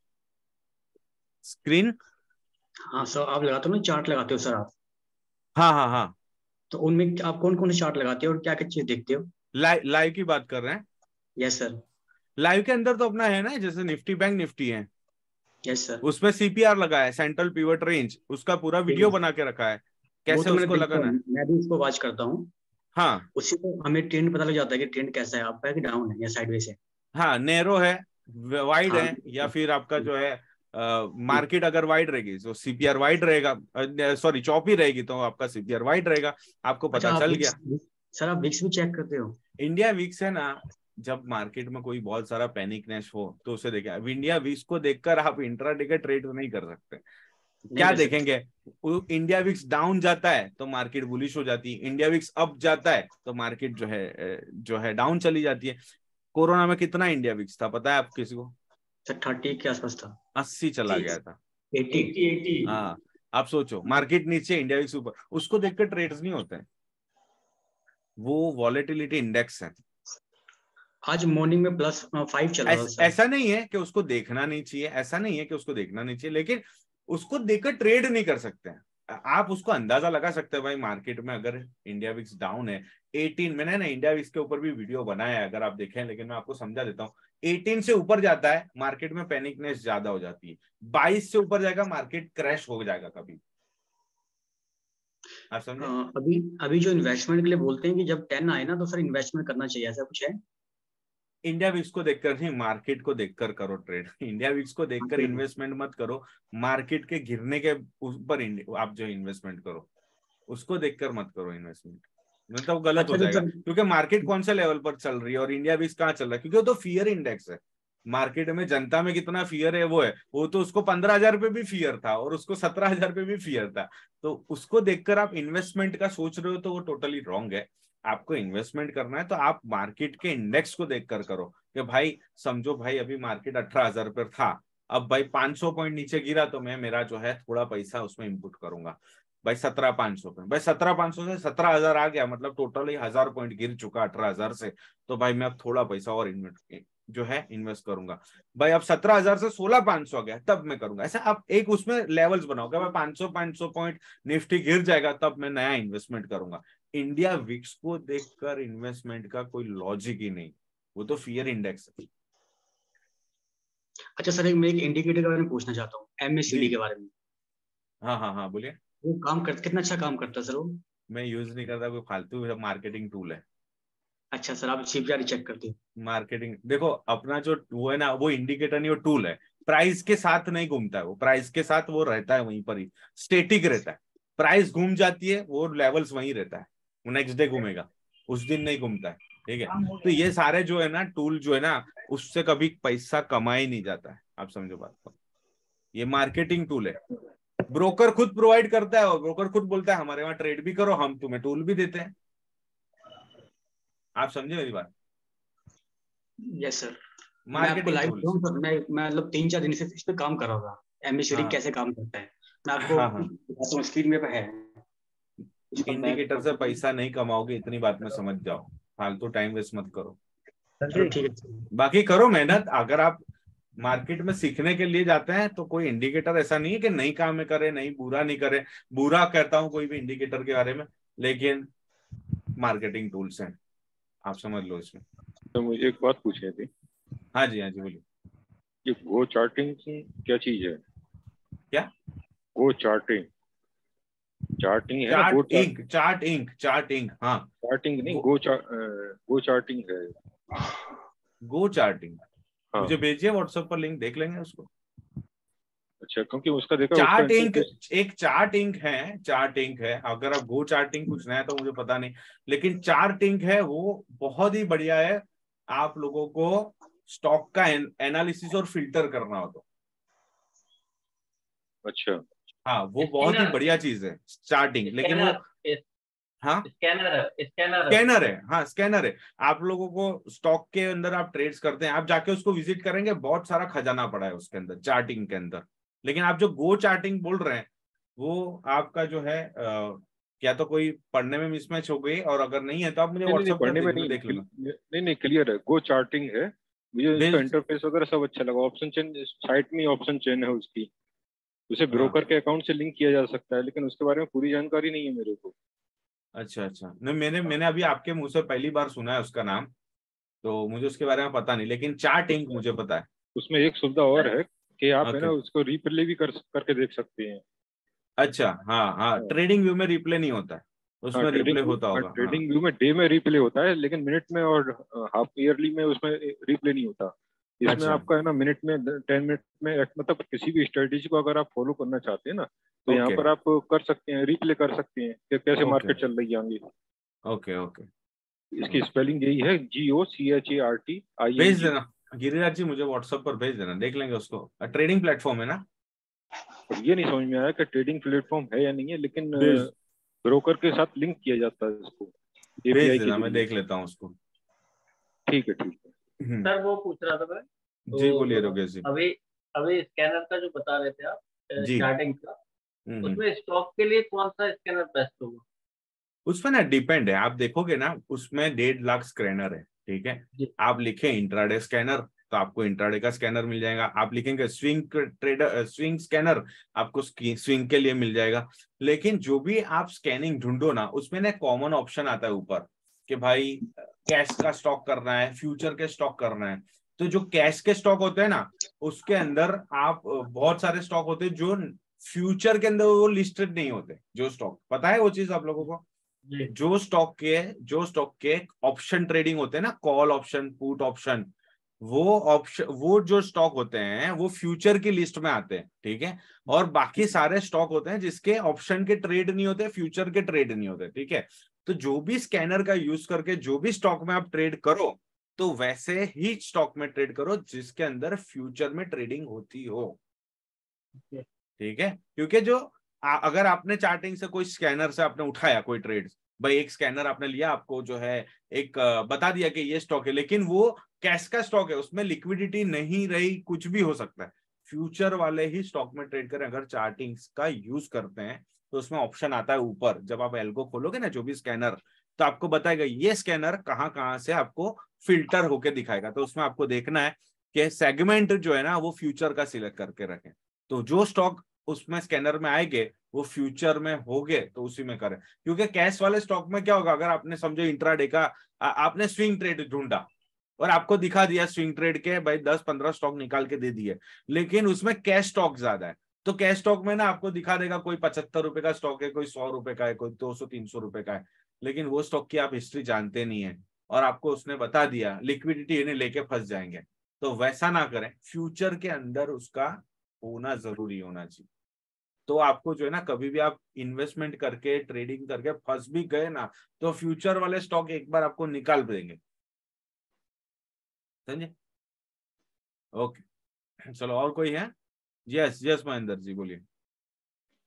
स्क्रीन? हाँ सर, आप लगाते हो ना, चार्ट लगाते हो सर आप? हाँ हाँ हाँ। तो उनमें आप कौन कौन से चार्ट लगाते हो और क्या क्या चीज देखते हो? लाइव लाइव की बात कर रहे हैं? Yes sir. लाइव के अंदर तो अपना है ना, जैसे निफ्टी बैंक निफ्टी है, यस सर, उसमें सीपीआर लगा है, सेंट्रल पिवट रेंज, उसका पूरा वीडियो बना के रखा है कैसे तो उसको लगाना है। मैं भी उसको वॉच करता हूँ। हाँ, उसी को हमें ट्रेंड पता लग जाता है कि ट्रेंड कैसा है, आपका कि डाउन है या साइडवेज है। हाँ, नैरो है, वाइड हाँ, है, या फिर आपका जो है मार्केट uh, अगर वाइड रहेगी तो सीपीआर वाइड रहेगा, सॉरी चौपी रहेगी तो आपका सीपीआर वाइड रहेगा, आपको पता अच्छा, चल आप गया। सर आप विक्स भी चेक करते हो? इंडिया विक्स है ना, जब मार्केट में कोई बहुत सारा पैनिकनेस हो तो उसे देखा, इंडिया विक्स को देखकर आप इंट्राडे का ट्रेड नहीं कर सकते। क्या देखेंगे, इंडिया विक्स डाउन जाता है तो मार्केट बुलिश हो जाती है, इंडिया विक्स अप जाता है तो मार्केट जो है जो है डाउन चली जाती है। कोरोना में कितना इंडिया विक्स था पता है आप किसी को? थर्टी के आसपास था। अस्सी चला गया था। एटी। हाँ, आप सोचो, मार्केट नीचे इंडिया विक्स ऊपर, उसको देखकर ट्रेड्स नहीं होते हैं, वो वॉलेटिलिटी इंडेक्स है। आज मॉर्निंग में प्लस फाइव चला ऐस, ऐसा नहीं है कि उसको देखना नहीं चाहिए, ऐसा नहीं है कि उसको देखना नहीं चाहिए, लेकिन उसको देखकर ट्रेड नहीं कर सकते हैं। आप उसको अंदाजा लगा सकते हैं भाई मार्केट में अगर इंडिया विक्स डाउन है एटीन, मैंने ना इंडिया विक्स के ऊपर भी वीडियो बनाया है अगर आप देखें, लेकिन मैं आपको समझा देता हूँ। एटीन से ऊपर जाता है मार्केट में पैनिकनेस ज्यादा हो जाती है, बाईस से ऊपर जाएगा मार्केट क्रैश हो जाएगा कभी, आप समझे। अभी अभी जो इन्वेस्टमेंट के लिए बोलते हैं कि जब टेन आए ना तो सर इन्वेस्टमेंट करना चाहिए, ऐसा कुछ है? इंडिया विक्स को देखकर नहीं, मार्केट को देखकर करो ट्रेड। इंडिया विक्स को देखकर इन्वेस्टमेंट मत करो, मार्केट के गिरने के ऊपर आप जो इन्वेस्टमेंट करो उसको देखकर मत करो इन्वेस्टमेंट, मतलब वो गलत अच्छा, हो जाएगा। तो क्योंकि मार्केट कौन से लेवल पर चल रही है और इंडिया विक्स कहाँ चल रहा है, क्योंकि वो तो फियर इंडेक्स है। मार्केट में जनता में कितना फियर है वो है, वो तो उसको पंद्रह हजार पे भी फियर था और उसको सत्रह हजार पे भी फियर था, तो उसको देखकर आप इन्वेस्टमेंट का सोच रहे हो तो वो टोटली रॉन्ग है। आपको इन्वेस्टमेंट करना है तो आप मार्केट के इंडेक्स को देखकर करो कि भाई समझो भाई अभी मार्केट अठारह हजार पर था, अब भाई पांच सौ पॉइंट नीचे गिरा तो मैं मेरा जो है थोड़ा पैसा उसमें इनपुट करूंगा भाई सत्रह पांच सौ पे, भाई सत्रह पांच सौ से सत्रह हजार आ गया, मतलब टोटली हजार पॉइंट गिर चुका अठारह हजार से, तो भाई मैं अब थोड़ा पैसा और इन्वेस्ट जो है इन्वेस्ट करूंगा। भाई अब सत्रह हजार से सोलह पांच सौ गया तब मैं करूंगा। ऐसा आप एक उसमें लेवल्स बनाओगे, भाई पांच सौ पांच सौ पॉइंट निफ्टी गिर जाएगा तब मैं नया इन्वेस्टमेंट करूंगा। इंडिया विक्स को देखकर इन्वेस्टमेंट का कोई लॉजिक ही नहीं, वो तो फियर इंडेक्स है। अच्छा सर, मैं एक इंडिकेटर के बारे में पूछना चाहता हूँ, एमएसीडी के बारे में। हाँ हाँ हाँ बोलिए। वो काम कर कितना अच्छा काम करता है सर वो? मैं यूज नहीं करता, कोई फालतू मार्केटिंग टूल है। अच्छा सर, आप सीपीआर चेक करते हो? मार्केटिंग देखो, अपना जो वो है ना, वो इंडिकेटर नहीं, वो टूल है। प्राइस के साथ नहीं घूमता है वो, प्राइस के साथ वो रहता है वहीं पर ही, स्टेटिक रहता है। प्राइस घूम जाती है वो लेवल्स वहीं रहता है, वो नेक्स्ट डे घूमेगा, उस दिन नहीं घूमता है। ठीक है, तो ये सारे जो है ना टूल जो है ना, उससे कभी पैसा कमा ही नहीं जाता है, आप समझो बात को। ये मार्केटिंग टूल है, ब्रोकर खुद प्रोवाइड करता है और ब्रोकर खुद बोलता है हमारे वहां ट्रेड भी करो, हम तुम्हें टूल भी देते हैं। आप समझे मेरी बात? यस सर, मैं आपको मार्केटिंग लाइव टूल्स। दूं सर, मैं मैं मतलब तीन चार दिन से इस पे काम कर रहा था, एमएसरी हाँ कैसे काम करता है, मैं आपको हाँ हाँ, बताता हूँ, स्क्रीन में पे है उसका इंडिकेटर से बैक। पैसा नहीं कमाओगे, इतनी बात में समझ जाओ, फालतू टाइम वेस्ट मत करो। चलो ठीक है। बाकी करो मेहनत, अगर आप मार्केट में सीखने के लिए जाते हैं तो कोई इंडिकेटर ऐसा नहीं है कि नहीं काम में करे, नहीं बुरा नहीं करे, बुरा कहता हूं कोई भी इंडिकेटर के बारे में, लेकिन मार्केटिंग टूल्स हैं, आप समझ लो इसमें। तो मुझे एक बात पूछनी थी। हाँ जी हाँ जी बोलिए। ये गो चार्टिंग क्या चीज है? क्या? गो चार्टिंग, चार्टिंग है ना, go Chartink, Chartink, Chartink, हाँ। चार्टिंग नहीं, गो चार गो चार्टिंग है। गो चार्टिंग, हाँ मुझे भेजिए व्हाट्सएप पर, लिंक देख लेंगे उसको। अच्छा, क्योंकि उसका देखा, उसका चार्ट इंक, इंटरफेस एक चार्ट इंक है, चार्ट इंक है, अगर आप गो चार्टिंग पूछना है तो मुझे पता नहीं, लेकिन चार्ट इंक है वो बहुत ही बढ़िया है, आप लोगों को स्टॉक का एनालिसिस और फिल्टर करना हो तो। अच्छा, हाँ वो बहुत ही बढ़िया चीज है चार्टिंग, लेकिन वो हाँ स्कैनर है, स्कैनर स्कैनर है, हाँ स्कैनर है। आप लोगों को स्टॉक के अंदर आप ट्रेड्स करते हैं, आप जाके उसको विजिट करेंगे, बहुत सारा खजाना पड़ा है उसके अंदर, चार्टिंग के अंदर। लेकिन आप जो गो चार्टिंग बोल रहे हैं वो आपका जो है आ, या तो कोई पढ़ने में मिसमैच हो गई, और अगर नहीं है तो आप मुझे नहीं नहीं नहीं, व्हाट्सएप कर पढ़ने में दीजिए, मैं नहीं, देख लूंगा। नहीं नहीं, क्लियर है, गो चार्टिंग है। मुझे इसका भेज, इंटरफेस वगैरह सब अच्छा लगा, ऑप्शन चेन साइट में ऑप्शन चेन है उसकी, उसे हाँ ब्रोकर के अकाउंट से लिंक किया जा सकता है, लेकिन उसके बारे में पूरी जानकारी नहीं है मेरे को। अच्छा अच्छा, नहीं मैंने मैंने अभी आपके मुंह से पहली बार सुना है उसका नाम, तो मुझे उसके बारे में पता नहीं, लेकिन चार्ट इंक मुझे पता है। उसमें एक सुविधा और है कि आप है ओके, ना उसको रिप्ले भी कर करके देख सकते हैं। अच्छा हाँ हाँ, हाँ ट्रेडिंग व्यू में रिप्ले नहीं होता है, हाँ, उसमें ट्रेडिंग रिप्ले होता हाँ, होगा, हाँ। ट्रेडिंग व्यू में डे में रिप्ले होता है, लेकिन मिनट में और हाफ ईयरली में उसमें रिप्ले नहीं होता। इसमें अच्छा, आपका है ना मिनट में, टेन मिनट में, मतलब किसी भी स्ट्रेटेजी को अगर आप फॉलो करना चाहते हैं ना, तो यहाँ ओके पर आप कर सकते हैं, रिप्ले कर सकते हैं कि कैसे ओके मार्केट चल रही है आगे। ओके ओके, इसकी स्पेलिंग यही है, G O C H A R T I N भेज जी। देना गिरिराज जी, मुझे व्हाट्सएप पर भेज देना, देख लेंगे उसको। ट्रेडिंग प्लेटफॉर्म है ना? और ये नहीं समझ में आया कि ट्रेडिंग प्लेटफॉर्म है या नहीं है, लेकिन भेज, ब्रोकर के साथ लिंक किया जाता है इसको भेज एपीआई के देना, मैं जरिए। देख लेता हूँ उसको। ठीक है ठीक है। हम्म, सर वो पूछ रहा था मैं, जी बोलिए तो योगेश जी। अभी अभी स्कैनर का जो बता रहे थे आप, जी, चार्टिंग का, हम्म हम्म। उसमें स्टॉक के लिए कौन सा स्कैनर बेस्ट होगा? उसमें ना डिपेंड है, आप देखोगे ना उसमें डेढ़ लाख स्कैनर है, ठीक है। जी। आप लिखे इंट्राडे स्कैनर तो आपको इंट्राडे का स्कैनर मिल जाएगा, आप लिखेंगे स्विंग ट्रेडर स्विंग स्कैनर, आपको स्विंग के लिए मिल जाएगा। लेकिन जो भी आप स्कैनिंग ढूंढो ना, उसमें ना कॉमन ऑप्शन आता है ऊपर कि भाई कैश का स्टॉक करना है, फ्यूचर के स्टॉक करना है। तो जो कैश के स्टॉक होते हैं ना, उसके अंदर आप बहुत सारे स्टॉक होते हैं जो फ्यूचर के अंदर वो लिस्टेड नहीं होते, जो स्टॉक, पता है वो चीज आप लोगों को? जो स्टॉक के जो स्टॉक के ऑप्शन ट्रेडिंग होते हैं ना, कॉल ऑप्शन, पुट ऑप्शन, वो ऑप्शन, वो जो स्टॉक होते हैं वो फ्यूचर की लिस्ट में आते हैं, ठीक है। और बाकी सारे स्टॉक होते हैं जिसके ऑप्शन के ट्रेड नहीं होते, फ्यूचर के ट्रेड नहीं होते, ठीक है। तो जो भी स्कैनर का यूज करके जो भी स्टॉक में आप ट्रेड करो, तो वैसे ही स्टॉक में ट्रेड करो जिसके अंदर फ्यूचर में ट्रेडिंग होती हो, ठीक है। क्योंकि जो आ, अगर आपने चार्टिंग से कोई स्कैनर से आपने उठाया कोई ट्रेड, भाई एक स्कैनर आपने लिया, आपको जो है एक आ, बता दिया कि ये स्टॉक है, लेकिन वो कैश का स्टॉक है, उसमें लिक्विडिटी नहीं रही, कुछ भी हो सकता है। फ्यूचर वाले ही स्टॉक में ट्रेड करें अगर चार्टिंग का यूज करते हैं, तो उसमें ऑप्शन आता है ऊपर, जब आप एल्गो खोलोगे ना जो भी स्कैनर, तो आपको बताएगा ये स्कैनर कहाँ कहाँ से आपको फिल्टर होके दिखाएगा। तो उसमें आपको देखना है कि सेगमेंट जो है ना वो फ्यूचर का सिलेक्ट करके रखें, तो जो स्टॉक उसमें स्कैनर में आएंगे वो फ्यूचर में होंगे तो उसी में करें। क्योंकि कैश वाले स्टॉक में क्या होगा, अगर आपने समझो इंट्राडे का आ, आपने स्विंग ट्रेड ढूंढा और आपको दिखा दिया स्विंग ट्रेड के भाई दस पंद्रह स्टॉक निकाल के दे दिए, लेकिन उसमें कैश स्टॉक ज्यादा है, तो कैश स्टॉक में ना आपको दिखा देगा कोई पचहत्तर रुपए का स्टॉक है, कोई सौ रुपए का है, कोई दो सौ तीन सौ रुपए का है, लेकिन वो स्टॉक की आप हिस्ट्री जानते नहीं है और आपको उसने बता दिया, लिक्विडिटी इन्हें लेके फंस जाएंगे। तो वैसा ना करें, फ्यूचर के अंदर उसका होना जरूरी होना चाहिए। तो आपको जो है ना, कभी भी आप इन्वेस्टमेंट करके ट्रेडिंग करके फंस भी गए ना, तो फ्यूचर वाले स्टॉक एक बार आपको निकाल देंगे, समझे? ओके चलो, और कोई है? यस यस महेंद्र जी बोलिए।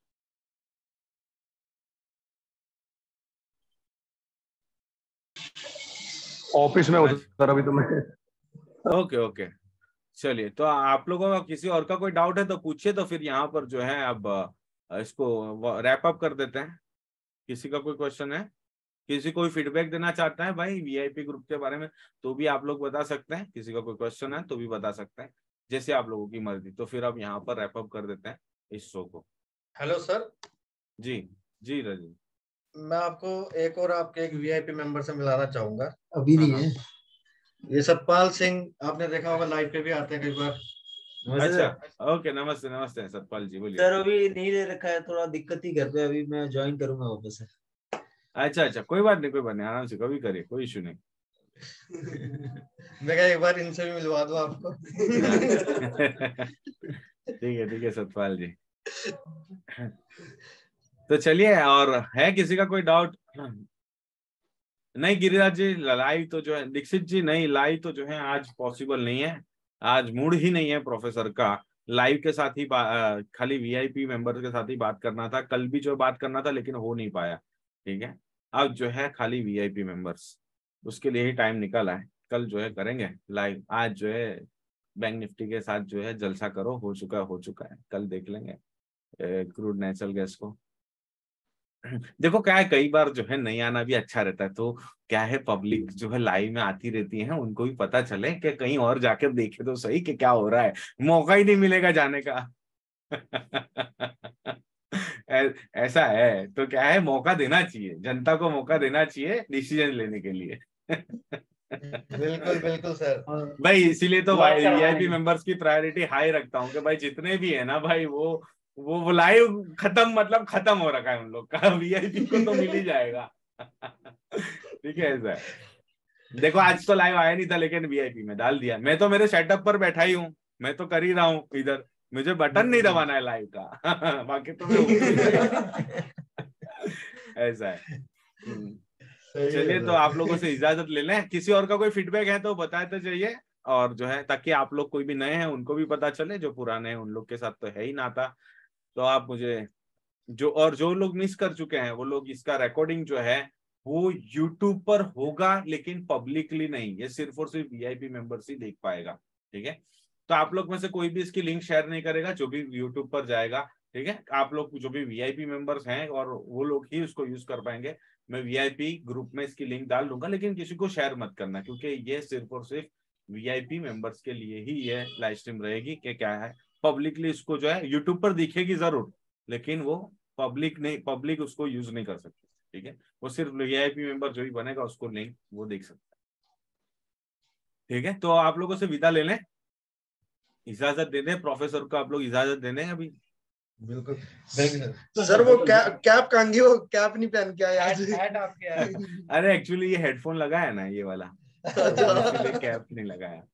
ऑफिस में हूँ सर अभी तो मैं। ओके ओके चलिए, तो आप लोगों का किसी और का कोई डाउट है तो पूछिए, तो फिर यहाँ पर जो है अब इसको रैप अप कर देते हैं। किसी का कोई क्वेश्चन है, किसी कोई फीडबैक देना चाहता है भाई वीआईपी ग्रुप के बारे में तो भी आप लोग बता सकते हैं। किसी का कोई क्वेश्चन है तो भी बता सकते हैं, जैसे आप लोगों की मर्जी। तो फिर अब यहाँ पर रैप अप कर देते हैं इस शो को। Hello sir. जी जी रजी, मैं आपको एक और आपके एक वीआईपी मेंबर से मिलाना चाहूंगा। अभी नहीं है ये सतपाल सिंह, आपने देखा होगा लाइव पे भी आते हैं कई बार। अच्छा ओके, नमस्ते नमस्ते सतपाल जी, बोलिए। सर अभी नहीं ले रखा है, थोड़ा दिक्कत ही घर पे, अभी मैं ज्वाइन करूंगा वापस से। अच्छा अच्छा कोई बात नहीं, कोई बात नहीं, आराम से कभी करिए, कोई इशू नहीं। मैं एक बार इनसे भी मिलवा दूं आपको। ठीक है ठीक है सतपाल जी। तो चलिए, और है किसी का कोई डाउट? नहीं गिरिराज जी, लाइव तो जो है, दीक्षित जी नहीं, लाइव तो जो है आज पॉसिबल नहीं है, आज मूड ही नहीं है प्रोफेसर का। लाइव के साथ ही खाली वीआईपी मेंबर के साथ ही बात करना था, कल भी जो बात करना था लेकिन हो नहीं पाया। ठीक है, अब जो है खाली वीआईपी मेंबर्स, उसके लिए ही टाइम निकाला है। कल जो है करेंगे लाइव, आज जो है बैंक निफ्टी के साथ जो है जलसा करो, हो चुका हो चुका है, कल देख लेंगे क्रूड नेचुरल गैस को। देखो क्या है, कई बार जो है नहीं आना भी अच्छा रहता है, तो क्या है पब्लिक जो है लाइव में आती रहती है, उनको भी पता चले कि कहीं और जाकर देखे तो सही कि क्या हो रहा है, मौका ही नहीं मिलेगा जाने का। ऐसा है, तो क्या है मौका देना चाहिए, जनता को मौका देना चाहिए डिसीजन लेने के लिए। बिल्कुल बिल्कुल सर भाई, इसीलिए तो भाई वीआईपी मेंबर्स की प्रायोरिटी हाई रखता हूँ कि भाई जितने भी है ना भाई, वो वो वो लाइव खत्म, मतलब खत्म हो रखा है उन लोग का, वीआईपी को तो मिल ही जाएगा। ठीक है, ऐसा है। देखो आज तो लाइव आया नहीं था लेकिन वीआईपी में डाल दिया। मैं तो मेरे सेटअप पर बैठा ही हूँ, मैं तो कर ही रहा हूँ इधर, मुझे बटन नहीं दबाना है लाइव का। बाकी तो मैं ऐसा है। चलिए, तो आप लोगों से इजाजत ले लें। किसी और का कोई फीडबैक है तो बताते जाइए, और जो है ताकि आप लोग कोई भी नए हैं उनको भी पता चले, जो पुराने हैं उन लोग के साथ तो है ही नाता। तो आप मुझे जो, और जो लोग मिस कर चुके हैं वो लोग, इसका रिकॉर्डिंग जो है वो यूट्यूब पर होगा लेकिन पब्लिकली नहीं, ये सिर्फ और सिर्फ वीआईपी मेंबर्स ही देख पाएगा। ठीक है, तो आप लोग में से कोई भी इसकी लिंक शेयर नहीं करेगा जो भी यूट्यूब पर जाएगा। ठीक है, आप लोग जो भी वीआईपी मेंबर्स हैं और वो लोग ही उसको यूज कर पाएंगे। मैं वीआईपी ग्रुप में इसकी लिंक डाल दूंगा, लेकिन किसी को शेयर मत करना, क्योंकि ये सिर्फ और सिर्फ वीआईपी मेंबर्स के लिए ही ये लाइव स्ट्रीम रहेगी। कि क्या है, पब्लिकली इसको जो है यूट्यूब पर दिखेगी जरूर, लेकिन वो पब्लिक नहीं, पब्लिक उसको यूज नहीं कर सकती। ठीक है, वो सिर्फ वीआईपी मेंबर जो ही बनेगा उसको लिंक वो देख सकता है। ठीक है, तो आप लोगों से विदा ले लें, इजाजत दे दें, प्रोफेसर को आप लोग इजाजत दे दें अभी। बिल्कुल तो सर वो कैप कैप कांगी, वो कैप नहीं पहन के आया आज। अरे एक्चुअली ये हेडफोन लगा है ना ये वाला, इसलिए कैप नहीं लगाया।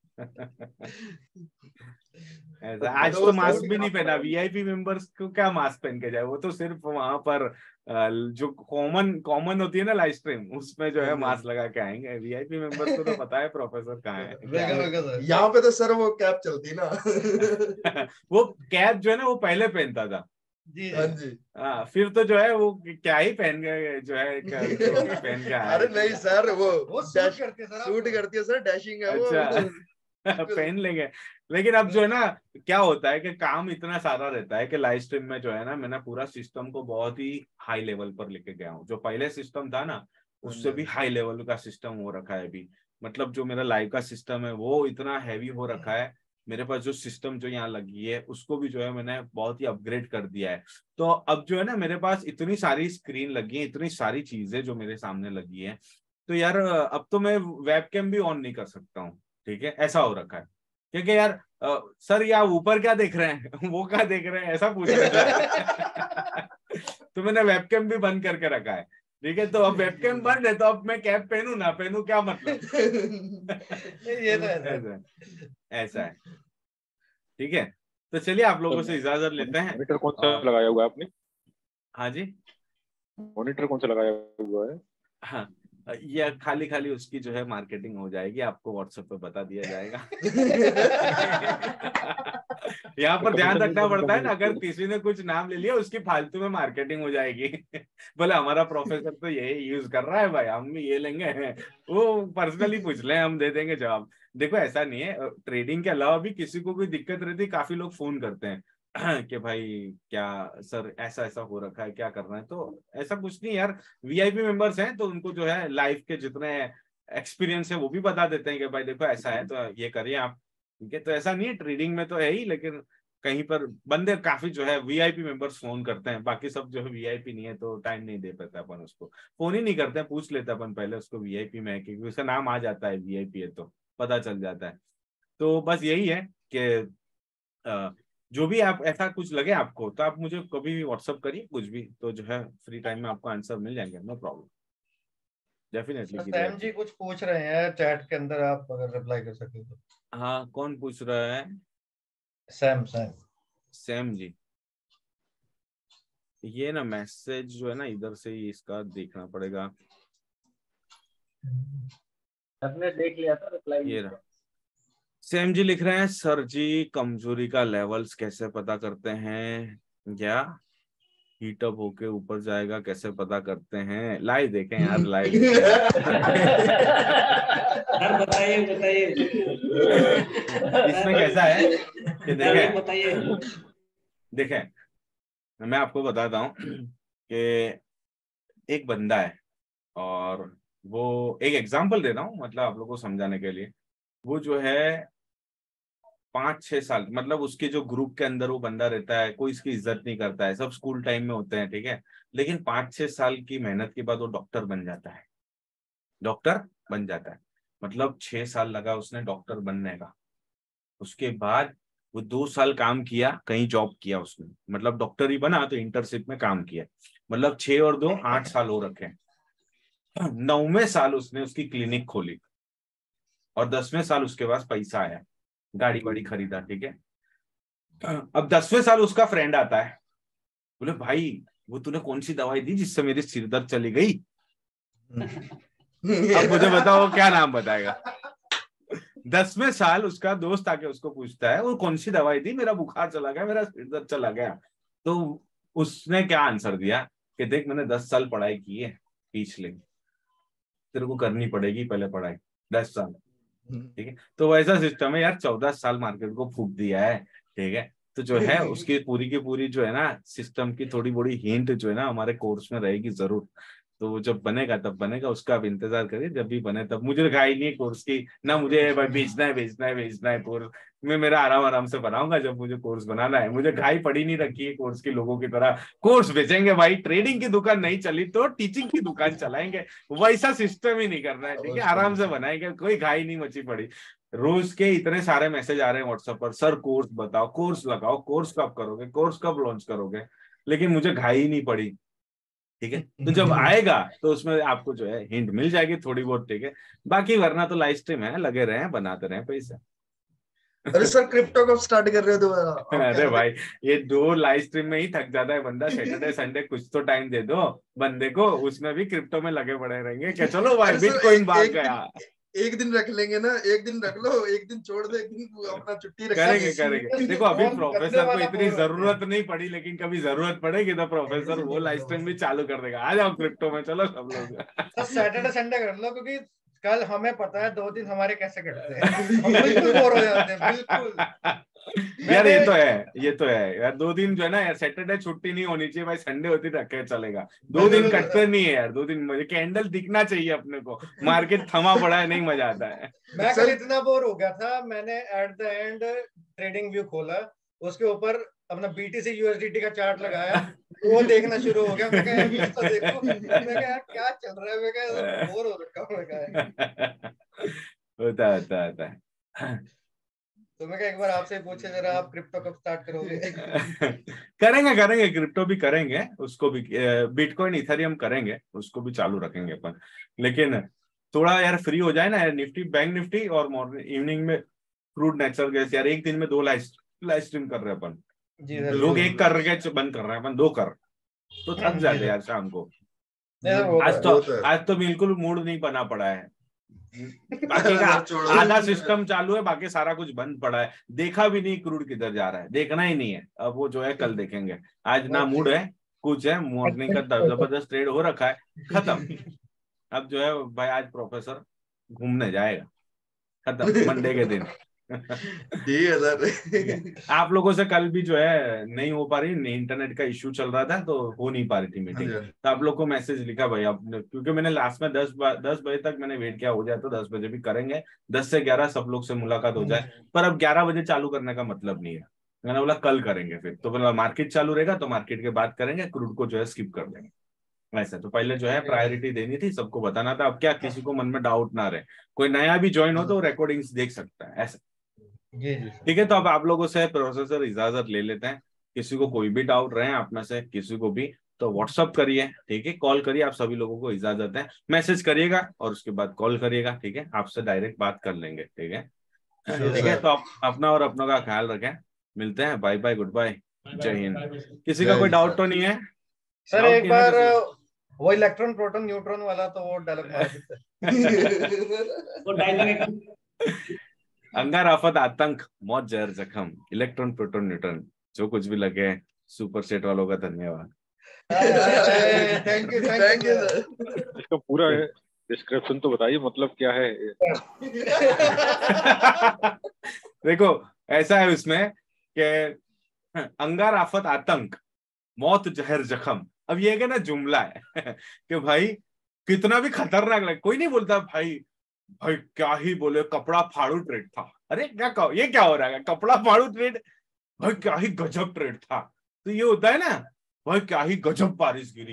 ऐसा आज तो मास्क भी नहीं पहना। वीआईपी मेंबर्स को क्या मास्क पहन के जाए, वो तो सिर्फ वहां पर जो कॉमन कॉमन होती है ना लाइव स्ट्रीम, उसमें जो है मास्क लगा के आएंगे। वीआईपी मेंबर्स को तो पता है प्रोफेसर कहाँ है। यहाँ पे तो सर वो कैप चलती ना। वो कैप जो है ना वो पहले पहनता था जी जी हाँ, फिर तो जो है वो क्या ही पहन के जो है पहन के आया। अरे नहीं सर, वो वो सूट करती है सर, सूट करती है सर, डैशिंग है वो। अच्छा पहन लेंगे, लेकिन अब जो है ना क्या होता है कि काम इतना सारा रहता है कि लाइव स्ट्रीम में जो है ना मैंने पूरा सिस्टम को बहुत ही हाई लेवल पर लेके गया हूँ। जो पहले सिस्टम था ना उससे भी हाई लेवल का सिस्टम हो रखा है अभी। मतलब जो मेरा लाइव का सिस्टम है वो इतना हैवी हो रखा है। मेरे पास जो सिस्टम जो यहाँ लगी है उसको भी जो है मैंने बहुत ही अपग्रेड कर दिया है। तो अब जो है ना मेरे पास इतनी सारी स्क्रीन लगी है, इतनी सारी चीजें जो मेरे सामने लगी है, तो यार अब तो मैं वेबकैम भी ऑन नहीं कर सकता हूँ। ठीक है, ऐसा हो रखा है। क्योंकि यार आ, सर या ऊपर क्या देख रहे हैं वो क्या देख रहे हैं ऐसा पूछ रहे हैं। तो मैंने वेबकैम भी बंद करके रखा है। ठीक है, तो अब वेबकैम बंद है तो अब मैं कैप पहनू ना पहनू क्या मतलब। ये तो ऐसा है, ऐसा है। ठीक है, तो चलिए आप लोगों से इजाजत लेते हैं। मॉनिटर कौन सा लगाया हुआ है आपने? हाँ जी, मॉनिटर कौन सा लगाया हुआ है? हाँ, ये खाली खाली उसकी जो है मार्केटिंग हो जाएगी, आपको व्हाट्सएप पे बता दिया जाएगा। यहाँ पर तो ध्यान कभी-कभी रखना पड़ता है ना, कभी-कभी अगर किसी ने कुछ नाम ले लिया उसकी फालतू में मार्केटिंग हो जाएगी। बोले हमारा प्रोफेसर तो यही यूज कर रहा है भाई, हम भी ये लेंगे, वो पर्सनली पूछ लें, हम दे देंगे जवाब। देखो ऐसा नहीं है, ट्रेडिंग के अलावा भी किसी को कोई दिक्कत रहती है, काफी लोग फोन करते हैं कि भाई क्या सर ऐसा ऐसा हो रखा है, क्या करना है। तो ऐसा कुछ नहीं यार, वीआईपी मेंबर्स हैं तो उनको जो है लाइफ के जितने एक्सपीरियंस है वो भी बता देते हैं कि भाई देखो ऐसा है तो ये करिए आप, ठीक है। तो ऐसा नहीं है, ट्रेडिंग में तो है ही, लेकिन कहीं पर बंदे काफी जो है वीआईपी मेंबर्स फोन करते हैं, बाकी सब जो है वीआईपी नहीं है तो टाइम नहीं दे पाता अपन उसको, फोन ही नहीं करते हैं, पूछ लेते अपन पहले उसको वीआईपी में है, क्योंकि उसका नाम आ जाता है वीआईपी है तो पता चल जाता है। तो बस यही है कि जो भी आप ऐसा कुछ लगे आपको तो आप मुझे कभी भी व्हाट्सअप करिए, कुछ भी तो जो है फ्री टाइम में आपको आंसर मिल जाएंगे, no problem, definitely. Sam ji कुछ पूछ रहे हैं चैट के अंदर, आप अगर रिप्लाई कर सके तो। हाँ कौन पूछ रहा है? सैम सैम सैम जी, ये ना मैसेज जो है ना इधर से ही इसका देखना पड़ेगा। आपने देख लिया था रिप्लाई? ये रहा, सैम जी लिख रहे हैं सर जी कमजोरी का लेवल्स कैसे पता करते हैं, क्या हीटअप होके ऊपर जाएगा कैसे पता करते हैं? लाइव देखें यार, लाइव सर बताइए बताइए इसमें कैसा है कि देखें बताइए देखें मैं आपको बताता हूँ कि एक बंदा है और वो, एक एग्जांपल दे रहा हूँ मतलब आप लोगों को समझाने के लिए, वो जो है पांच छह साल, मतलब उसके जो ग्रुप के अंदर वो बंदा रहता है, कोई इसकी इज्जत नहीं करता है, सब स्कूल टाइम में होते हैं, ठीक है, लेकिन पांच छह साल की मेहनत के बाद वो डॉक्टर बन जाता है, डॉक्टर बन जाता है, मतलब छह साल लगा उसने डॉक्टर बनने का। उसके बाद वो दो साल काम किया, कहीं जॉब किया उसने, मतलब डॉक्टर ही बना तो इंटर्नशिप में काम किया, मतलब छह और दो आठ साल हो रखे। नौवें साल उसने उसकी क्लिनिक खोली और दसवें साल उसके पास पैसा आया, गाड़ी वाड़ी खरीदा, ठीक है। अब दसवें साल उसका फ्रेंड आता है, बोले भाई वो तूने कौन सी दवाई दी जिससे मेरी सिर दर्द चली गई? अब मुझे बताओ क्या नाम बताएगा? दसवें साल उसका दोस्त आके उसको पूछता है वो कौन सी दवाई दी, मेरा बुखार चला गया, मेरा सिर दर्द चला गया। तो उसने क्या आंसर दिया कि देख मैंने दस साल पढ़ाई की है पिछले, तेरे को करनी पड़ेगी पहले पढ़ाई, दस साल, ठीक है। तो वैसा सिस्टम है यार, चौदह साल मार्केट को फूक दिया है, ठीक है। तो जो है उसकी पूरी की पूरी जो है ना सिस्टम की थोड़ी बड़ी हिंट जो है ना हमारे कोर्स में रहेगी जरूर। तो वो जब बनेगा तब बनेगा, उसका आप इंतजार करिए, जब भी बने तब। मुझे घाई नहीं है कोर्स की, ना मुझे भाई बेचना है बेचना है बेचना है कोर्स, मैं मेरा आराम आराम से बनाऊंगा जब मुझे कोर्स बनाना है। मुझे घाई पड़ी नहीं रखी है कोर्स की लोगों की तरह, कोर्स बेचेंगे भाई, ट्रेडिंग की दुकान नहीं चली तो टीचिंग की दुकान चलाएंगे, वैसा सिस्टम ही नहीं करना है, ठीक है। आराम से बनाएंगे, कोई घाई नहीं मची पड़ी। रोज के इतने सारे मैसेज आ रहे हैं व्हाट्सएप पर, सर कोर्स बताओ, कोर्स लगाओ, कोर्स कब करोगे, कोर्स कब लॉन्च करोगे, लेकिन मुझे घाई नहीं पड़ी, ठीक है। तो जब आएगा तो उसमें आपको जो है हिंट मिल जाएगी थोड़ी बहुत, ठीक है। बाकी वरना तो लाइव स्ट्रीम है, लगे रहे बनाते रहे पैसे। अरे सर क्रिप्टो कब स्टार्ट कर रहे हो दोबारा? अरे भाई ये दो लाइव स्ट्रीम में ही थक जाता है बंदा, सैटरडे संडे कुछ तो टाइम दे दो बंदे को, उसमें भी क्रिप्टो में लगे पड़े रहेंगे क्या? चलो भाई बिटकॉइन भाग गया, एक दिन रख लेंगे ना, एक दिन रख लो, एक दिन छोड़ दो, एक दिन अपना छुट्टी रख करेंगे करेंगे। देखो अभी प्रोफेसर को इतनी जरूरत नहीं पड़ी, लेकिन कभी जरूरत पड़ेगी तो प्रोफेसर वो लाइव स्ट्रीम भी चालू कर देगा। आ जाओ क्रिप्टो में, चलो सब लोग। सैटरडे संडे कर लो, क्योंकि कल हमें पता है दो दिन हमारे कैसे कटते हैं, हम बिल्कुल बोर हो जाते हैं, बिल्कुल। यार ये तो है, ये तो है यार, दो दिन जो है ना यार, सैटरडे छुट्टी नहीं होनी चाहिए भाई, संडे होती रखे चलेगा, दो दिन कटते नहीं है यार, दो दिन मुझे कैंडल दिखना चाहिए अपने को, मार्केट थमा पड़ा है, नहीं मजा आता है। मैं कल इतना बोर हो गया था, मैंने at the end trading view खोला, उसके ऊपर अपना बीटीसी यूएसडीटी का चार्ट लगाया, वो देखना शुरू हो गया। मैं कहा यार कुछ तो देखो, मैं कहा यार क्या चल रहा है, मैं कहा बोर हो रखा हूं, मैं कहा होता होता होता है। तो मैं कहा एक बार आपसे पूछे जरा, आप क्रिप्टो कब स्टार्ट करोगे? करेंगे करेंगे क्रिप्टो भी करेंगे, उसको भी बिटकॉइन इथेरियम करेंगे, उसको भी चालू रखेंगे अपन, लेकिन थोड़ा यार फ्री हो जाए ना यार, निफ्टी बैंक निफ्टी और मॉर्निंग इवनिंग में क्रूड नेचुरल गैस, यार एक दिन में दो लाइव लाइव स्ट्रीम कर रहे हैं अपन, लोग एक कर रहे बंद कर रहे हैं अपन, दो कर तो थक जाते यार शाम को। आज तो आज तो बिल्कुल मूड नहीं बना पड़ा है, बाकी का आधा सिस्टम चालू है, बाकी सारा कुछ बंद पड़ा है। देखा भी नहीं क्रूड किधर जा रहा है, देखना ही नहीं है। अब वो जो है कल देखेंगे, आज ना मूड है कुछ है। मॉर्निंग का जबरदस्त ट्रेड हो रखा है, खत्म। अब जो है भाई आज प्रोफेसर घूमने जाएगा, खत्म मंडे के दिन। ठीक है सर। आप लोगों से कल भी जो है नहीं हो पा रही, इंटरनेट का इश्यू चल रहा था तो हो नहीं पा रही थी मीटिंग। तो आप लोग को मैसेज लिखा भाई आप, क्योंकि मैंने लास्ट में दस दस बजे तक मैंने वेट किया, हो जाए तो दस बजे भी करेंगे, दस से ग्यारह सब लोग से मुलाकात हो जाए। पर अब ग्यारह बजे चालू करने का मतलब नहीं है, मैंने बोला कल करेंगे। फिर तो बोला मार्केट चालू रहेगा तो मार्केट के बाद करेंगे, क्रूड को जो है स्किप कर देंगे। ऐसा तो पहले जो है प्रायोरिटी देनी थी, सबको बताना था। अब क्या किसी को मन में डाउट ना रहे, कोई नया भी ज्वाइन हो तो रिकॉर्डिंग्स देख सकता है ऐसा। ठीक है, तो अब आप लोगों से प्रोफेसर इजाजत ले लेते हैं। किसी को कोई भी डाउट रहे आप में से किसी को भी तो व्हाट्सअप करिए, ठीक है, कॉल करिए। आप सभी लोगों को इजाजत है, मैसेज करिएगा और उसके बाद कॉल करिएगा, ठीक है, आपसे डायरेक्ट बात कर लेंगे। ठीक है, ठीक है, तो आप अपना और अपनों का ख्याल रखें। मिलते हैं, बाय बाय, गुड बाय, जय हिंद। किसी का कोई डाउट तो नहीं है सर? एक बार वो इलेक्ट्रॉन प्रोटॉन न्यूट्रॉन वाला तो वो डायलॉग मार देते। अंगार आफत आतंक मौत जहर जख्म, इलेक्ट्रॉन प्रोटॉन न्यूट्रॉन, जो कुछ भी लगे सुपर सेट वालों का धन्यवाद। Thank you thank you. इसका पूरा डिस्क्रिप्शन तो बताइए, मतलब क्या है? देखो ऐसा है उसमें कि अंगार आफत आतंक मौत जहर जख्म। अब ये क्या ना जुमला है कि भाई कितना भी खतरनाक लगे, कोई नहीं बोलता भाई भाई क्या ही बोले कपड़ा फाड़ू ट्रेड था। अरे क्या कहो, ये क्या हो रहा है, कपड़ा फाड़ू ट्रेड, भाई क्या ही गजब ट्रेड था। तो ये होता है ना, भाई क्या ही गजब बारिश गिरी।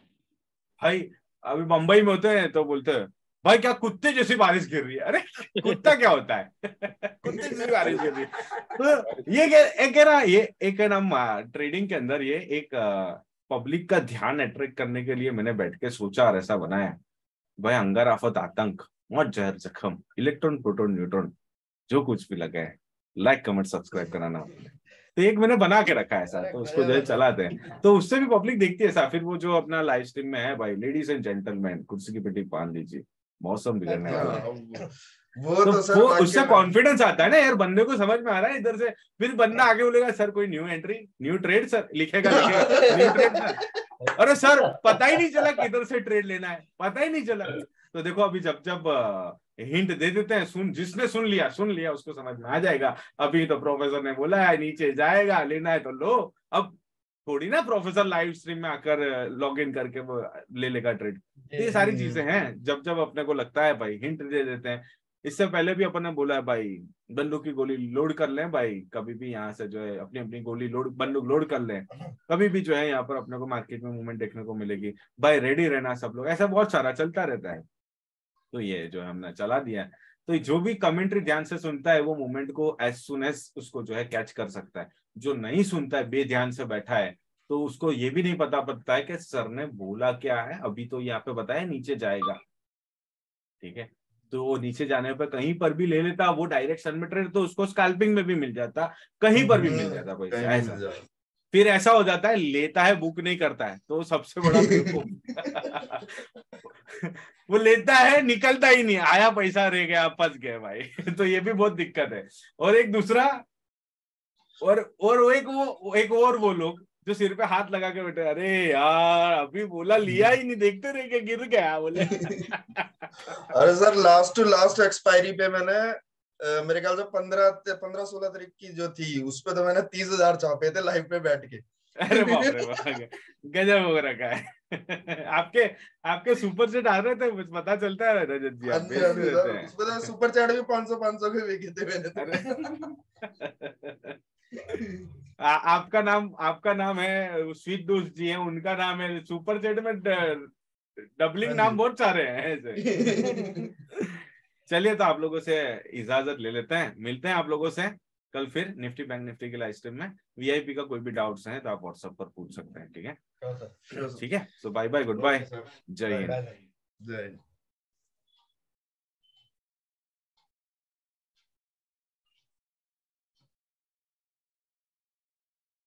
भाई अभी मुंबई में होते हैं तो बोलते हैं भाई क्या कुत्ते जैसी बारिश गिर रही है। अरे कुत्ता क्या होता है कुत्ते जैसी बारिश गिर रही है। तो ये एक है ना, ये एक है ना ट्रेडिंग के अंदर, ये एक पब्लिक का ध्यान अट्रैक्ट करने के लिए मैंने बैठ के सोचा और ऐसा बनाया। भाई अंगार आफत आतंक मौत जहर जख्म, इलेक्ट्रॉन प्रोटॉन न्यूट्रॉन, जो कुछ भी लगा है लाइक कमेंट सब्सक्राइब कराना। तो एक मैंने बना के रखा है ऐसा, तो उसको जो है चलाते हैं तो उससे भी पब्लिक देखती है ऐसा। फिर वो जो अपना लाइव स्ट्रीम में है, भाई लेडीज एंड जेंटलमैन कुर्सी की पेटी बांध लीजिए, मौसम बिगड़ने वाला है। वो तो, तो सर वो उससे कॉन्फिडेंस आता है ना यार, बंदे को समझ में आ रहा है इधर से। फिर बंदा आगे बोलेगा सर कोई new entry new trade sir, लिखेगा लिखेगा न्यू ट्रेड सर। अरे सर पता ही नहीं चला किधर से ट्रेड लेना है, पता ही नहीं चला। तो देखो अभी जब जब हिंट दे देते हैं, सुन जिसने सुन लिया सुन लिया उसको समझ में आ जाएगा। अभी तो प्रोफेसर ने बोला है नीचे जाएगा, लेना है तो लो। अब थोड़ी ना प्रोफेसर लाइव स्ट्रीम में आकर लॉग इन करके वो ले लेगा ट्रेड। तो ये सारी चीजें हैं, जब जब अपने को लगता है भाई हिंट दे देते हैं। इससे पहले भी अपन ने बोला है भाई बंदूक की गोली लोड कर लें भाई, कभी भी यहाँ से जो है अपनी अपनी गोली लोड बंदूक लोड कर लें, कभी भी जो है यहाँ पर अपने को मार्केट में मूवमेंट देखने को मिलेगी। भाई रेडी रहना सब लोग, ऐसा बहुत सारा चलता रहता है। तो ये जो है हमने चला दिया है, तो जो भी कमेंट्री ध्यान से सुनता है वो मूवमेंट को एज सुन एज उसको जो है कैच कर सकता है। जो नहीं सुनता है, बेध्यान से बैठा है, तो उसको ये भी नहीं पता पड़ता है कि सर ने बोला क्या है। अभी तो यहाँ पे बताया नीचे जाएगा, ठीक है, तो वो नीचे जाने पर कहीं पर भी ले लेता वो डायरेक्शन में ट्रेड, तो उसको स्कैल्पिंग में भी मिल जाता, कहीं पर भी मिल जाता पैसा ऐसा। फिर ऐसा हो जाता है लेता है बुक नहीं करता है, तो सबसे बड़ा वो लेता है निकलता ही नहीं, आया पैसा रह गया फंस गए भाई। तो ये भी बहुत दिक्कत है। और एक दूसरा और और एक वो एक और वो लोग जो सिर पे हाथ लगा के बैठे, अरे यार अभी बोला लिया ही नहीं, देखते रह के गिर गया बोले। अरे sir last to last expiry पे मैंने uh, मेरे ख्याल से पंद्रह पंद्रह सोलह तारीख की जो थी उस पे तो मैंने तीस हजार छापे थे लाइव पे बैठ के। अरे बाप रे बाप, गजब हो रखा है। आपके आपके सुपर सेट आ रहे थे, मुझे पता चलता है रजत जी, आप बेच देते हैं। उसमें तो सुपर चैट भी पाँच सौ पाँच सौ के बिके थे मैंने। आ, आपका नाम आपका नाम है स्वीट दोस्त जी है, उनका नाम है सुपर चैट में डबलिंग नाम बहुत सारे हैं ऐसे। चलिए तो आप लोगों से इजाजत ले लेते हैं, मिलते हैं आप लोगों से कल फिर निफ्टी बैंक निफ्टी के लाइव स्ट्रीम में। वीआईपी का कोई भी डाउट्स हैं तो आप व्हाट्सएप पर पूछ सकते हैं, ठीक है, ठीक है। So bye bye, goodbye, जय हिंद। जय हिंद।